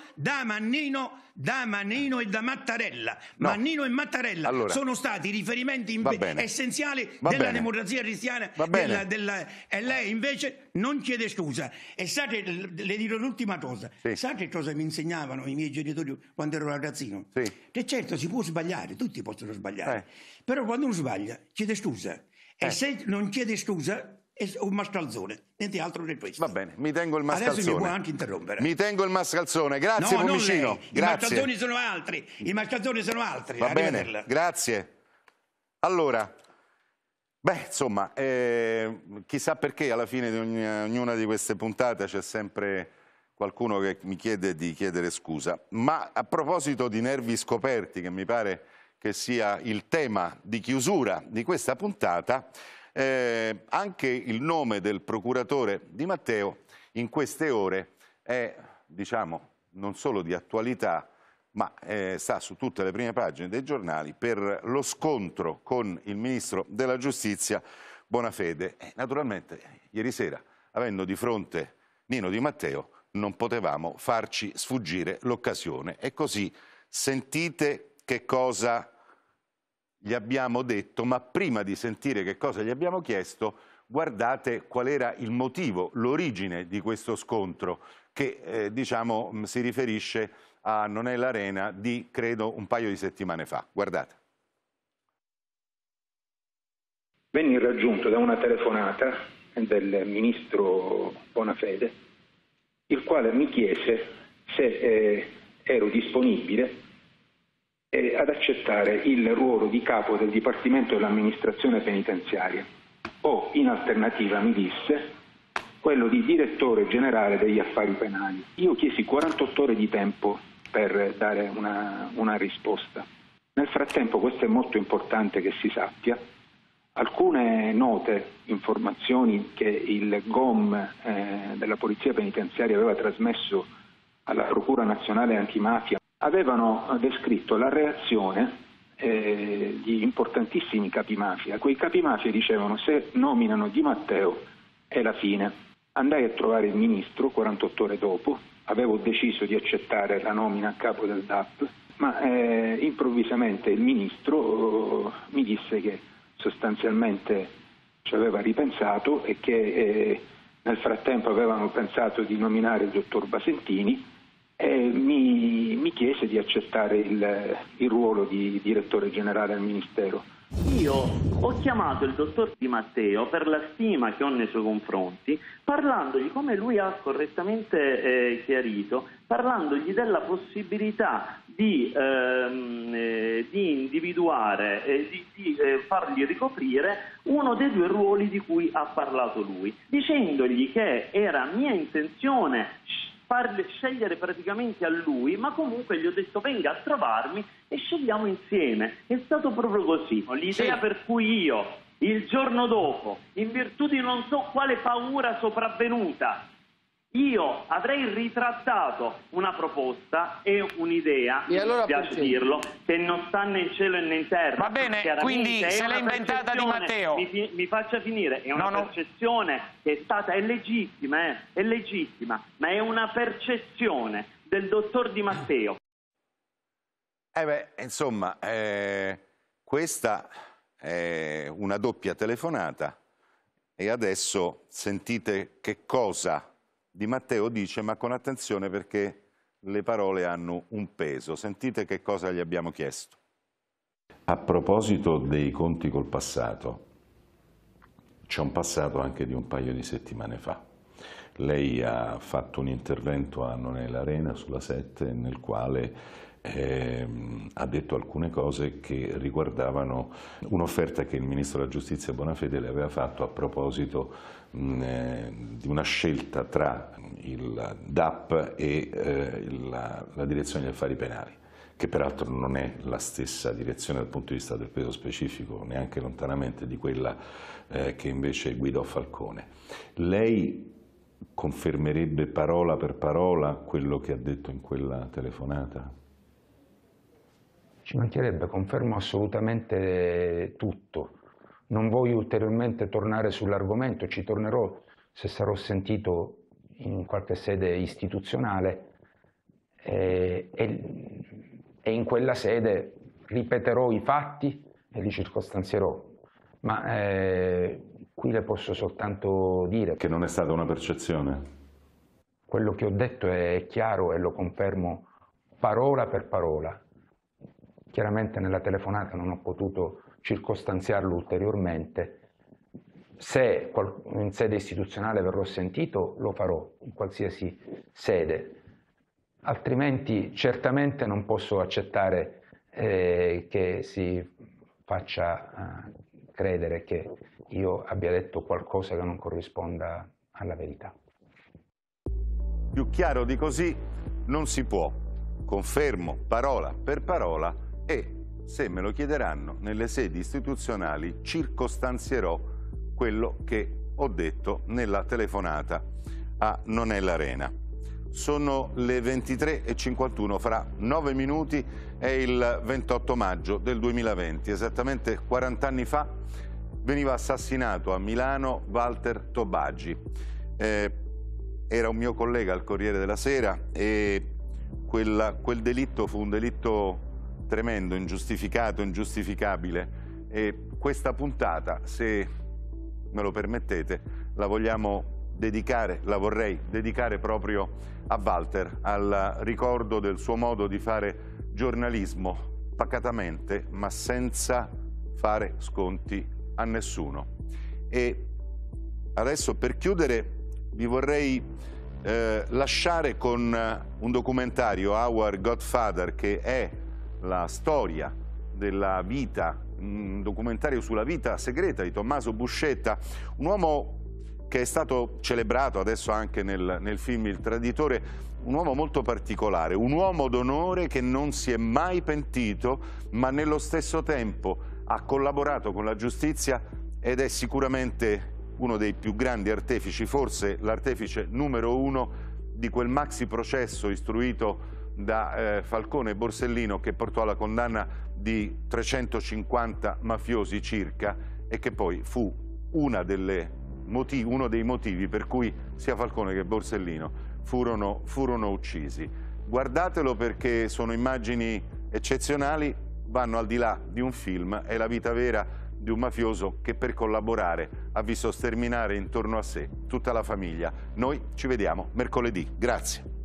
Da Mannino e da Mattarella. No. Mannino e Mattarella sono stati riferimenti essenziali della democrazia cristiana e lei invece non chiede scusa. E sa che, le dirò l'ultima cosa, sa che cosa mi insegnavano i miei genitori quando ero ragazzino? Che certo si può sbagliare, tutti possono sbagliare, però quando uno sbaglia chiede scusa e se non chiede scusa è un mascalzone, niente altro che questo. Va bene, mi tengo il mascalzone. Adesso mi può anche interrompere. Mi tengo il mascalzone, grazie Pomicino. I mascalzoni sono altri. Va bene, grazie. Allora, insomma, chissà perché alla fine di ognuna di queste puntate c'è sempre qualcuno che mi chiede di chiedere scusa. Ma a proposito di nervi scoperti, che mi pare che sia il tema di chiusura di questa puntata, anche il nome del procuratore Di Matteo in queste ore è, diciamo, non solo di attualità, ma sta su tutte le prime pagine dei giornali per lo scontro con il ministro della giustizia Bonafede. Naturalmente ieri sera, avendo di fronte Nino Di Matteo, non potevamo farci sfuggire l'occasione, e così sentite che cosa gli abbiamo detto, ma prima di sentire che cosa gli abbiamo chiesto, guardate qual era il motivo, l'origine di questo scontro che diciamo si riferisce a Non è l'Arena di credo un paio di settimane fa. Guardate. Venni raggiunto da una telefonata del ministro Bonafede, il quale mi chiese se ero disponibile ad accettare il ruolo di capo del Dipartimento dell'Amministrazione Penitenziaria o, in alternativa, mi disse, quello di direttore generale degli affari penali. Io chiesi 48 ore di tempo per dare una risposta. Nel frattempo, questo è molto importante che si sappia, alcune note, informazioni che il GOM della Polizia Penitenziaria aveva trasmesso alla Procura Nazionale Antimafia avevano descritto la reazione di importantissimi capimafia. Quei capimafia dicevano: se nominano Di Matteo è la fine. Andai a trovare il ministro 48 ore dopo, avevo deciso di accettare la nomina a capo del DAP, ma improvvisamente il ministro mi disse che sostanzialmente ci aveva ripensato e che nel frattempo avevano pensato di nominare il dottor Basentini mi chiese di accettare il ruolo di direttore generale al Ministero. Io ho chiamato il dottor Di Matteo per la stima che ho nei suoi confronti, parlandogli, come lui ha correttamente chiarito, parlandogli della possibilità di individuare, di fargli ricoprire uno dei due ruoli di cui ha parlato lui, dicendogli che era mia intenzione scegliere praticamente a lui, ma comunque gli ho detto venga a trovarmi e scegliamo insieme. È stato proprio così. L'idea per cui io, il giorno dopo, in virtù di non so quale paura sopravvenuta, io avrei ritrattato una proposta e un'idea, mi piace dirlo, che non sta né in cielo né in terra. Va bene, quindi se l'ha inventata Di Matteo. Mi faccia finire, è una percezione che è stata, è legittima, ma è una percezione del dottor Di Matteo. Insomma, questa è una doppia telefonata e adesso sentite che cosa Di Matteo dice, ma con attenzione perché le parole hanno un peso. Sentite che cosa gli abbiamo chiesto. A proposito dei conti col passato, c'è un passato anche di un paio di settimane fa. Lei ha fatto un intervento a Non è l'Arena sulla 7 nel quale ha detto alcune cose che riguardavano un'offerta che il Ministro della Giustizia Bonafede le aveva fatto a proposito di una scelta tra il DAP e la Direzione degli Affari Penali, che peraltro non è la stessa direzione dal punto di vista del peso specifico, neanche lontanamente di quella che invece guidò Falcone. Lei confermerebbe parola per parola quello che ha detto in quella telefonata? Ci mancherebbe, confermo assolutamente tutto. Non voglio ulteriormente tornare sull'argomento, ci tornerò se sarò sentito in qualche sede istituzionale e in quella sede ripeterò i fatti e li circostanzierò. Ma qui le posso soltanto dire che non è stata una percezione. Quello che ho detto è chiaro e lo confermo parola per parola. Chiaramente nella telefonata non ho potuto circostanziarlo ulteriormente. Se in sede istituzionale verrò sentito, lo farò, in qualsiasi sede. Altrimenti certamente non posso accettare che si faccia credere che io abbia detto qualcosa che non corrisponda alla verità. Più chiaro di così non si può. Confermo parola per parola e, se me lo chiederanno nelle sedi istituzionali, circostanzierò quello che ho detto nella telefonata a Non è l'Arena. Sono le 23:51, fra 9 minuti è il 28 maggio del 2020, esattamente 40 anni fa veniva assassinato a Milano Walter Tobagi. Era un mio collega al Corriere della Sera e quel delitto fu un delitto tremendo, ingiustificato, ingiustificabile, e questa puntata, se me lo permettete, la vorrei dedicare proprio a Walter, al ricordo del suo modo di fare giornalismo pacatamente, ma senza fare sconti a nessuno. E adesso, per chiudere, vi vorrei lasciare con un documentario, Our Godfather, che è la storia della vita, un documentario sulla vita segreta di Tommaso Buscetta, un uomo che è stato celebrato adesso anche nel film Il Traditore, un uomo molto particolare, un uomo d'onore che non si è mai pentito, ma nello stesso tempo ha collaborato con la giustizia ed è sicuramente uno dei più grandi artefici, forse l'artefice numero 1 di quel maxi processo istruito da Falcone e Borsellino, che portò alla condanna di 350 mafiosi circa e che poi fu uno dei motivi per cui sia Falcone che Borsellino furono uccisi. Guardatelo perché sono immagini eccezionali, vanno al di là di un film, è la vita vera di un mafioso che per collaborare ha visto sterminare intorno a sé tutta la famiglia. Noi ci vediamo mercoledì. Grazie.